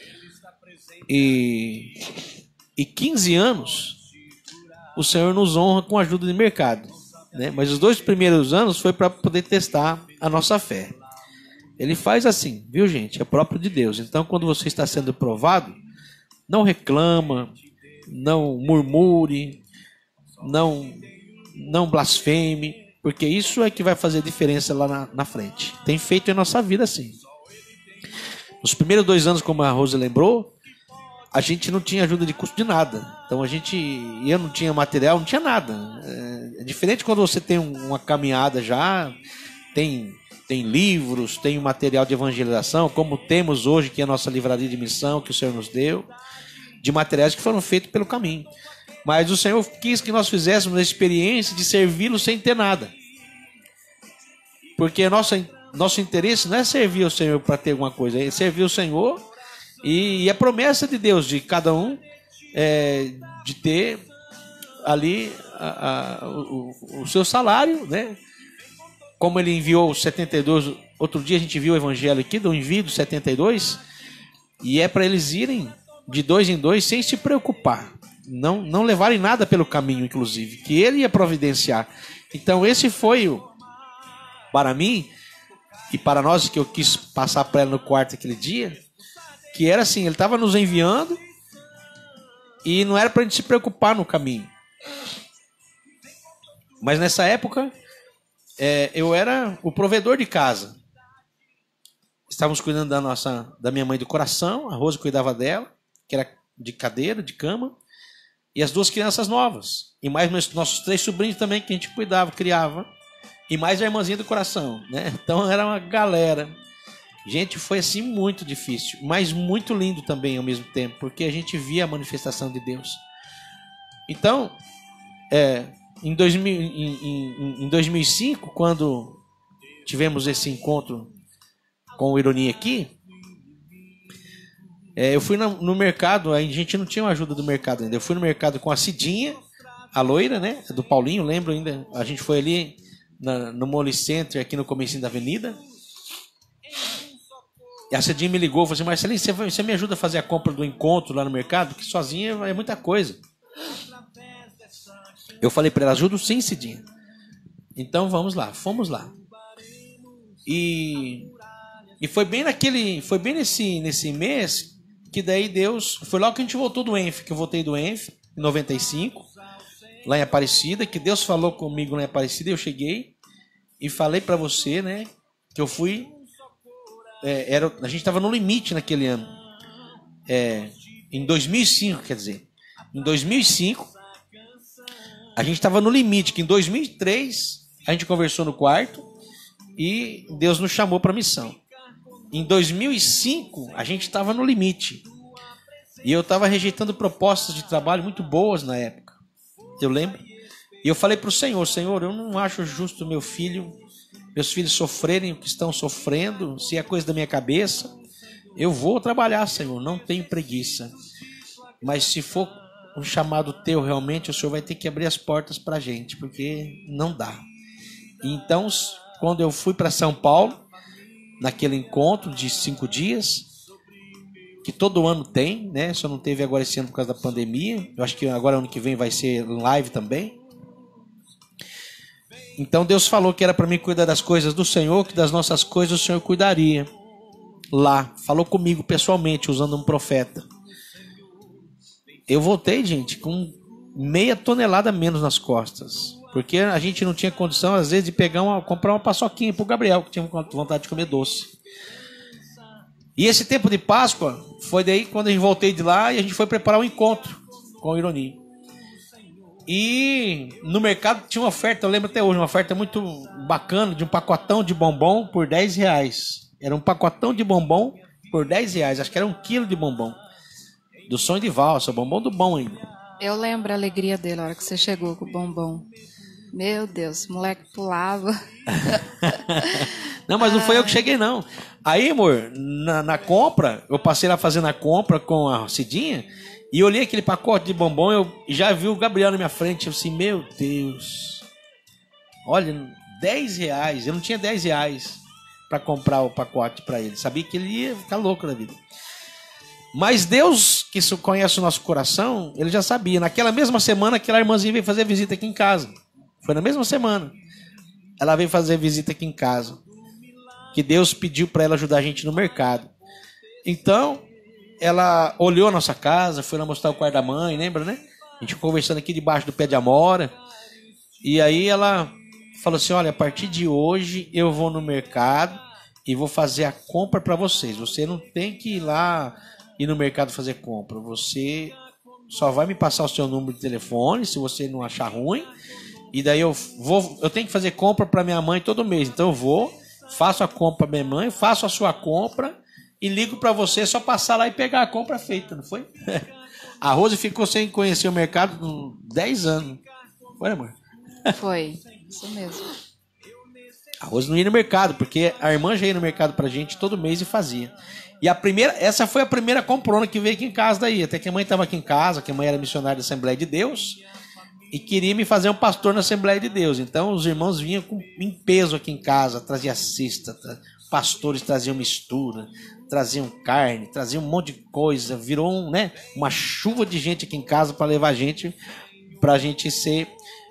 E, e quinze anos o Senhor nos honra com a ajuda de mercado, né? Mas os dois primeiros anos foi para poder testar a nossa fé. Ele faz assim, viu, gente? É próprio de Deus. Então, quando você está sendo provado, não reclama, não murmure, não, não blasfeme, porque isso é que vai fazer diferença lá na, na frente. Tem feito em nossa vida assim. Nos primeiros dois anos, como a Rose lembrou, a gente não tinha ajuda de custo de nada. Então a gente, eu não tinha material, não tinha nada. É, é diferente quando você tem uma caminhada já, tem, tem livros, tem material de evangelização, como temos hoje, que é a nossa livraria de missão, que o Senhor nos deu, de materiais que foram feitos pelo caminho. Mas o Senhor quis que nós fizéssemos a experiência de servi-lo sem ter nada. Porque nosso, nosso interesse não é servir o Senhor para ter alguma coisa, é servir o Senhor e, e a promessa de Deus de cada um é, de ter ali a, a, o, o seu salário, né? Como ele enviou os setenta e dois, outro dia a gente viu o evangelho aqui do envio dos setenta e dois, e é para eles irem de dois em dois sem se preocupar. Não, não levarem nada pelo caminho, inclusive, que ele ia providenciar. Então esse foi o, para mim e para nós, que eu quis passar para ela no quarto aquele dia, que era assim, ele estava nos enviando e não era para a gente se preocupar no caminho. Mas nessa época é, eu era o provedor de casa. Estávamos cuidando da nossa, da minha mãe do coração, a Rose cuidava dela, que era de cadeira, de cama, e as duas crianças novas. E mais meus, nossos três sobrinhos também, que a gente cuidava, criava. E mais a irmãzinha do coração, né? Então era uma galera. Gente, foi assim muito difícil, mas muito lindo também ao mesmo tempo, porque a gente via a manifestação de Deus. Então, é, em, dois mil, em, em, em dois mil e cinco, quando tivemos esse encontro com o Ironia aqui, É, eu fui no, no mercado, a gente não tinha uma ajuda do mercado ainda. Eu fui no mercado com a Cidinha, a loira, né? Do Paulinho, lembro ainda. A gente foi ali na, no Mall Center, aqui no comecinho da avenida. E a Cidinha me ligou e falou assim: Marcelinho, você, você me ajuda a fazer a compra do encontro lá no mercado? Porque sozinha é muita coisa. Eu falei para ela: ajudo sim, Cidinha. Então vamos lá, fomos lá. E, e foi bem naquele, foi bem nesse, nesse mês que daí Deus... Foi logo que a gente voltou do Enf, que eu voltei do Enf, em noventa e cinco, lá em Aparecida, que Deus falou comigo lá em Aparecida, eu cheguei e falei para você, né, que eu fui... É, era, a gente estava no limite naquele ano. É, em dois mil e cinco, quer dizer. Em dois mil e cinco, a gente estava no limite, que em dois mil e três, a gente conversou no quarto e Deus nos chamou para a missão. Em dois mil e cinco, a gente estava no limite. E eu estava rejeitando propostas de trabalho muito boas na época. Eu lembro. E eu falei para o Senhor: Senhor, eu não acho justo meu filho, meus filhos sofrerem o que estão sofrendo. Se é coisa da minha cabeça, eu vou trabalhar, Senhor. Não tenho preguiça. Mas se for um chamado teu realmente, o Senhor vai ter que abrir as portas para a gente, porque não dá. E então, quando eu fui para São Paulo, naquele encontro de cinco dias, que todo ano tem, né? Só não teve agora esse ano por causa da pandemia. Eu acho que agora ano que vem vai ser live também. Então Deus falou que era para mim cuidar das coisas do Senhor, que das nossas coisas o Senhor cuidaria. Lá, falou comigo pessoalmente, usando um profeta. Eu voltei, gente, com meia tonelada menos nas costas. Porque a gente não tinha condição, às vezes, de pegar uma, comprar uma paçoquinha pro Gabriel, que tinha vontade de comer doce. E esse tempo de Páscoa foi daí quando a gente voltei de lá e a gente foi preparar um encontro com o Ironi. E no mercado tinha uma oferta, eu lembro até hoje, uma oferta muito bacana de um pacotão de bombom por dez reais. Era um pacotão de bombom por dez reais, acho que era um quilo de bombom. Do Sonho de Valsa, bombom do bom ainda. Eu lembro a alegria dele na hora que você chegou com o bombom. Meu Deus, o moleque pulava. Não, mas não foi eu que cheguei, não. Aí, amor, na, na compra, eu passei lá fazendo a compra com a Cidinha e olhei aquele pacote de bombom, eu já vi o Gabriel na minha frente. Eu assim, meu Deus. Olha, dez reais. Eu não tinha dez reais para comprar o pacote para ele. Sabia que ele ia ficar louco na vida. Mas Deus, que conhece o nosso coração, ele já sabia. Naquela mesma semana, aquela irmãzinha veio fazer visita aqui em casa. Foi na mesma semana. Ela veio fazer visita aqui em casa. Que Deus pediu para ela ajudar a gente no mercado. Então, ela olhou a nossa casa, foi lá mostrar o quarto da mãe, lembra, né? A gente conversando aqui debaixo do pé de amora. E aí ela falou assim, olha, a partir de hoje eu vou no mercado e vou fazer a compra para vocês. Você não tem que ir lá ir no mercado fazer compra. Você só vai me passar o seu número de telefone, se você não achar ruim. E daí eu vou, eu tenho que fazer compra para minha mãe todo mês. Então eu vou, faço a compra para minha mãe, faço a sua compra e ligo para você, só passar lá e pegar a compra feita, não foi? A Rose ficou sem conhecer o mercado por dez anos. Foi, amor? Foi, isso mesmo. A Rose não ia no mercado, porque a irmã já ia no mercado pra gente todo mês e fazia. E a primeira, essa foi a primeira comprona que veio aqui em casa daí. Até que a mãe estava aqui em casa, que a mãe era missionária da Assembleia de Deus e queria me fazer um pastor na Assembleia de Deus. Então os irmãos vinham com, em peso aqui em casa, traziam cesta, tra... pastores traziam mistura, traziam carne, traziam um monte de coisa. Virou um, né, uma chuva de gente aqui em casa para levar a gente, para a gente ser,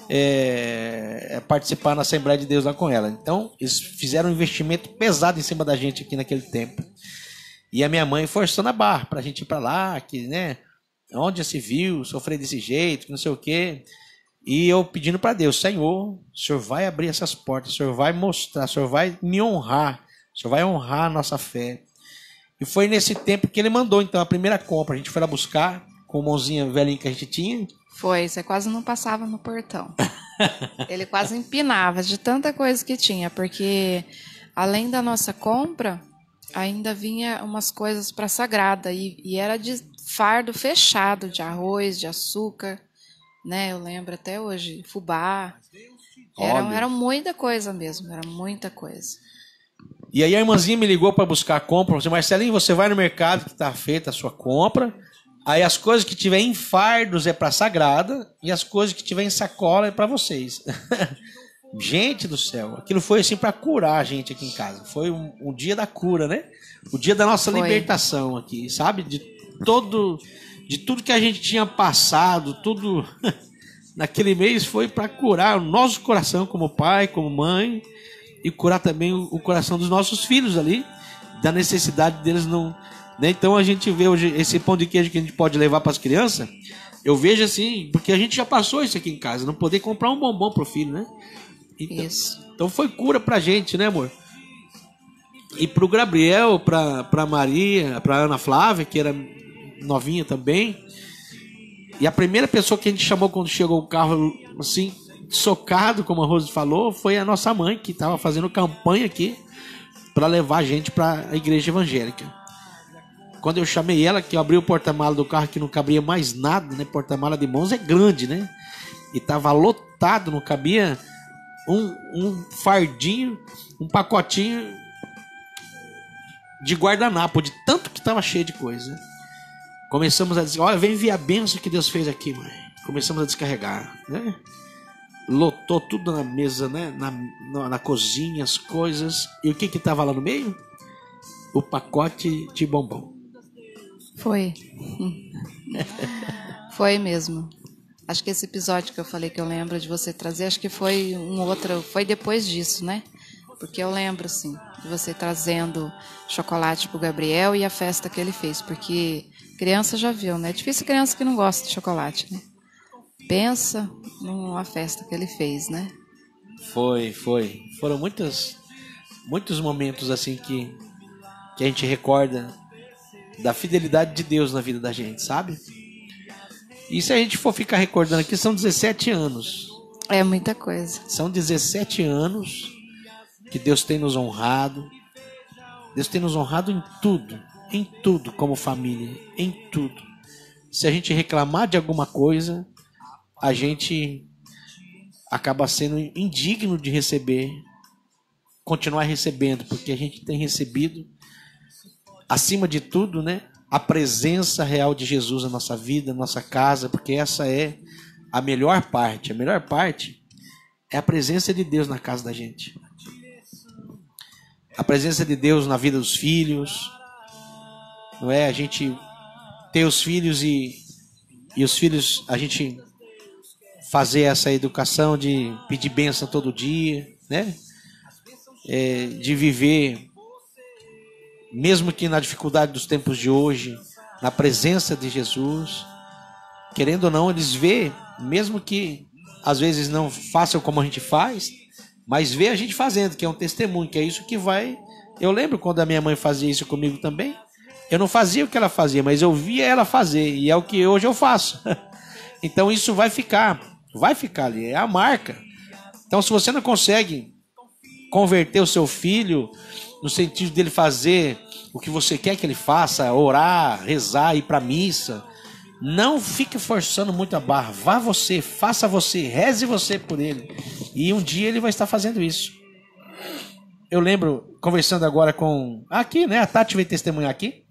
é, participar na Assembleia de Deus lá com ela. Então eles fizeram um investimento pesado em cima da gente aqui naquele tempo. E a minha mãe forçando a barra para a gente ir para lá, que, né, onde já se viu, sofrer desse jeito, que não sei o quê. E eu pedindo para Deus, Senhor, o Senhor vai abrir essas portas, o Senhor vai mostrar, o Senhor vai me honrar, o Senhor vai honrar a nossa fé. E foi nesse tempo que ele mandou, então, a primeira compra. A gente foi lá buscar, com a mãozinha velhinha que a gente tinha. Foi, você quase não passava no portão. Ele quase empinava de tanta coisa que tinha, porque além da nossa compra, ainda vinha umas coisas para Sagrada, e, e era de fardo fechado, de arroz, de açúcar, né? Eu lembro até hoje, fubá. Era, era muita coisa mesmo, era muita coisa. E aí a irmãzinha me ligou para buscar a compra, falou assim, Marcelinho, você vai no mercado que está feita a sua compra, aí as coisas que tiver em fardos é para Sagrada, e as coisas que tiver em sacola é para vocês. Gente do céu, aquilo foi assim para curar a gente aqui em casa. Foi um, um dia da cura, né? O dia da nossa foi. libertação aqui, sabe? De todo, de tudo que a gente tinha passado, tudo naquele mês foi para curar o nosso coração como pai, como mãe, e curar também o, o coração dos nossos filhos ali, da necessidade deles não, né? Então a gente vê hoje esse pão de queijo que a gente pode levar para as crianças. Eu vejo assim, porque a gente já passou isso aqui em casa, não poder comprar um bombom pro filho, né? Então, Isso. Então foi cura pra gente, né, amor? E pro Gabriel, pra, pra Maria, pra Ana Flávia, que era novinha também. E a primeira pessoa que a gente chamou quando chegou o carro, assim, socado, como a Rose falou, foi a nossa mãe, que estava fazendo campanha aqui para levar a gente para a igreja evangélica. Quando eu chamei ela, que eu abri o porta-mala do carro, que não cabia mais nada, né? Porta-mala de mãos é grande, né? E tava lotado, não cabia um, um fardinho, um pacotinho de guardanapo, de tanto que tava cheio de coisa. Começamos a dizer, olha, vem ver a bênção que Deus fez aqui, mãe. Começamos a descarregar, né? Lotou tudo na mesa, né? Na, na, na cozinha, as coisas. E o que que tava lá no meio? O pacote de bombom. Foi. Foi mesmo. Acho que esse episódio que eu falei que eu lembro de você trazer, acho que foi um outro, foi depois disso, né? Porque eu lembro, sim, de você trazendo chocolate pro Gabriel e a festa que ele fez. Porque criança já viu, né? É difícil criança que não gosta de chocolate, né? Pensa numa festa que ele fez, né? Foi, foi. Foram muitos, muitos momentos assim que, que a gente recorda da fidelidade de Deus na vida da gente, sabe? E se a gente for ficar recordando aqui, são dezessete anos. É muita coisa. São dezessete anos que Deus tem nos honrado. Deus tem nos honrado em tudo, em tudo como família, em tudo. Se a gente reclamar de alguma coisa, a gente acaba sendo indigno de receber, continuar recebendo, porque a gente tem recebido, acima de tudo, né, a presença real de Jesus na nossa vida, na nossa casa, porque essa é a melhor parte. A melhor parte é a presença de Deus na casa da gente. A presença de Deus na vida dos filhos, não é? A gente ter os filhos e, e os filhos, a gente fazer essa educação de pedir bênção todo dia, né? É, de viver, mesmo que na dificuldade dos tempos de hoje, na presença de Jesus, querendo ou não, eles vê, mesmo que às vezes não façam como a gente faz, mas vê a gente fazendo, que é um testemunho, que é isso que vai... Eu lembro quando a minha mãe fazia isso comigo também, eu não fazia o que ela fazia, mas eu via ela fazer, e é o que hoje eu faço. Então isso vai ficar, vai ficar ali, é a marca. Então se você não consegue converter o seu filho no sentido dele fazer o que você quer que ele faça, orar, rezar, ir para missa, não fique forçando muito a barra. Vá você, faça você, reze você por ele. E um dia ele vai estar fazendo isso. Eu lembro, conversando agora com... Aqui, né? A Tati veio testemunhar aqui.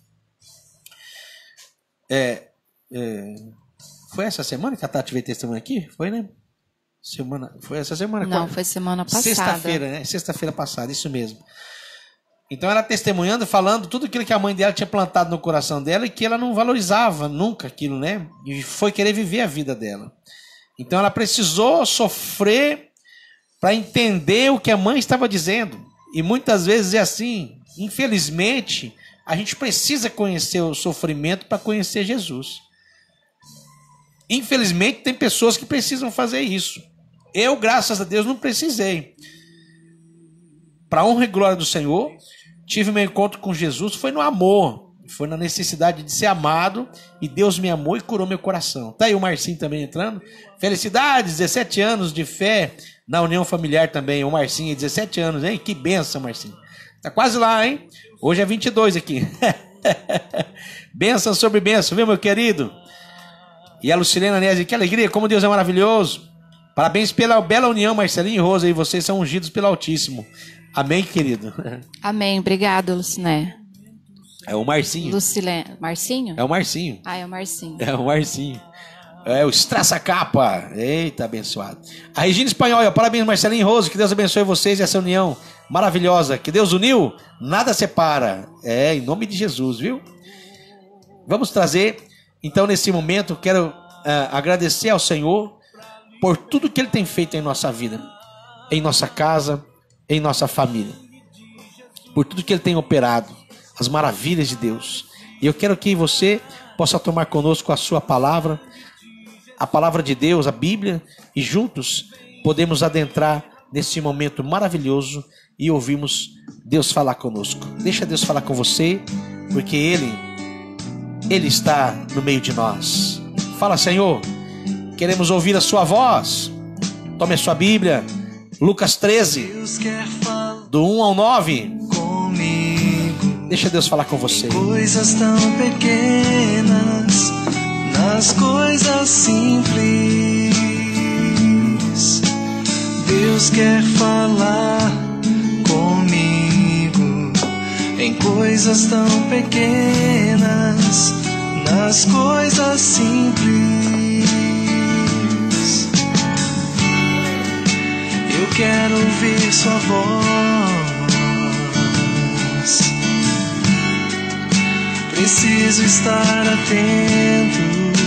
É, é, foi essa semana que a Tati veio testemunhar aqui? Foi, né? Semana, foi essa semana? Não, qual? foi semana passada. Sexta-feira, né? Sexta-feira passada, isso mesmo. Então ela testemunhando, falando tudo aquilo que a mãe dela tinha plantado no coração dela e que ela não valorizava nunca aquilo, né? E foi querer viver a vida dela. Então ela precisou sofrer para entender o que a mãe estava dizendo. E muitas vezes é assim. Infelizmente, a gente precisa conhecer o sofrimento para conhecer Jesus. Infelizmente, tem pessoas que precisam fazer isso. Eu, graças a Deus, não precisei. Para honra e glória do Senhor, tive meu encontro com Jesus, foi no amor, foi na necessidade de ser amado, e Deus me amou e curou meu coração. Tá aí o Marcinho também entrando. Felicidades, dezessete anos de fé na união familiar também. O Marcinho, dezessete anos, hein? Que benção, Marcinho. Tá quase lá, hein? Hoje é vinte e dois aqui. Benção sobre benção, viu, meu querido? E a Lucilena Nese, que alegria, como Deus é maravilhoso. Parabéns pela bela união, Marcelinho e Rosa, e vocês são ungidos pelo Altíssimo. Amém, querido? Amém. Obrigado, Luciné. É o Marcinho. Lucilene. Marcinho? É o Marcinho. Ah, é o Marcinho. É o Marcinho. É o Estraça-Capa. Eita, abençoado. A Regina Espanhol, parabéns, Marcelinho e Rosa. Que Deus abençoe vocês e essa união maravilhosa. Que Deus uniu, nada separa. É, em nome de Jesus, viu? Vamos trazer, então, nesse momento, quero uh, agradecer ao Senhor por tudo que Ele tem feito em nossa vida, em nossa casa, em nossa família, por tudo que Ele tem operado, as maravilhas de Deus. E eu quero que você possa tomar conosco a sua palavra, a palavra de Deus, a Bíblia, e juntos podemos adentrar nesse momento maravilhoso e ouvirmos Deus falar conosco. Deixa Deus falar com você, porque Ele, Ele está no meio de nós. Fala, Senhor, queremos ouvir a sua voz. Tome a sua Bíblia, Lucas treze, do um ao nove. Deixa Deus falar com você. Coisas tão pequenas, nas coisas simples, Deus quer falar comigo. Em coisas tão pequenas, nas coisas simples, eu quero ouvir sua voz. preciso estar atento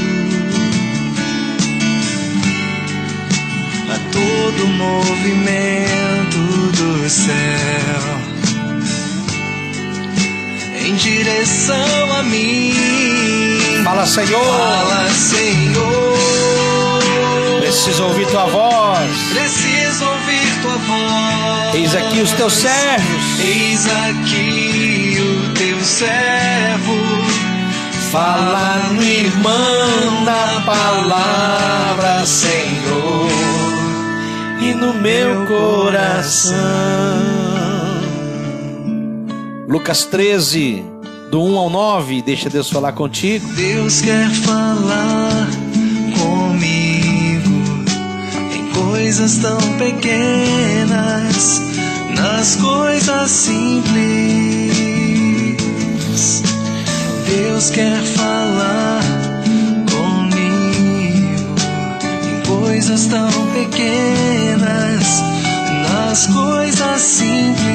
a todo movimento do céu em direção a mim. Fala, Senhor. Fala, Senhor. Preciso ouvir tua voz. Preciso ouvir tua voz. Eis aqui os teus servos. Eis aqui o teu servo. Fala no irmão da palavra, Senhor, e no meu coração. Lucas treze, do um ao nove, deixa Deus falar contigo. Deus quer falar comigo em coisas tão pequenas, nas coisas simples. Deus quer falar comigo em coisas tão pequenas, nas coisas simples.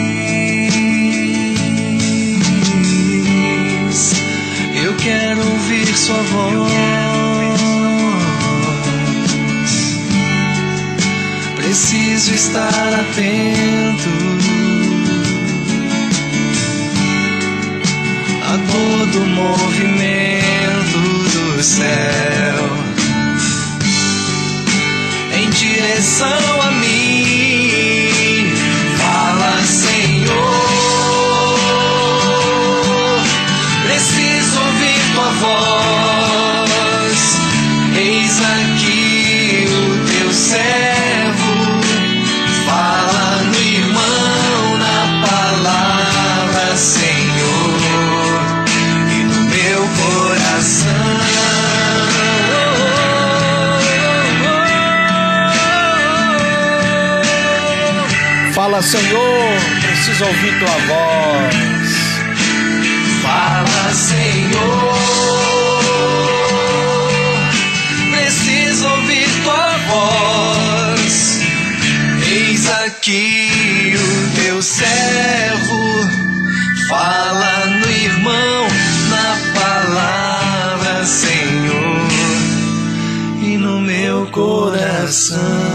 Eu quero ouvir sua voz. Preciso estar atento a todo movimento do céu em direção a mim. Fala, Senhor. Preciso ouvir tua voz. Eis aqui o teu servo. Fala no irmão, na palavra, Senhor, e no meu coração. Fala, Senhor, preciso ouvir tua voz. Fala, Senhor, preciso ouvir tua voz. Eis aqui o teu servo. Fala no irmão, na palavra, Senhor, e no meu coração.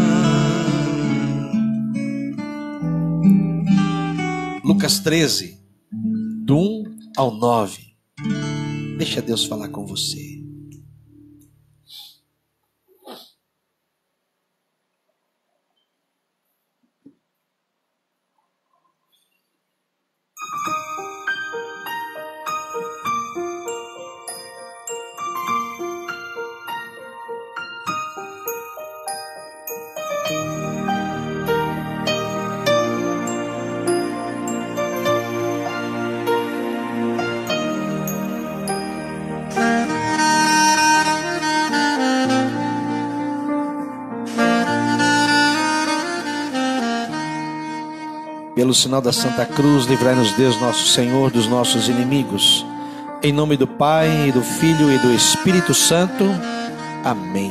Lucas treze, do um ao nove. Deixa Deus falar com você. Pelo sinal da Santa Cruz, livrai-nos Deus nosso Senhor dos nossos inimigos. Em nome do Pai, e do Filho e do Espírito Santo. Amém.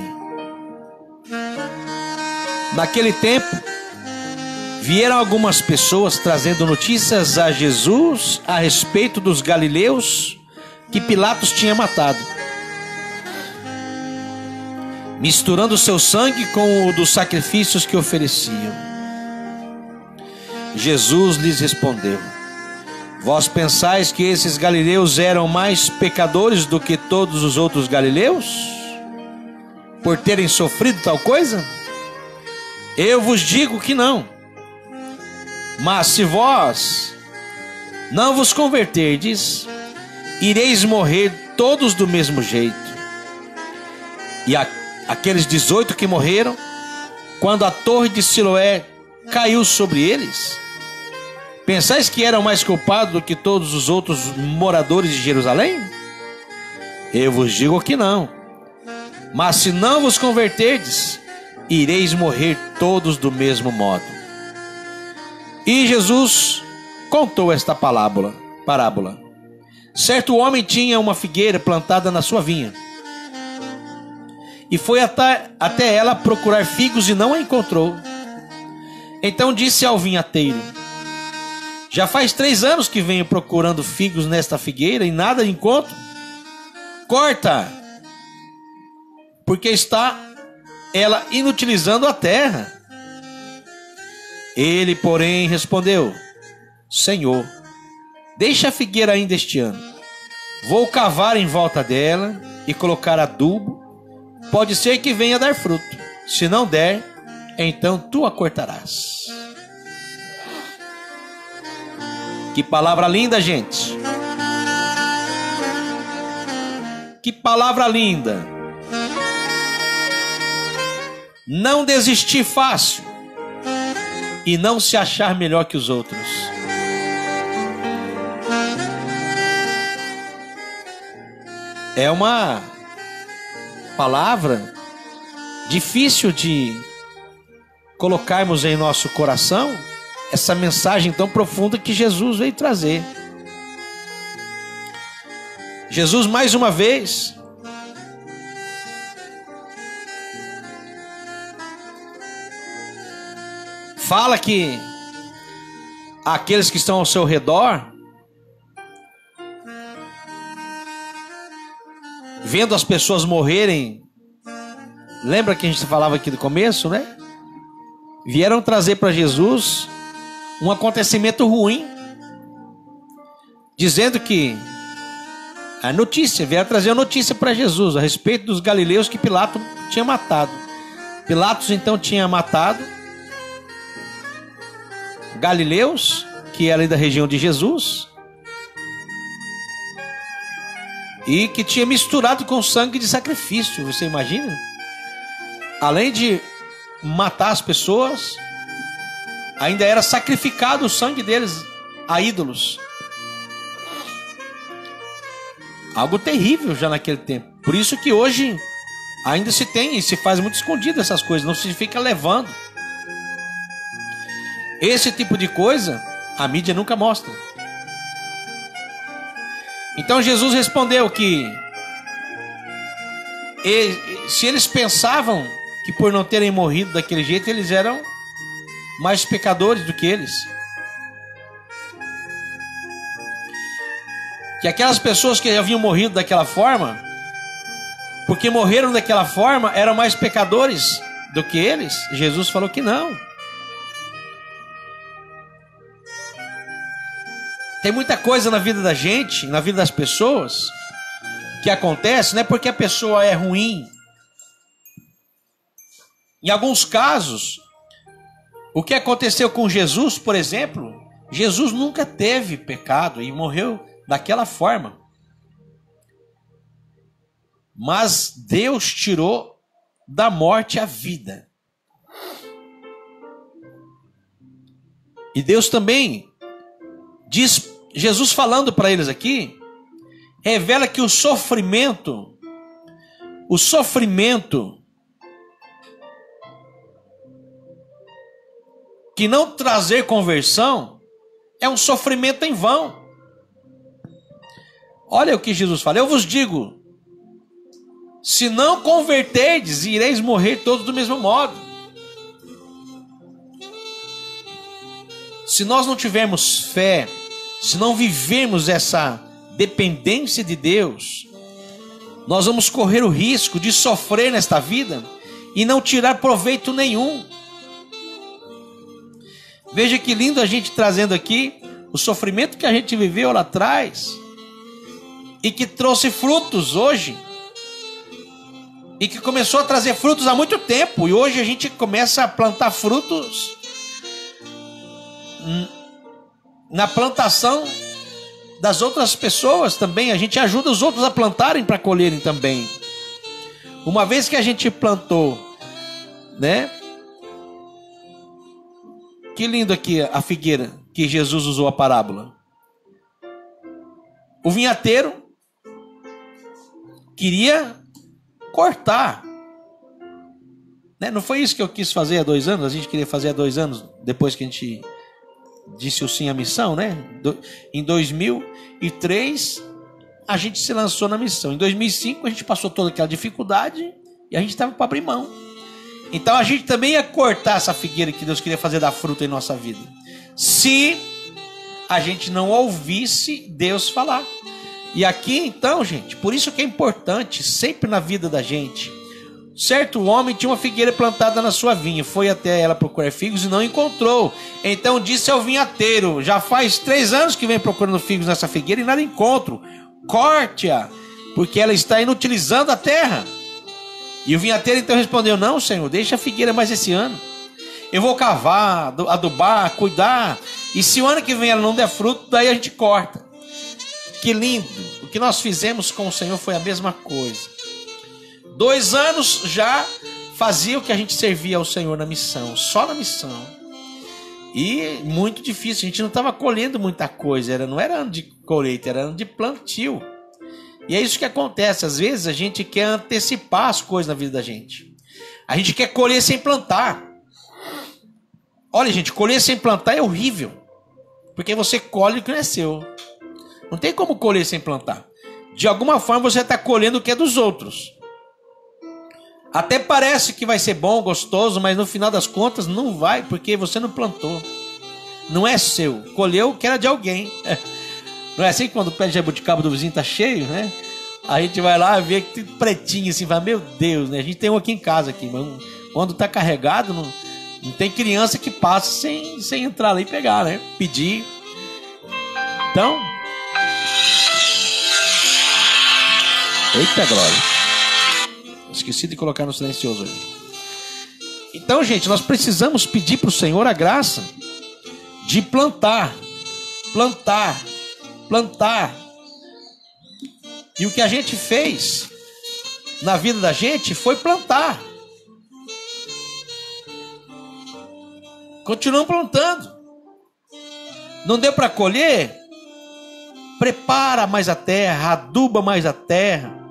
Naquele tempo, vieram algumas pessoas trazendo notícias a Jesus a respeito dos galileus que Pilatos tinha matado, misturando seu sangue com o dos sacrifícios que ofereciam. Jesus lhes respondeu: vós pensais que esses galileus eram mais pecadores do que todos os outros galileus, por terem sofrido tal coisa? Eu vos digo que não. Mas se vós não vos converterdes, ireis morrer todos do mesmo jeito. E a, aqueles dezoito que morreram, quando a torre de Siloé caiu sobre eles, pensais que eram mais culpados do que todos os outros moradores de Jerusalém? Eu vos digo que não. Mas se não vos converterdes, ireis morrer todos do mesmo modo. E Jesus contou esta parábola. parábola. Certo homem tinha uma figueira plantada na sua vinha, e foi até, até ela procurar figos e não a encontrou. Então disse ao vinhateiro: Já faz três anos que venho procurando figos nesta figueira e nada encontro. Corta, porque está ela inutilizando a terra. Ele, porém, respondeu: Senhor, deixa a figueira ainda este ano. Vou cavar em volta dela e colocar adubo. Pode ser que venha dar fruto. Se não der, então tu a cortarás. Que palavra linda, gente. Que palavra linda. Não desistir fácil e não se achar melhor que os outros. É uma palavra difícil de colocarmos em nosso coração, essa mensagem tão profunda que Jesus veio trazer. Jesus, mais uma vez, fala que aqueles que estão ao seu redor, vendo as pessoas morrerem, lembra que a gente falava aqui no começo, né? Vieram trazer para Jesus um acontecimento ruim, dizendo que a notícia, vieram trazer a notícia para Jesus a respeito dos galileus que Pilatos tinha matado. Pilatos então tinha matado galileus, que era ali da região de Jesus, e que tinha misturado com sangue de sacrifício, você imagina? Além de matar as pessoas, ainda era sacrificado o sangue deles a ídolos. Algo terrível já naquele tempo. Por isso que hoje ainda se tem e se faz muito escondido essas coisas, não se fica levando. Esse tipo de coisa a mídia nunca mostra. Então Jesus respondeu que se eles pensavam que por não terem morrido daquele jeito, eles eram mais pecadores do que eles. Que aquelas pessoas que haviam morrido daquela forma, porque morreram daquela forma, eram mais pecadores do que eles. Jesus falou que não. Tem muita coisa na vida da gente, na vida das pessoas, que acontece, não é porque a pessoa é ruim. Em alguns casos, o que aconteceu com Jesus, por exemplo, Jesus nunca teve pecado e morreu daquela forma. Mas Deus tirou da morte a vida. E Deus também diz, Jesus falando para eles aqui, revela que o sofrimento, o sofrimento que não trazer conversão é um sofrimento em vão. Olha o que Jesus fala: eu vos digo, se não converterdes, ireis morrer todos do mesmo modo. Se nós não tivermos fé, se não vivermos essa dependência de Deus, nós vamos correr o risco de sofrer nesta vida e não tirar proveito nenhum. Veja que lindo a gente trazendo aqui o sofrimento que a gente viveu lá atrás e que trouxe frutos hoje, e que começou a trazer frutos há muito tempo, e hoje a gente começa a plantar frutos na plantação das outras pessoas também. A gente ajuda os outros a plantarem para colherem também. Uma vez que a gente plantou, né? Que lindo aqui a figueira que Jesus usou a parábola. O vinhateiro queria cortar, né? Não foi isso que eu quis fazer há dois anos. A gente queria fazer há dois anos, depois que a gente disse o sim à missão, né? Do, em dois mil e três a gente se lançou na missão. Em dois mil e cinco a gente passou toda aquela dificuldade e a gente estava para abrir mão. Então a gente também ia cortar essa figueira que Deus queria fazer dar fruto em nossa vida, se a gente não ouvisse Deus falar. E aqui então, gente, por isso que é importante sempre na vida da gente. Certo homem tinha uma figueira plantada na sua vinha, foi até ela procurar figos e não encontrou. Então disse ao vinhateiro: já faz três anos que vem procurando figos nessa figueira e nada encontro. Corte-a, porque ela está inutilizando a terra. E o vinhateiro então respondeu: não, senhor, deixa a figueira mais esse ano. Eu vou cavar, adubar, cuidar, e se o ano que vem ela não der fruto, daí a gente corta. Que lindo! O que nós fizemos com o Senhor foi a mesma coisa. Dois anos já fazia o que a gente servia ao Senhor na missão, só na missão. E muito difícil, a gente não estava colhendo muita coisa, era, não era ano de colheita, era ano de plantio. E é isso que acontece, às vezes a gente quer antecipar as coisas na vida da gente. A gente quer colher sem plantar. Olha, gente, colher sem plantar é horrível, porque você colhe o que não é seu. Não tem como colher sem plantar. De alguma forma você está colhendo o que é dos outros. Até parece que vai ser bom, gostoso, mas no final das contas não vai, porque você não plantou. Não é seu. Colheu o que era de alguém. Não é assim que quando o pé de jabuticaba do vizinho está cheio, né? A gente vai lá ver que tem pretinho assim, vai, meu Deus, né? A gente tem um aqui em casa, aqui, mas quando está carregado, não, não tem criança que passa sem, sem entrar lá e pegar, né? Pedir. Então... Eita glória. Esqueci de colocar no silencioso aí. Então, gente, nós precisamos pedir para o Senhor a graça de plantar, plantar, plantar. E o que a gente fez na vida da gente foi plantar. Continuamos plantando. Não deu para colher? Prepara mais a terra, aduba mais a terra,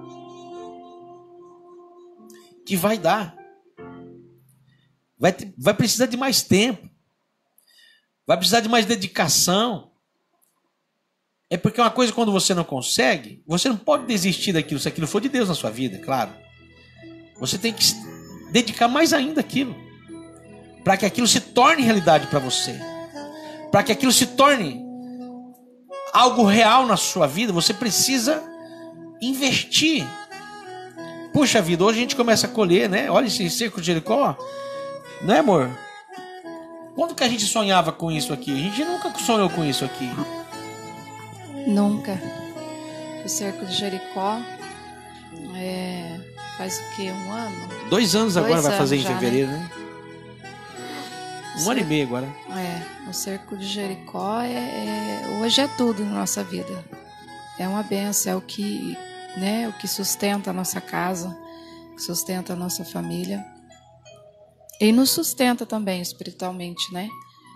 que vai dar. Vai, vai precisar de mais tempo. Vai precisar de mais dedicação. É porque uma coisa, quando você não consegue, você não pode desistir daquilo, se aquilo for de Deus na sua vida, claro. Você tem que dedicar mais ainda àquilo, para que aquilo se torne realidade para você. Para que aquilo se torne algo real na sua vida, você precisa investir. Puxa vida, hoje a gente começa a colher, né? Olha esse cerco de Jericó. Não é, amor? Quando que a gente sonhava com isso aqui? A gente nunca sonhou com isso aqui. Nunca. O cerco de Jericó é, faz o quê? Um ano? Dois anos Dois agora vai anos fazer em já, fevereiro, né? Um Cer- ano e meio agora. É, o cerco de Jericó é, é, hoje é tudo na nossa vida. É uma benção, é o que, né, o que sustenta a nossa casa, que sustenta a nossa família. E nos sustenta também espiritualmente, né?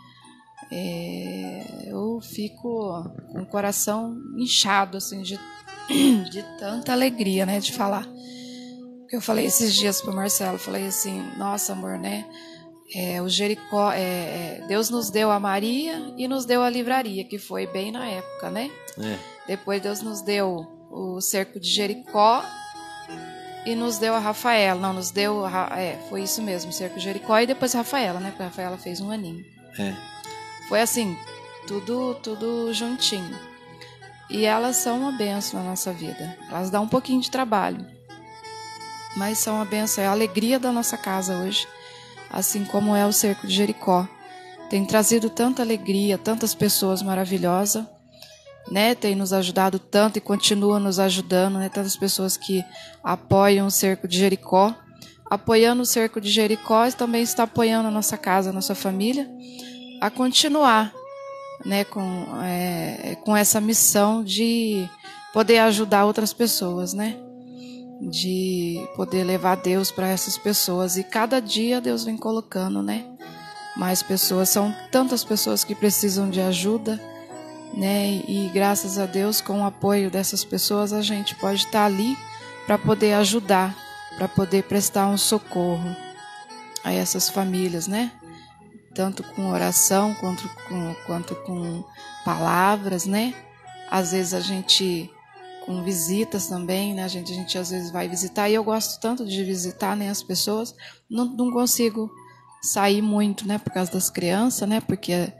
É, eu fico com o coração inchado, assim, de, de tanta alegria, né, de falar. Eu falei esses dias pro Marcelo, falei assim, nossa, amor, né? É, o Jericó, é, é, Deus nos deu a Maria e nos deu a livraria, que foi bem na época, né? É. Depois Deus nos deu o cerco de Jericó e nos deu a Rafaela. Não, nos deu, a, é, foi isso mesmo, o cerco de Jericó e depois a Rafaela, né? Porque a Rafaela fez um aninho. É. Foi assim, tudo, tudo juntinho. E elas são uma bênção na nossa vida. Elas dão um pouquinho de trabalho, mas são uma bênção, é a alegria da nossa casa hoje. Assim como é o cerco de Jericó. Tem trazido tanta alegria, tantas pessoas maravilhosas, né? Tem nos ajudado tanto e continua nos ajudando, né? Tantas pessoas que apoiam o cerco de Jericó. Apoiando o cerco de Jericó, também está apoiando a nossa casa, a nossa família, a continuar, né? Com, é, com essa missão de poder ajudar outras pessoas, né? De poder levar Deus para essas pessoas. E cada dia Deus vem colocando, né? Mais pessoas. São tantas pessoas que precisam de ajuda, né? E graças a Deus, com o apoio dessas pessoas, a gente pode estar ali para poder ajudar, para poder prestar um socorro a essas famílias, né? Tanto com oração quanto com, quanto com palavras, né? Às vezes a gente... com visitas também, né? A gente, a gente às vezes vai visitar, e eu gosto tanto de visitar, né, as pessoas. Não, não consigo sair muito, né, por causa das crianças, né, porque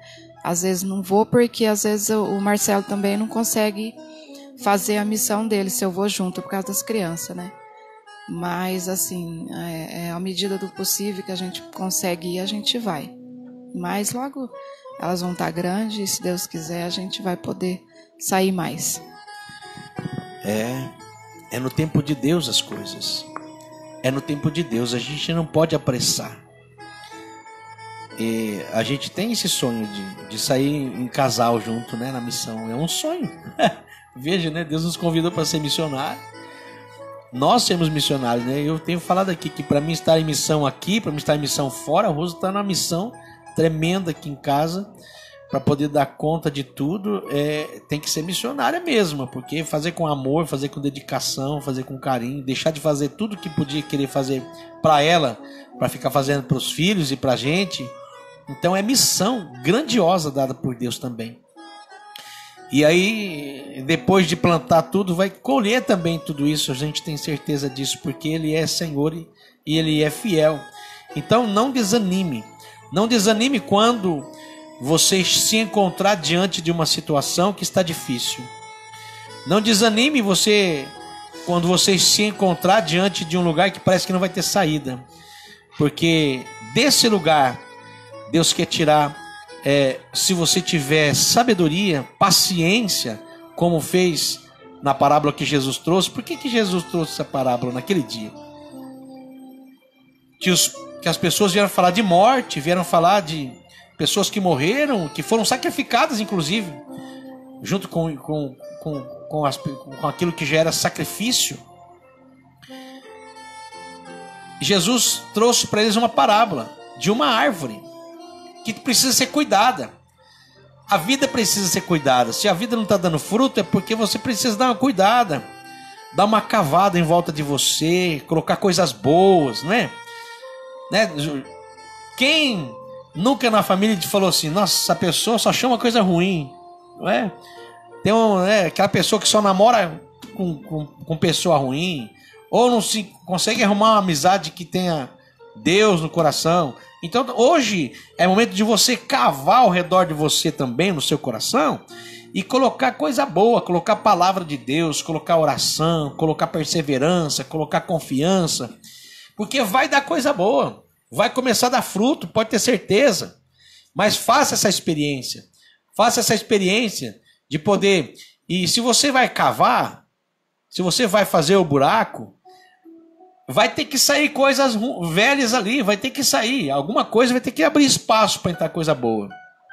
às vezes não vou porque às vezes o Marcelo também não consegue fazer a missão dele se eu vou junto por causa das crianças, né? Mas assim, é, é à medida do possível que a gente consegue ir, a gente vai. Mas logo elas vão estar grandes e se Deus quiser a gente vai poder sair mais. É, é no tempo de Deus as coisas. É no tempo de Deus, a gente não pode apressar. E a gente tem esse sonho de, de sair em casal junto, né, na missão. É um sonho. Veja, né, Deus nos convidou para ser missionário. Nós sermos missionários, né? Eu tenho falado aqui que para mim estar em missão aqui, para mim estar em missão fora, o Roso está numa missão tremenda aqui em casa. Para poder dar conta de tudo, é, tem que ser missionária mesmo, porque fazer com amor, fazer com dedicação, fazer com carinho, deixar de fazer tudo que podia querer fazer para ela, para ficar fazendo para os filhos e para a gente. Então é missão grandiosa dada por Deus também. E aí, depois de plantar tudo, vai colher também tudo isso, a gente tem certeza disso, porque Ele é Senhor e Ele é fiel. Então não desanime, não desanime quando você se encontrar diante de uma situação que está difícil. Não desanime você quando você se encontrar diante de um lugar que parece que não vai ter saída. Porque desse lugar, Deus quer tirar, é, se você tiver sabedoria, paciência, como fez na parábola que Jesus trouxe. Por que, que Jesus trouxe essa parábola naquele dia? Que, os, que as pessoas vieram falar de morte, vieram falar de pessoas que morreram, que foram sacrificadas, inclusive, junto com, com, com, com, as, com aquilo que já era sacrifício. Jesus trouxe para eles uma parábola de uma árvore que precisa ser cuidada. A vida precisa ser cuidada. Se a vida não está dando fruto, é porque você precisa dar uma cuidada, dar uma cavada em volta de você, colocar coisas boas, né? né? Quem nunca na família te falou assim, nossa, essa pessoa só chama coisa ruim, não é? Tem um, é, aquela pessoa que só namora com, com, com pessoa ruim, ou não se consegue arrumar uma amizade que tenha Deus no coração. Então hoje é momento de você cavar ao redor de você também, no seu coração, e colocar coisa boa, colocar a palavra de Deus, colocar oração, colocar perseverança, colocar confiança, porque vai dar coisa boa. Vai começar a dar fruto, pode ter certeza. Mas faça essa experiência. Faça essa experiência de poder... E se você vai cavar, se você vai fazer o buraco, vai ter que sair coisas velhas ali, vai ter que sair. Alguma coisa vai ter que abrir espaço para entrar coisa boa.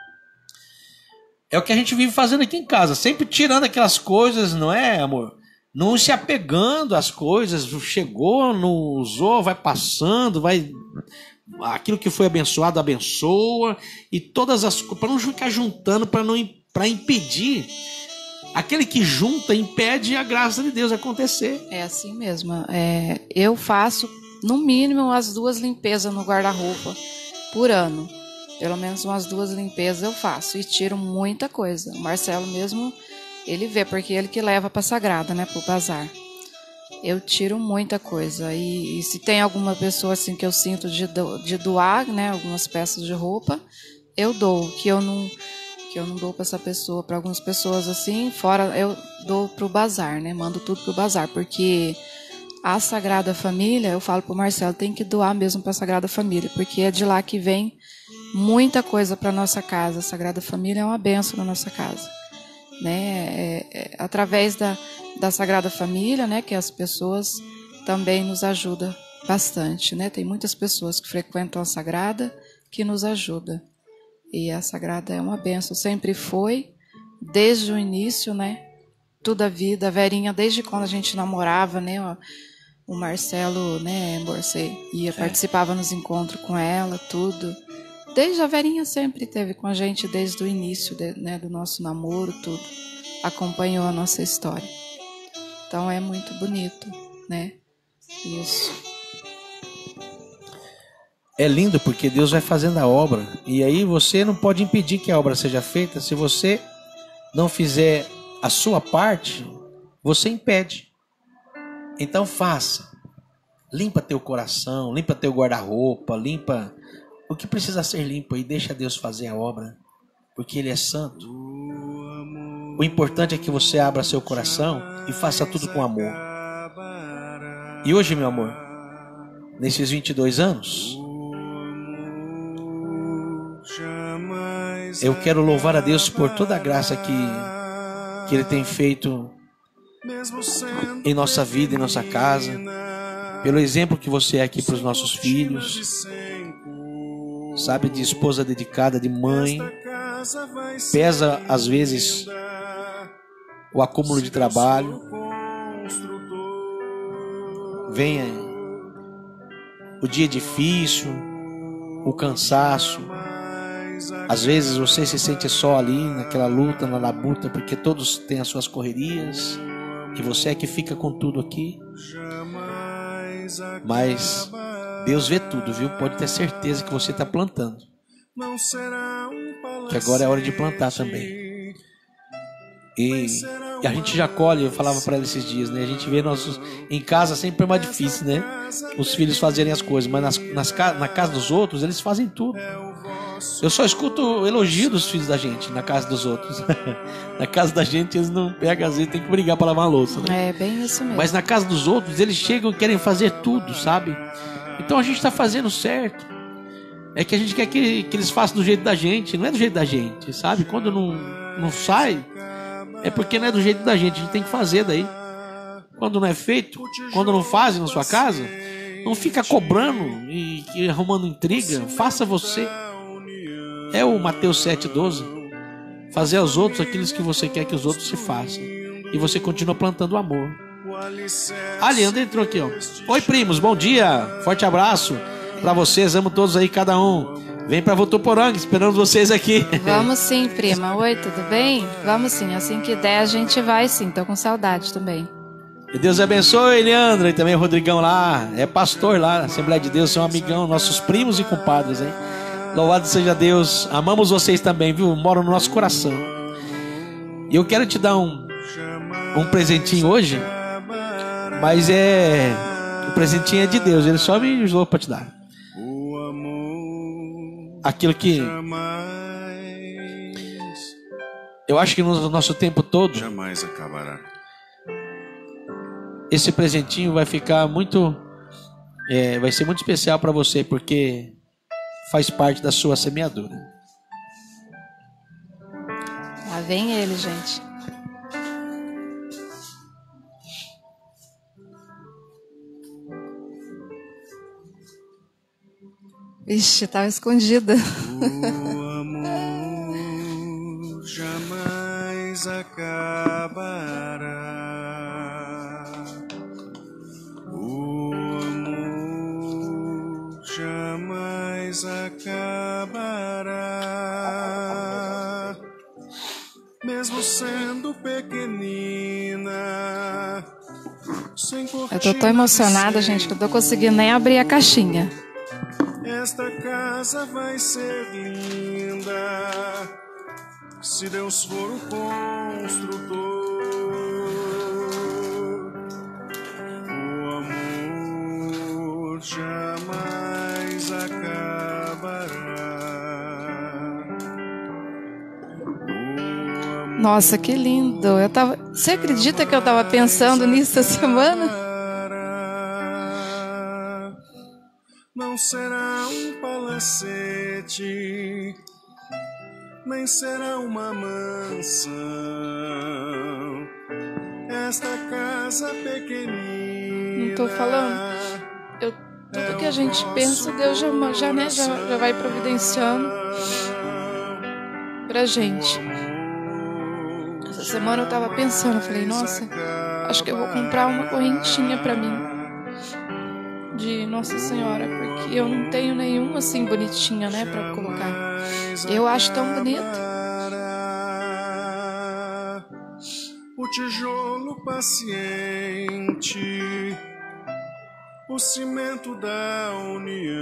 É o que a gente vive fazendo aqui em casa. Sempre tirando aquelas coisas, não é, amor? Não se apegando às coisas. Chegou, não usou, vai passando, vai... Aquilo que foi abençoado, abençoa. E todas as coisas, para não ficar juntando, para não para impedir. Aquele que junta impede a graça de Deus acontecer. É assim mesmo. É, eu faço, no mínimo, as duas limpezas no guarda-roupa por ano. Pelo menos umas duas limpezas eu faço. E tiro muita coisa. O Marcelo mesmo, ele vê, porque ele que leva para a Sagrada, né, para o bazar. Eu tiro muita coisa. E, e se tem alguma pessoa assim que eu sinto de, do, de doar, né, algumas peças de roupa, eu dou. Que eu não, que eu não dou para essa pessoa, para algumas pessoas assim, fora eu dou para o bazar, né? Mando tudo para o bazar, porque a Sagrada Família, eu falo para o Marcelo, tem que doar mesmo para a Sagrada Família, porque é de lá que vem muita coisa para nossa casa. A Sagrada Família é uma bênção na nossa casa, né? É, é, através da da Sagrada Família, né, que as pessoas também nos ajudam bastante, né? Tem muitas pessoas que frequentam a Sagrada que nos ajudam. E a Sagrada é uma bênção, sempre foi, desde o início, né? Toda a vida, a Verinha, desde quando a gente namorava, né? O Marcelo, né, você ia, é. participava nos encontros com ela, tudo. Desde a Verinha sempre esteve com a gente, desde o início, de, né, do nosso namoro, tudo. Acompanhou a nossa história. Então é muito bonito, né? Isso. É lindo porque Deus vai fazendo a obra. E aí você não pode impedir que a obra seja feita. Se você não fizer a sua parte, você impede. Então faça. Limpa teu coração, limpa teu guarda-roupa, limpa o que precisa ser limpo e deixa Deus fazer a obra. porque Ele é santo. O importante é que você abra seu coração e faça tudo com amor. E hoje, meu amor, nesses vinte e dois anos, eu quero louvar a Deus por toda a graça que, que Ele tem feito em nossa vida, em nossa casa, pelo exemplo que você é aqui para os nossos filhos, sabe, de esposa dedicada, de mãe. Pesa às vezes o acúmulo de trabalho, vem o dia difícil, o cansaço. Às vezes você se sente só ali naquela luta, na labuta, porque todos têm as suas correrias e você é que fica com tudo aqui. Mas Deus vê tudo, viu? Pode ter certeza que você está plantando, que agora é hora de plantar também. E, e a gente já colhe. Eu falava para ela esses dias, né? A gente vê nossos em casa sempre é mais difícil, né? Os filhos fazerem as coisas, mas nas, nas, na casa dos outros eles fazem tudo. Eu só escuto elogio dos filhos da gente na casa dos outros. Na casa da gente eles não pegam, às vezes tem que brigar para lavar a louça, né? É bem isso mesmo. Mas na casa dos outros eles chegam e querem fazer tudo, sabe? Então a gente está fazendo certo. É que a gente quer que, que eles façam do jeito da gente. Não é do jeito da gente, sabe? Quando não, não sai, é porque não é do jeito da gente. A gente tem que fazer daí. Quando não é feito, quando não fazem na sua casa, não fica cobrando e, e arrumando intriga. Faça você. É o Mateus sete, doze. Fazer aos outros aquilo que você quer que os outros se façam. E você continua plantando amor. A Leandra entrou aqui, ó. Oi, primos, bom dia. Forte abraço pra vocês. Amo todos aí, cada um. Vem pra Votuporanga, esperando vocês aqui. Vamos sim, prima. Oi, tudo bem? Vamos sim, assim que der a gente vai sim. Tô com saudade também. Que Deus abençoe, Leandro. E também o Rodrigão lá. É pastor lá na Assembleia de Deus. São amigão, nossos primos e compadres, hein? Louvado seja Deus. Amamos vocês também, viu? Moram no nosso coração. E eu quero te dar um, um presentinho hoje. Mas é... O presentinho é de Deus. Ele só me usou para te dar. Aquilo que... Eu acho que no nosso tempo todo... Jamais acabará. Esse presentinho vai ficar muito... É, vai ser muito especial para você, porque... faz parte da sua semeadura. Lá vem ele, gente. Vixe, tava escondida. O amor jamais acabará. O amor jamais acabará. Mesmo sendo pequenina, sem Eu tô tão emocionada, gente, que eu tô conseguindo nem abrir a caixinha. Esta casa vai ser linda, se Deus for o construtor. O amor jamais acabará. Nossa, que lindo. Eu tava... Você acredita que eu tava pensando nisso essa semana? Não será um palacete, nem será uma mansão. Esta casa pequenina. Não tô falando. Eu, tudo que a gente pensa, Deus já, já, né, já, já vai providenciando pra gente. Essa semana eu tava pensando, eu falei, nossa, acho que eu vou comprar uma correntinha pra mim de Nossa Senhora, porque eu não tenho nenhuma assim bonitinha, né, pra colocar. Eu acho tão bonito. O tijolo paciente, o cimento da união,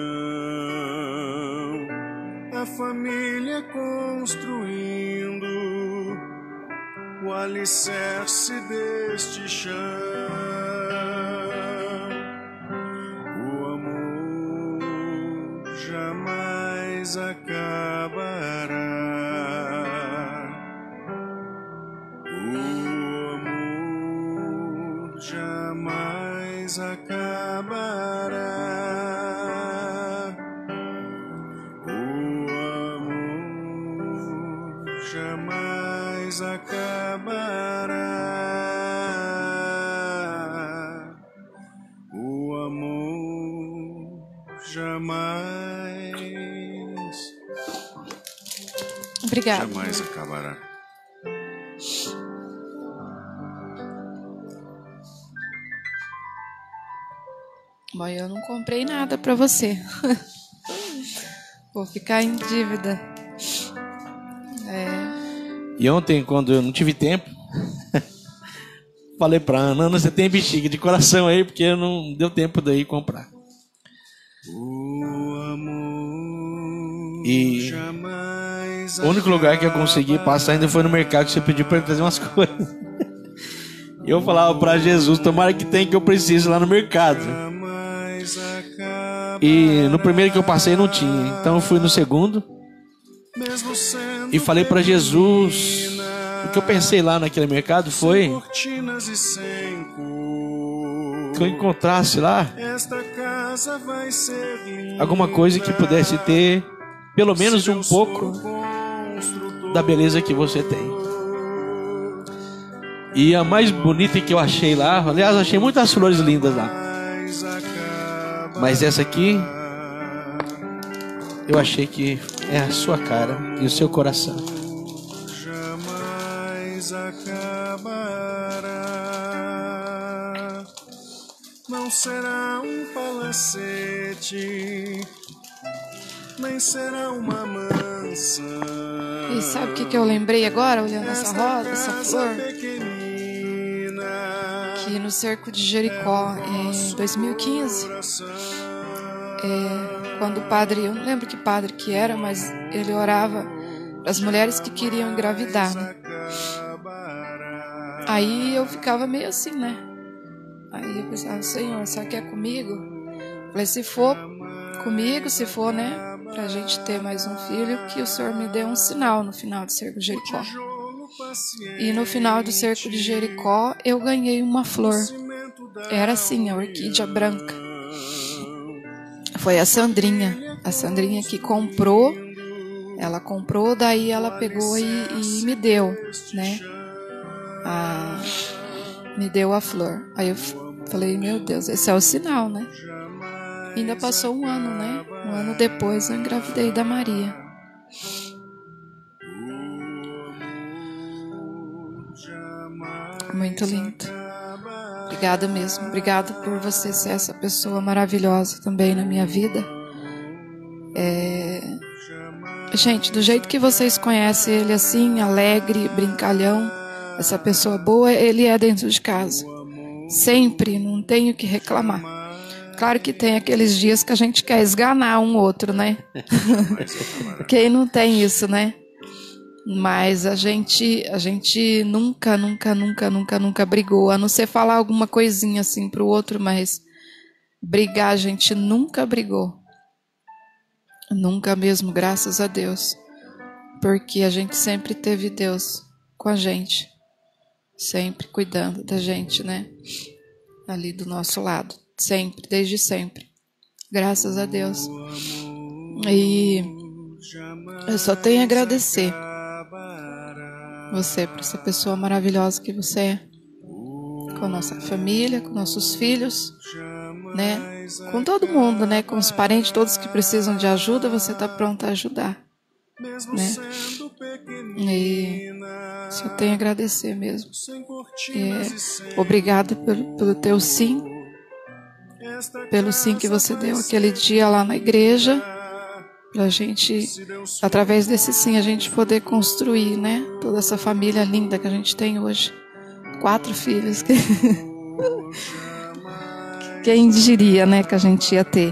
a família construindo o alicerce deste chão. O amor jamais acabará. jamais, Obrigada. jamais acabará. Bom, eu não comprei nada pra você. Vou ficar em dívida. É. E ontem, quando eu não tive tempo, falei pra Ana, Ana, você tem bexiga de coração aí, porque não deu tempo daí comprar. O amor E jamais o único lugar que eu consegui passar ainda foi no mercado, que você pediu pra eu trazer umas coisas. E eu falava pra Jesus, tomara que tem que eu precise lá no mercado. jamais acaba, E no primeiro que eu passei não tinha, então eu fui no segundo mesmo sendo e falei pra Jesus. O que eu pensei lá naquele mercado foi cortinas e sem cor. que eu encontrasse lá Esta casa vai ser linda, alguma coisa que pudesse ter pelo menos um pouco da beleza que você tem. E a mais bonita que eu achei lá, aliás, eu achei muitas flores lindas lá, mais acaba, mas essa aqui eu achei que é a sua cara e o seu coração. jamais acabará. Não será um palacete, nem será uma mansão. E sabe o que, que eu lembrei agora, olhando essa Esta rosa, essa casa flor? pequenina, Que no cerco de Jericó, em dois mil e quinze, é, quando o padre, eu não lembro que padre que era, mas ele orava para as mulheres que queriam engravidar, né? Aí eu ficava meio assim, né? Aí eu pensava, Senhor, será que é comigo? Falei, se for comigo, se for, né, pra gente ter mais um filho, que o Senhor me dê um sinal no final do cerco de Jericó. E no final do cerco de Jericó, eu ganhei uma flor. Era assim, a orquídea branca. Foi a Sandrinha. A Sandrinha que comprou. Ela comprou, daí ela pegou e, e me deu, né? A, me deu a flor. Aí eu falei, meu Deus, esse é o sinal, né? E ainda passou um ano, né? Um ano depois eu engravidei da Maria. Muito lindo. Obrigada mesmo. Obrigada por você ser essa pessoa maravilhosa também na minha vida. É... Gente, do jeito que vocês conhecem ele assim, alegre, brincalhão, essa pessoa boa, ele é dentro de casa. Sempre, não tenho o que reclamar. Claro que tem aqueles dias que a gente quer esganar um outro, né? Quem não tem isso, né? Mas a gente, a gente nunca, nunca, nunca, nunca, nunca brigou. A não ser falar alguma coisinha assim pro outro, mas brigar a gente nunca brigou. Nunca mesmo, graças a Deus. Porque a gente sempre teve Deus com a gente. Sempre cuidando da gente, né? Ali do nosso lado. Sempre, desde sempre. Graças a Deus. E eu só tenho a agradecer você por essa pessoa maravilhosa que você é. Com a nossa família, com nossos filhos, né? Com todo mundo, né? Com os parentes todos que precisam de ajuda, você está pronto a ajudar, né? E só tenho a agradecer mesmo. É, obrigado pelo, pelo teu sim, pelo sim que você deu aquele dia lá na igreja, pra gente, através desse sim, a gente poder construir, né? Toda essa família linda que a gente tem hoje. Quatro filhos. Quem diria, né, que a gente ia ter?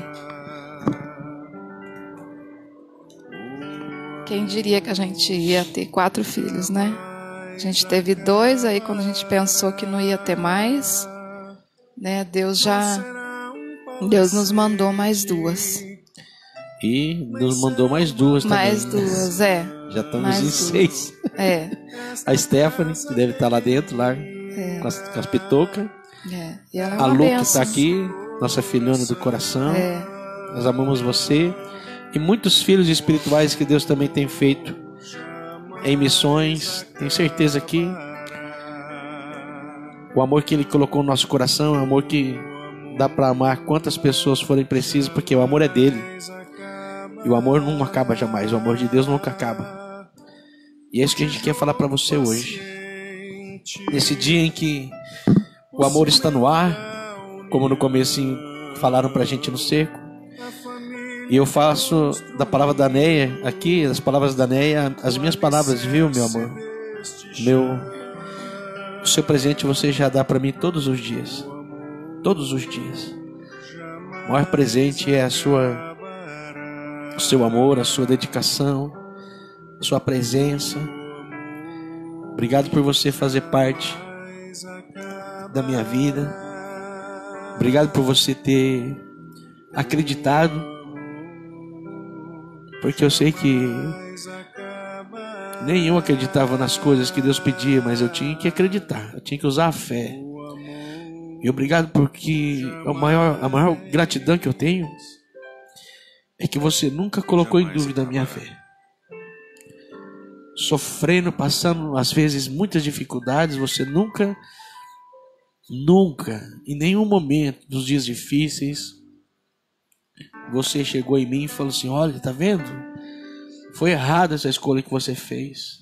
Quem diria que a gente ia ter quatro filhos, né? A gente teve dois, aí quando a gente pensou que não ia ter mais, né, Deus já, Deus nos mandou mais duas. E nos mandou mais duas também. Mais duas, é. Já estamos mais em duas. seis. É. A Stephanie, que deve estar lá dentro, lá É. com as, com as pitocas. É. E ela é A uma Lu, que bênção. está aqui, nossa filhona do coração. É. Nós amamos você. E muitos filhos espirituais que Deus também tem feito em missões. Tenho certeza que o amor que Ele colocou no nosso coração é um amor que dá para amar quantas pessoas forem precisas, porque o amor é dele. E o amor não acaba jamais, o amor de Deus nunca acaba. E é isso que a gente quer falar para você hoje. Nesse dia em que o amor está no ar, como no comecinho falaram pra gente no cerco. E eu faço da palavra da Neia aqui, das palavras da Neia, as minhas palavras, viu, meu amor? Meu, o seu presente você já dá para mim todos os dias. Todos os dias. O maior presente é a sua, o seu amor, a sua dedicação, a sua presença. Obrigado por você fazer parte da minha vida. Obrigado por você ter acreditado. Porque eu sei que nem eu acreditava nas coisas que Deus pedia, mas eu tinha que acreditar, eu tinha que usar a fé. E obrigado porque a maior, a maior gratidão que eu tenho é que você nunca colocou em dúvida a minha fé. Sofrendo, passando às vezes muitas dificuldades, você nunca, nunca, em nenhum momento dos dias difíceis, você chegou em mim e falou assim: olha, tá vendo? Foi errada essa escolha que você fez.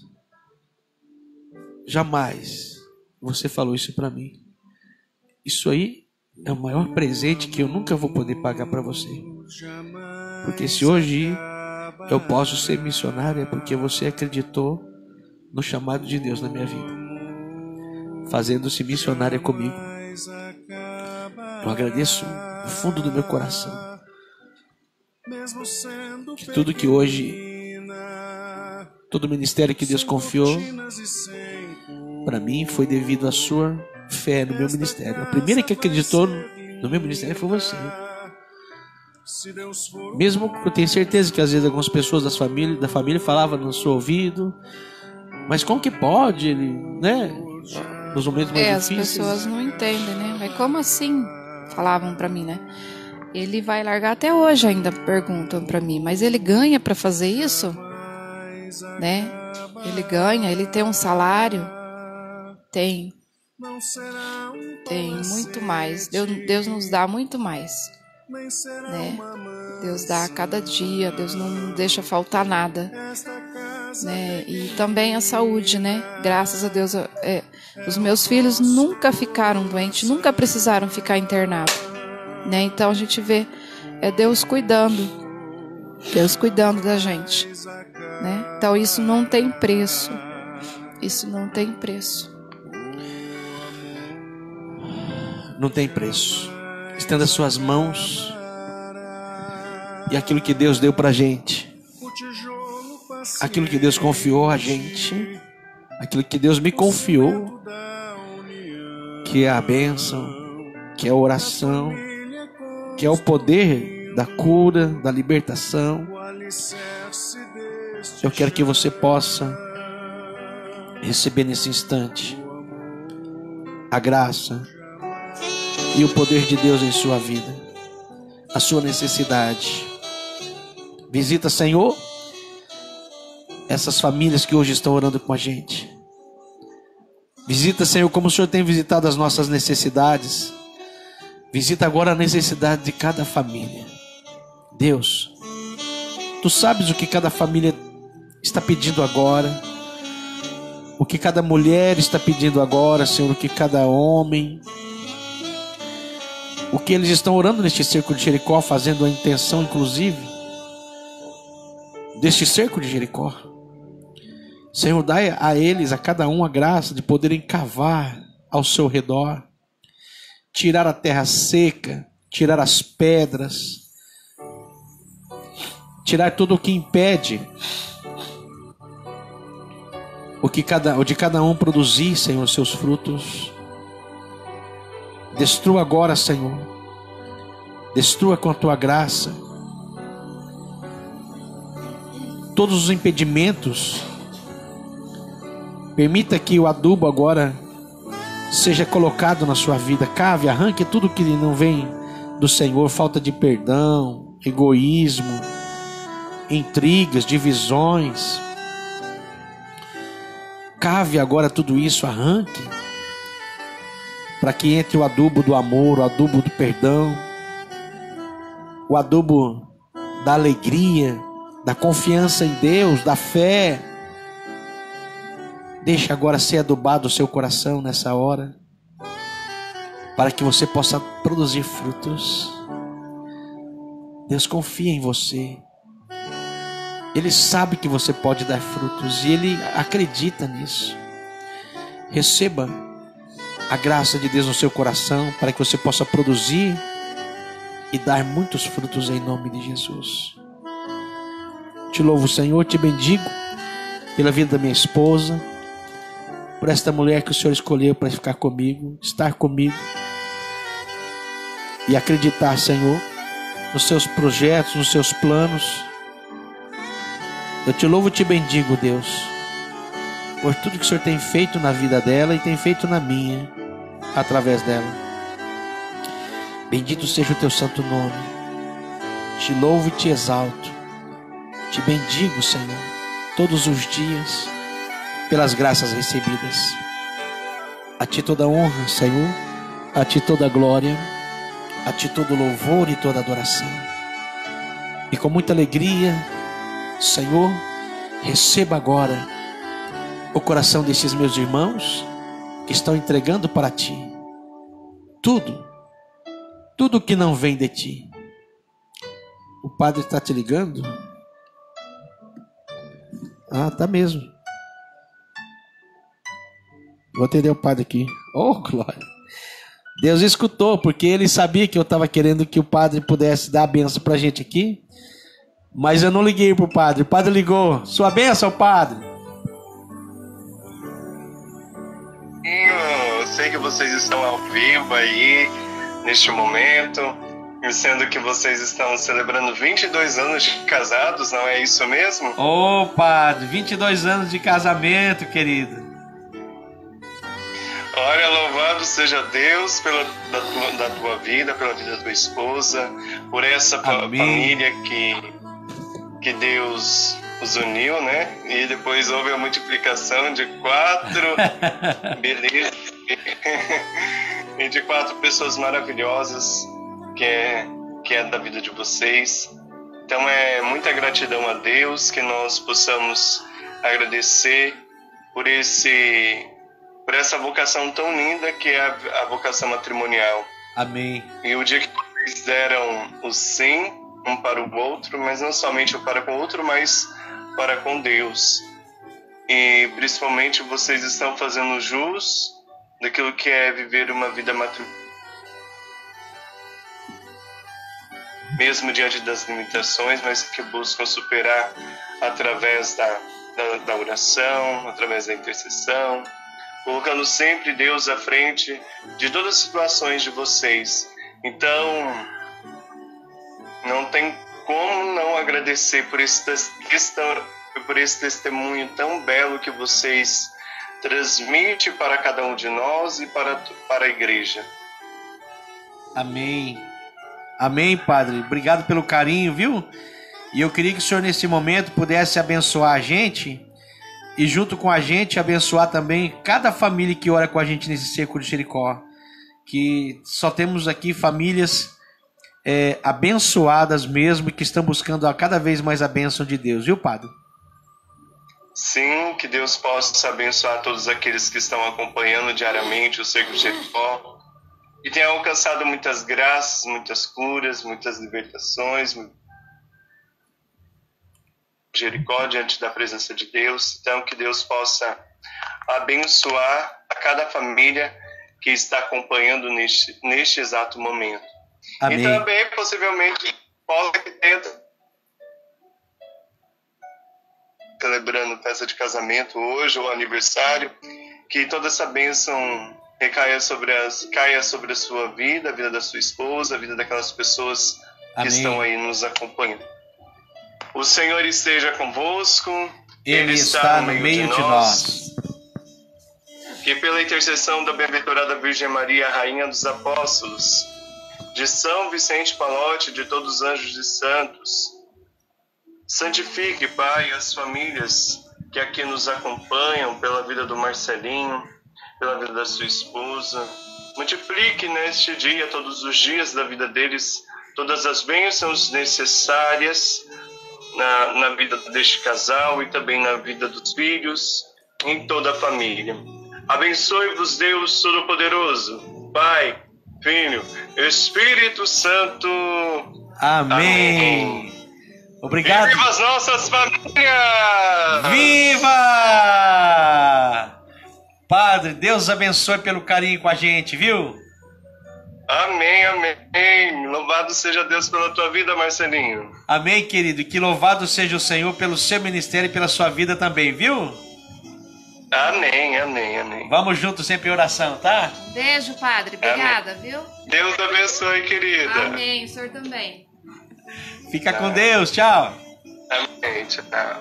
Jamais você falou isso para mim. Isso aí é o maior presente que eu nunca vou poder pagar para você. Porque se hoje eu posso ser missionário, é porque você acreditou no chamado de Deus na minha vida, fazendo-se missionária comigo. Eu agradeço do fundo do meu coração que tudo que hoje, todo o ministério que Deus confiou para mim foi devido à sua fé no meu ministério. A primeira que acreditou no meu ministério foi você. Mesmo que eu tenho certeza que às vezes algumas pessoas das família, da família falavam no seu ouvido: mas como que pode, ele, né? Nos momentos mais é, difíceis. As pessoas não entendem, né? Mas como assim? Falavam pra mim, né? Ele vai largar, até hoje ainda perguntam pra mim, mas ele ganha pra fazer isso? Né? Ele ganha, ele tem um salário? Tem. Tem muito mais. Deus, Deus nos dá muito mais. Né? Deus dá a cada dia, Deus não deixa faltar nada. Né? E também a saúde, né? Graças a Deus, é, os meus filhos nunca ficaram doentes, nunca precisaram ficar internados. Né? Então a gente vê é Deus cuidando, Deus cuidando da gente. Né? Então isso não tem preço. Isso não tem preço. Não tem preço. Estenda suas mãos e aquilo que Deus deu pra gente, aquilo que Deus confiou a gente, aquilo que Deus me confiou, que é a bênção, que é a oração, que é o poder da cura, da libertação. Eu quero que você possa receber nesse instante a graça e o poder de Deus em sua vida, a sua necessidade. Visita, Senhor, essas famílias que hoje estão orando com a gente. Visita, Senhor, como o Senhor tem visitado as nossas necessidades. Visita agora a necessidade de cada família. Deus, Tu sabes o que cada família está pedindo agora, o que cada mulher está pedindo agora, Senhor, o que cada homem, o que eles estão orando neste cerco de Jericó, fazendo a intenção, inclusive, deste cerco de Jericó. Senhor, dai a eles, a cada um, a graça de poderem cavar ao seu redor, tirar a terra seca, tirar as pedras, tirar tudo o que impede o, que cada, o de cada um produzir, Senhor, seus frutos. Destrua agora, Senhor, destrua com a Tua graça todos os impedimentos. Permita que o adubo agora seja colocado na sua vida. Cave, arranque tudo que não vem do Senhor, falta de perdão, egoísmo, intrigas, divisões. Cave agora tudo isso, arranque. para que entre o adubo do amor, o adubo do perdão, o adubo da alegria, da confiança em Deus, da fé. Deixa agora ser adubado o seu coração nessa hora, para que você possa produzir frutos. Deus confia em você. Ele sabe que você pode dar frutos e Ele acredita nisso. Receba a graça de Deus no seu coração para que você possa produzir e dar muitos frutos em nome de Jesus. Te louvo, Senhor, te bendigo pela vida da minha esposa, por esta mulher que o Senhor escolheu para ficar comigo, estar comigo e acreditar, Senhor, nos seus projetos, nos seus planos. Eu te louvo e te bendigo, Deus, por tudo que o Senhor tem feito na vida dela e tem feito na minha, através dela. Bendito seja o teu santo nome. Te louvo e te exalto. Te bendigo, Senhor, todos os dias, pelas graças recebidas. A ti toda honra, Senhor, a ti toda glória, a ti todo louvor e toda adoração. E com muita alegria, Senhor, receba agora o coração desses meus irmãos que estão entregando para ti tudo, tudo que não vem de ti. O Padre está te ligando? Ah, tá mesmo. Vou atender o Padre aqui. Oh, glória. Deus escutou, porque Ele sabia que eu estava querendo que o Padre pudesse dar a benção para a gente aqui. Mas eu não liguei pro Padre. O Padre ligou. Sua bênção, Padre. Eu sei que vocês estão ao vivo aí, neste momento, sendo que vocês estão celebrando vinte e dois anos de casados, não é isso mesmo? Ô, oh, Padre, vinte e dois anos de casamento, querido. Olha, louvado seja Deus pela, da, tua, da tua vida, pela vida da tua esposa, por essa Amém. Família que... que Deus os uniu, né? E depois houve a multiplicação de quatro beleza e de quatro pessoas maravilhosas que é, que é da vida de vocês. Então é muita gratidão a Deus que nós possamos agradecer por esse por essa vocação tão linda que é a, a vocação matrimonial. Amém. E o dia que vocês deram o sim um para o outro, mas não somente para com o outro, mas para com Deus. E principalmente vocês estão fazendo jus daquilo que é viver uma vida matrimonial, mesmo diante das limitações, mas que buscam superar através da, da, da oração, através da intercessão, colocando sempre Deus à frente de todas as situações de vocês. Então, não tem como não agradecer por esse, por esse testemunho tão belo que vocês transmitem para cada um de nós e para, para a igreja. Amém. Amém, Padre. Obrigado pelo carinho, viu? E eu queria que o Senhor nesse momento pudesse abençoar a gente e junto com a gente abençoar também cada família que ora com a gente nesse Cerco de Jericó. Que só temos aqui famílias É, abençoadas mesmo, que estão buscando a cada vez mais a bênção de Deus, viu, Padre? Sim, que Deus possa abençoar todos aqueles que estão acompanhando diariamente o Cerco de Jericó e tenha alcançado muitas graças, muitas curas, muitas libertações, Jericó diante da presença de Deus. Então que Deus possa abençoar a cada família que está acompanhando neste, neste exato momento. Amém. E também, possivelmente, pode ter celebrando festa de casamento hoje, ou aniversário, que toda essa bênção recaia sobre, as, caia sobre a sua vida, a vida da sua esposa, a vida daquelas pessoas que Amém. Estão aí nos acompanhando. O Senhor esteja convosco, Ele, Ele está, está no meio, meio de, de nós. Que pela intercessão da bem-aventurada Virgem Maria, Rainha dos Apóstolos, de São Vicente Palote, de todos os anjos e santos, santifique, Pai, as famílias que aqui nos acompanham, pela vida do Marcelinho, pela vida da sua esposa, multiplique neste dia, todos os dias da vida deles, todas as bênçãos necessárias na, na vida deste casal e também na vida dos filhos, em toda a família. Abençoe-vos, Deus Todo-Poderoso, Pai, Filho, Espírito Santo. Amém. Amém. Obrigado. E viva as nossas famílias! Viva! Padre, Deus abençoe pelo carinho com a gente, viu? Amém, amém. Louvado seja Deus pela tua vida, Marcelinho. Amém, querido. E que louvado seja o Senhor pelo seu ministério e pela sua vida também, viu? Amém, amém, amém. Vamos juntos sempre em oração, tá? Beijo, Padre. Obrigada, amém. Viu? Deus abençoe, querida. Amém. O senhor também. Fica com Deus. Tchau. Amém. Tchau.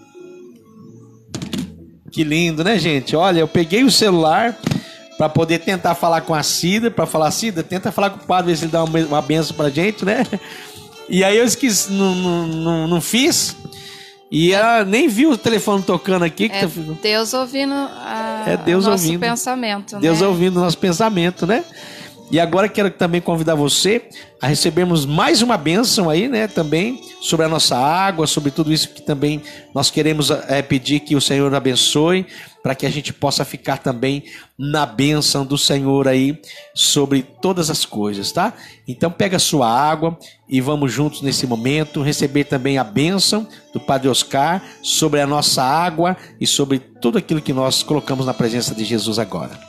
Que lindo, né, gente? Olha, eu peguei o celular para poder tentar falar com a Cida, para falar, Cida, tenta falar com o padre, ver se ele dá uma, uma benção pra gente, né? E aí eu esqueci, não, não, não, não fiz, e ela nem viu o telefone tocando aqui. É que tá... Deus ouvindo a... é Deus o nosso ouvindo. pensamento, Deus né? ouvindo o nosso pensamento, né? E agora quero também convidar você a recebermos mais uma bênção aí, né? Também sobre a nossa água, sobre tudo isso que também nós queremos é, pedir que o Senhor abençoe, para que a gente possa ficar também na bênção do Senhor aí sobre todas as coisas, tá? Então pega a sua água e vamos juntos nesse momento receber também a bênção do Padre Oscar sobre a nossa água e sobre tudo aquilo que nós colocamos na presença de Jesus agora.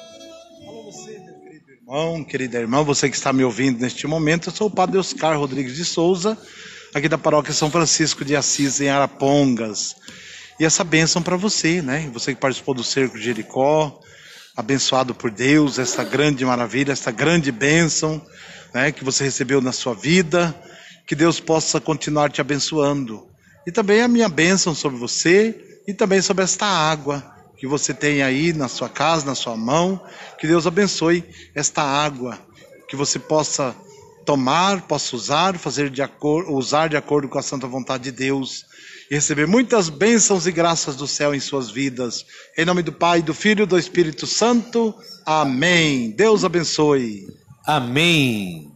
Irmão, querida irmã, você que está me ouvindo neste momento, eu sou o Padre Oscar Rodrigues de Souza, aqui da Paróquia São Francisco de Assis, em Arapongas. E essa bênção para você, né? Você que participou do Cerco de Jericó, abençoado por Deus, essa grande maravilha, essa grande bênção, né, que você recebeu na sua vida, que Deus possa continuar te abençoando. E também a minha bênção sobre você e também sobre esta água que você tem aí na sua casa, na sua mão. Que Deus abençoe esta água, que você possa tomar, possa usar, fazer de acordo, usar de acordo com a santa vontade de Deus e receber muitas bênçãos e graças do céu em suas vidas. Em nome do Pai, do Filho e do Espírito Santo. Amém. Deus abençoe. Amém.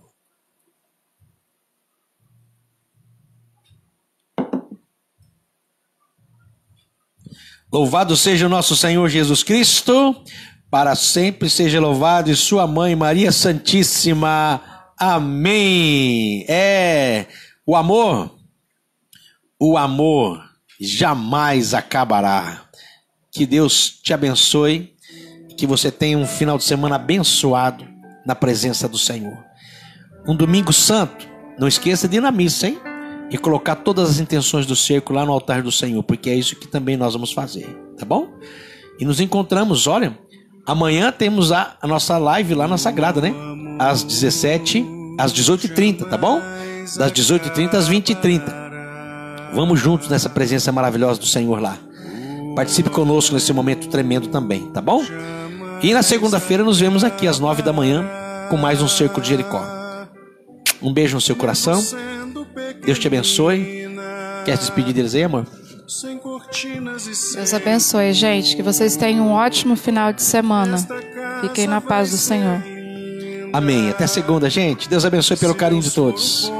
Louvado seja o nosso Senhor Jesus Cristo, para sempre seja louvado, e sua mãe Maria Santíssima. Amém. É, o amor, o amor jamais acabará. Que Deus te abençoe, que você tenha um final de semana abençoado na presença do Senhor. Um domingo santo, não esqueça de ir na missa, hein? E colocar todas as intenções do cerco lá no altar do Senhor, porque é isso que também nós vamos fazer, tá bom? E nos encontramos, olha, amanhã temos a, a nossa live lá na Sagrada, né? Às dezessete, às dezoito e trinta, tá bom? Das dezoito e trinta às vinte e trinta. Vamos juntos nessa presença maravilhosa do Senhor lá. Participe conosco nesse momento tremendo também, tá bom? E na segunda-feira nos vemos aqui às nove da manhã com mais um Cerco de Jericó. Um beijo no seu coração. Deus te abençoe. Quer se despedir deles aí, amor? Deus abençoe, gente. Que vocês tenham um ótimo final de semana. Fiquem na paz do Senhor. Amém. Até segunda, gente. Deus abençoe pelo carinho de todos.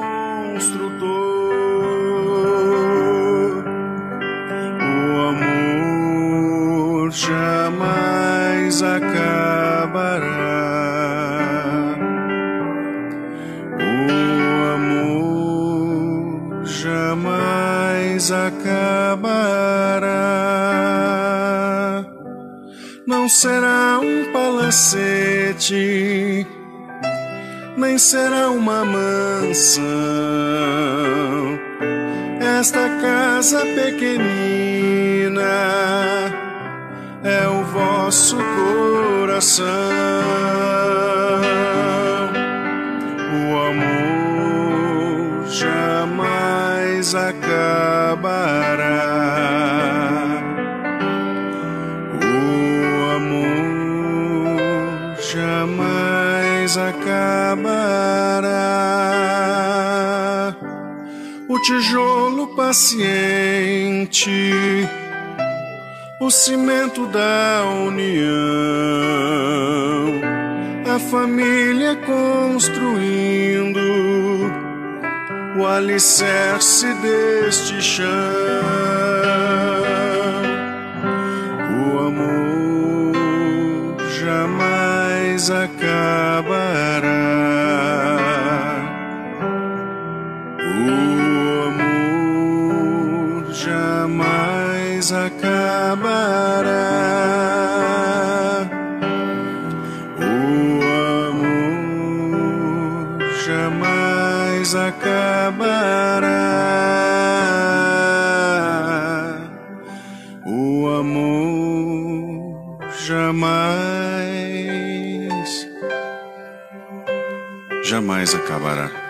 O amor jamais acabará. Jamais acabará. Não será um palacete, nem será uma mansão. Esta casa pequenina é o vosso coração. O amor jamais acabará. O amor jamais acabará. O tijolo paciente, o cimento da união, a família construindo o alicerce deste chão. O amor jamais acabará. O amor jamais acabará. Jamais acabará. O amor jamais, jamais acabará.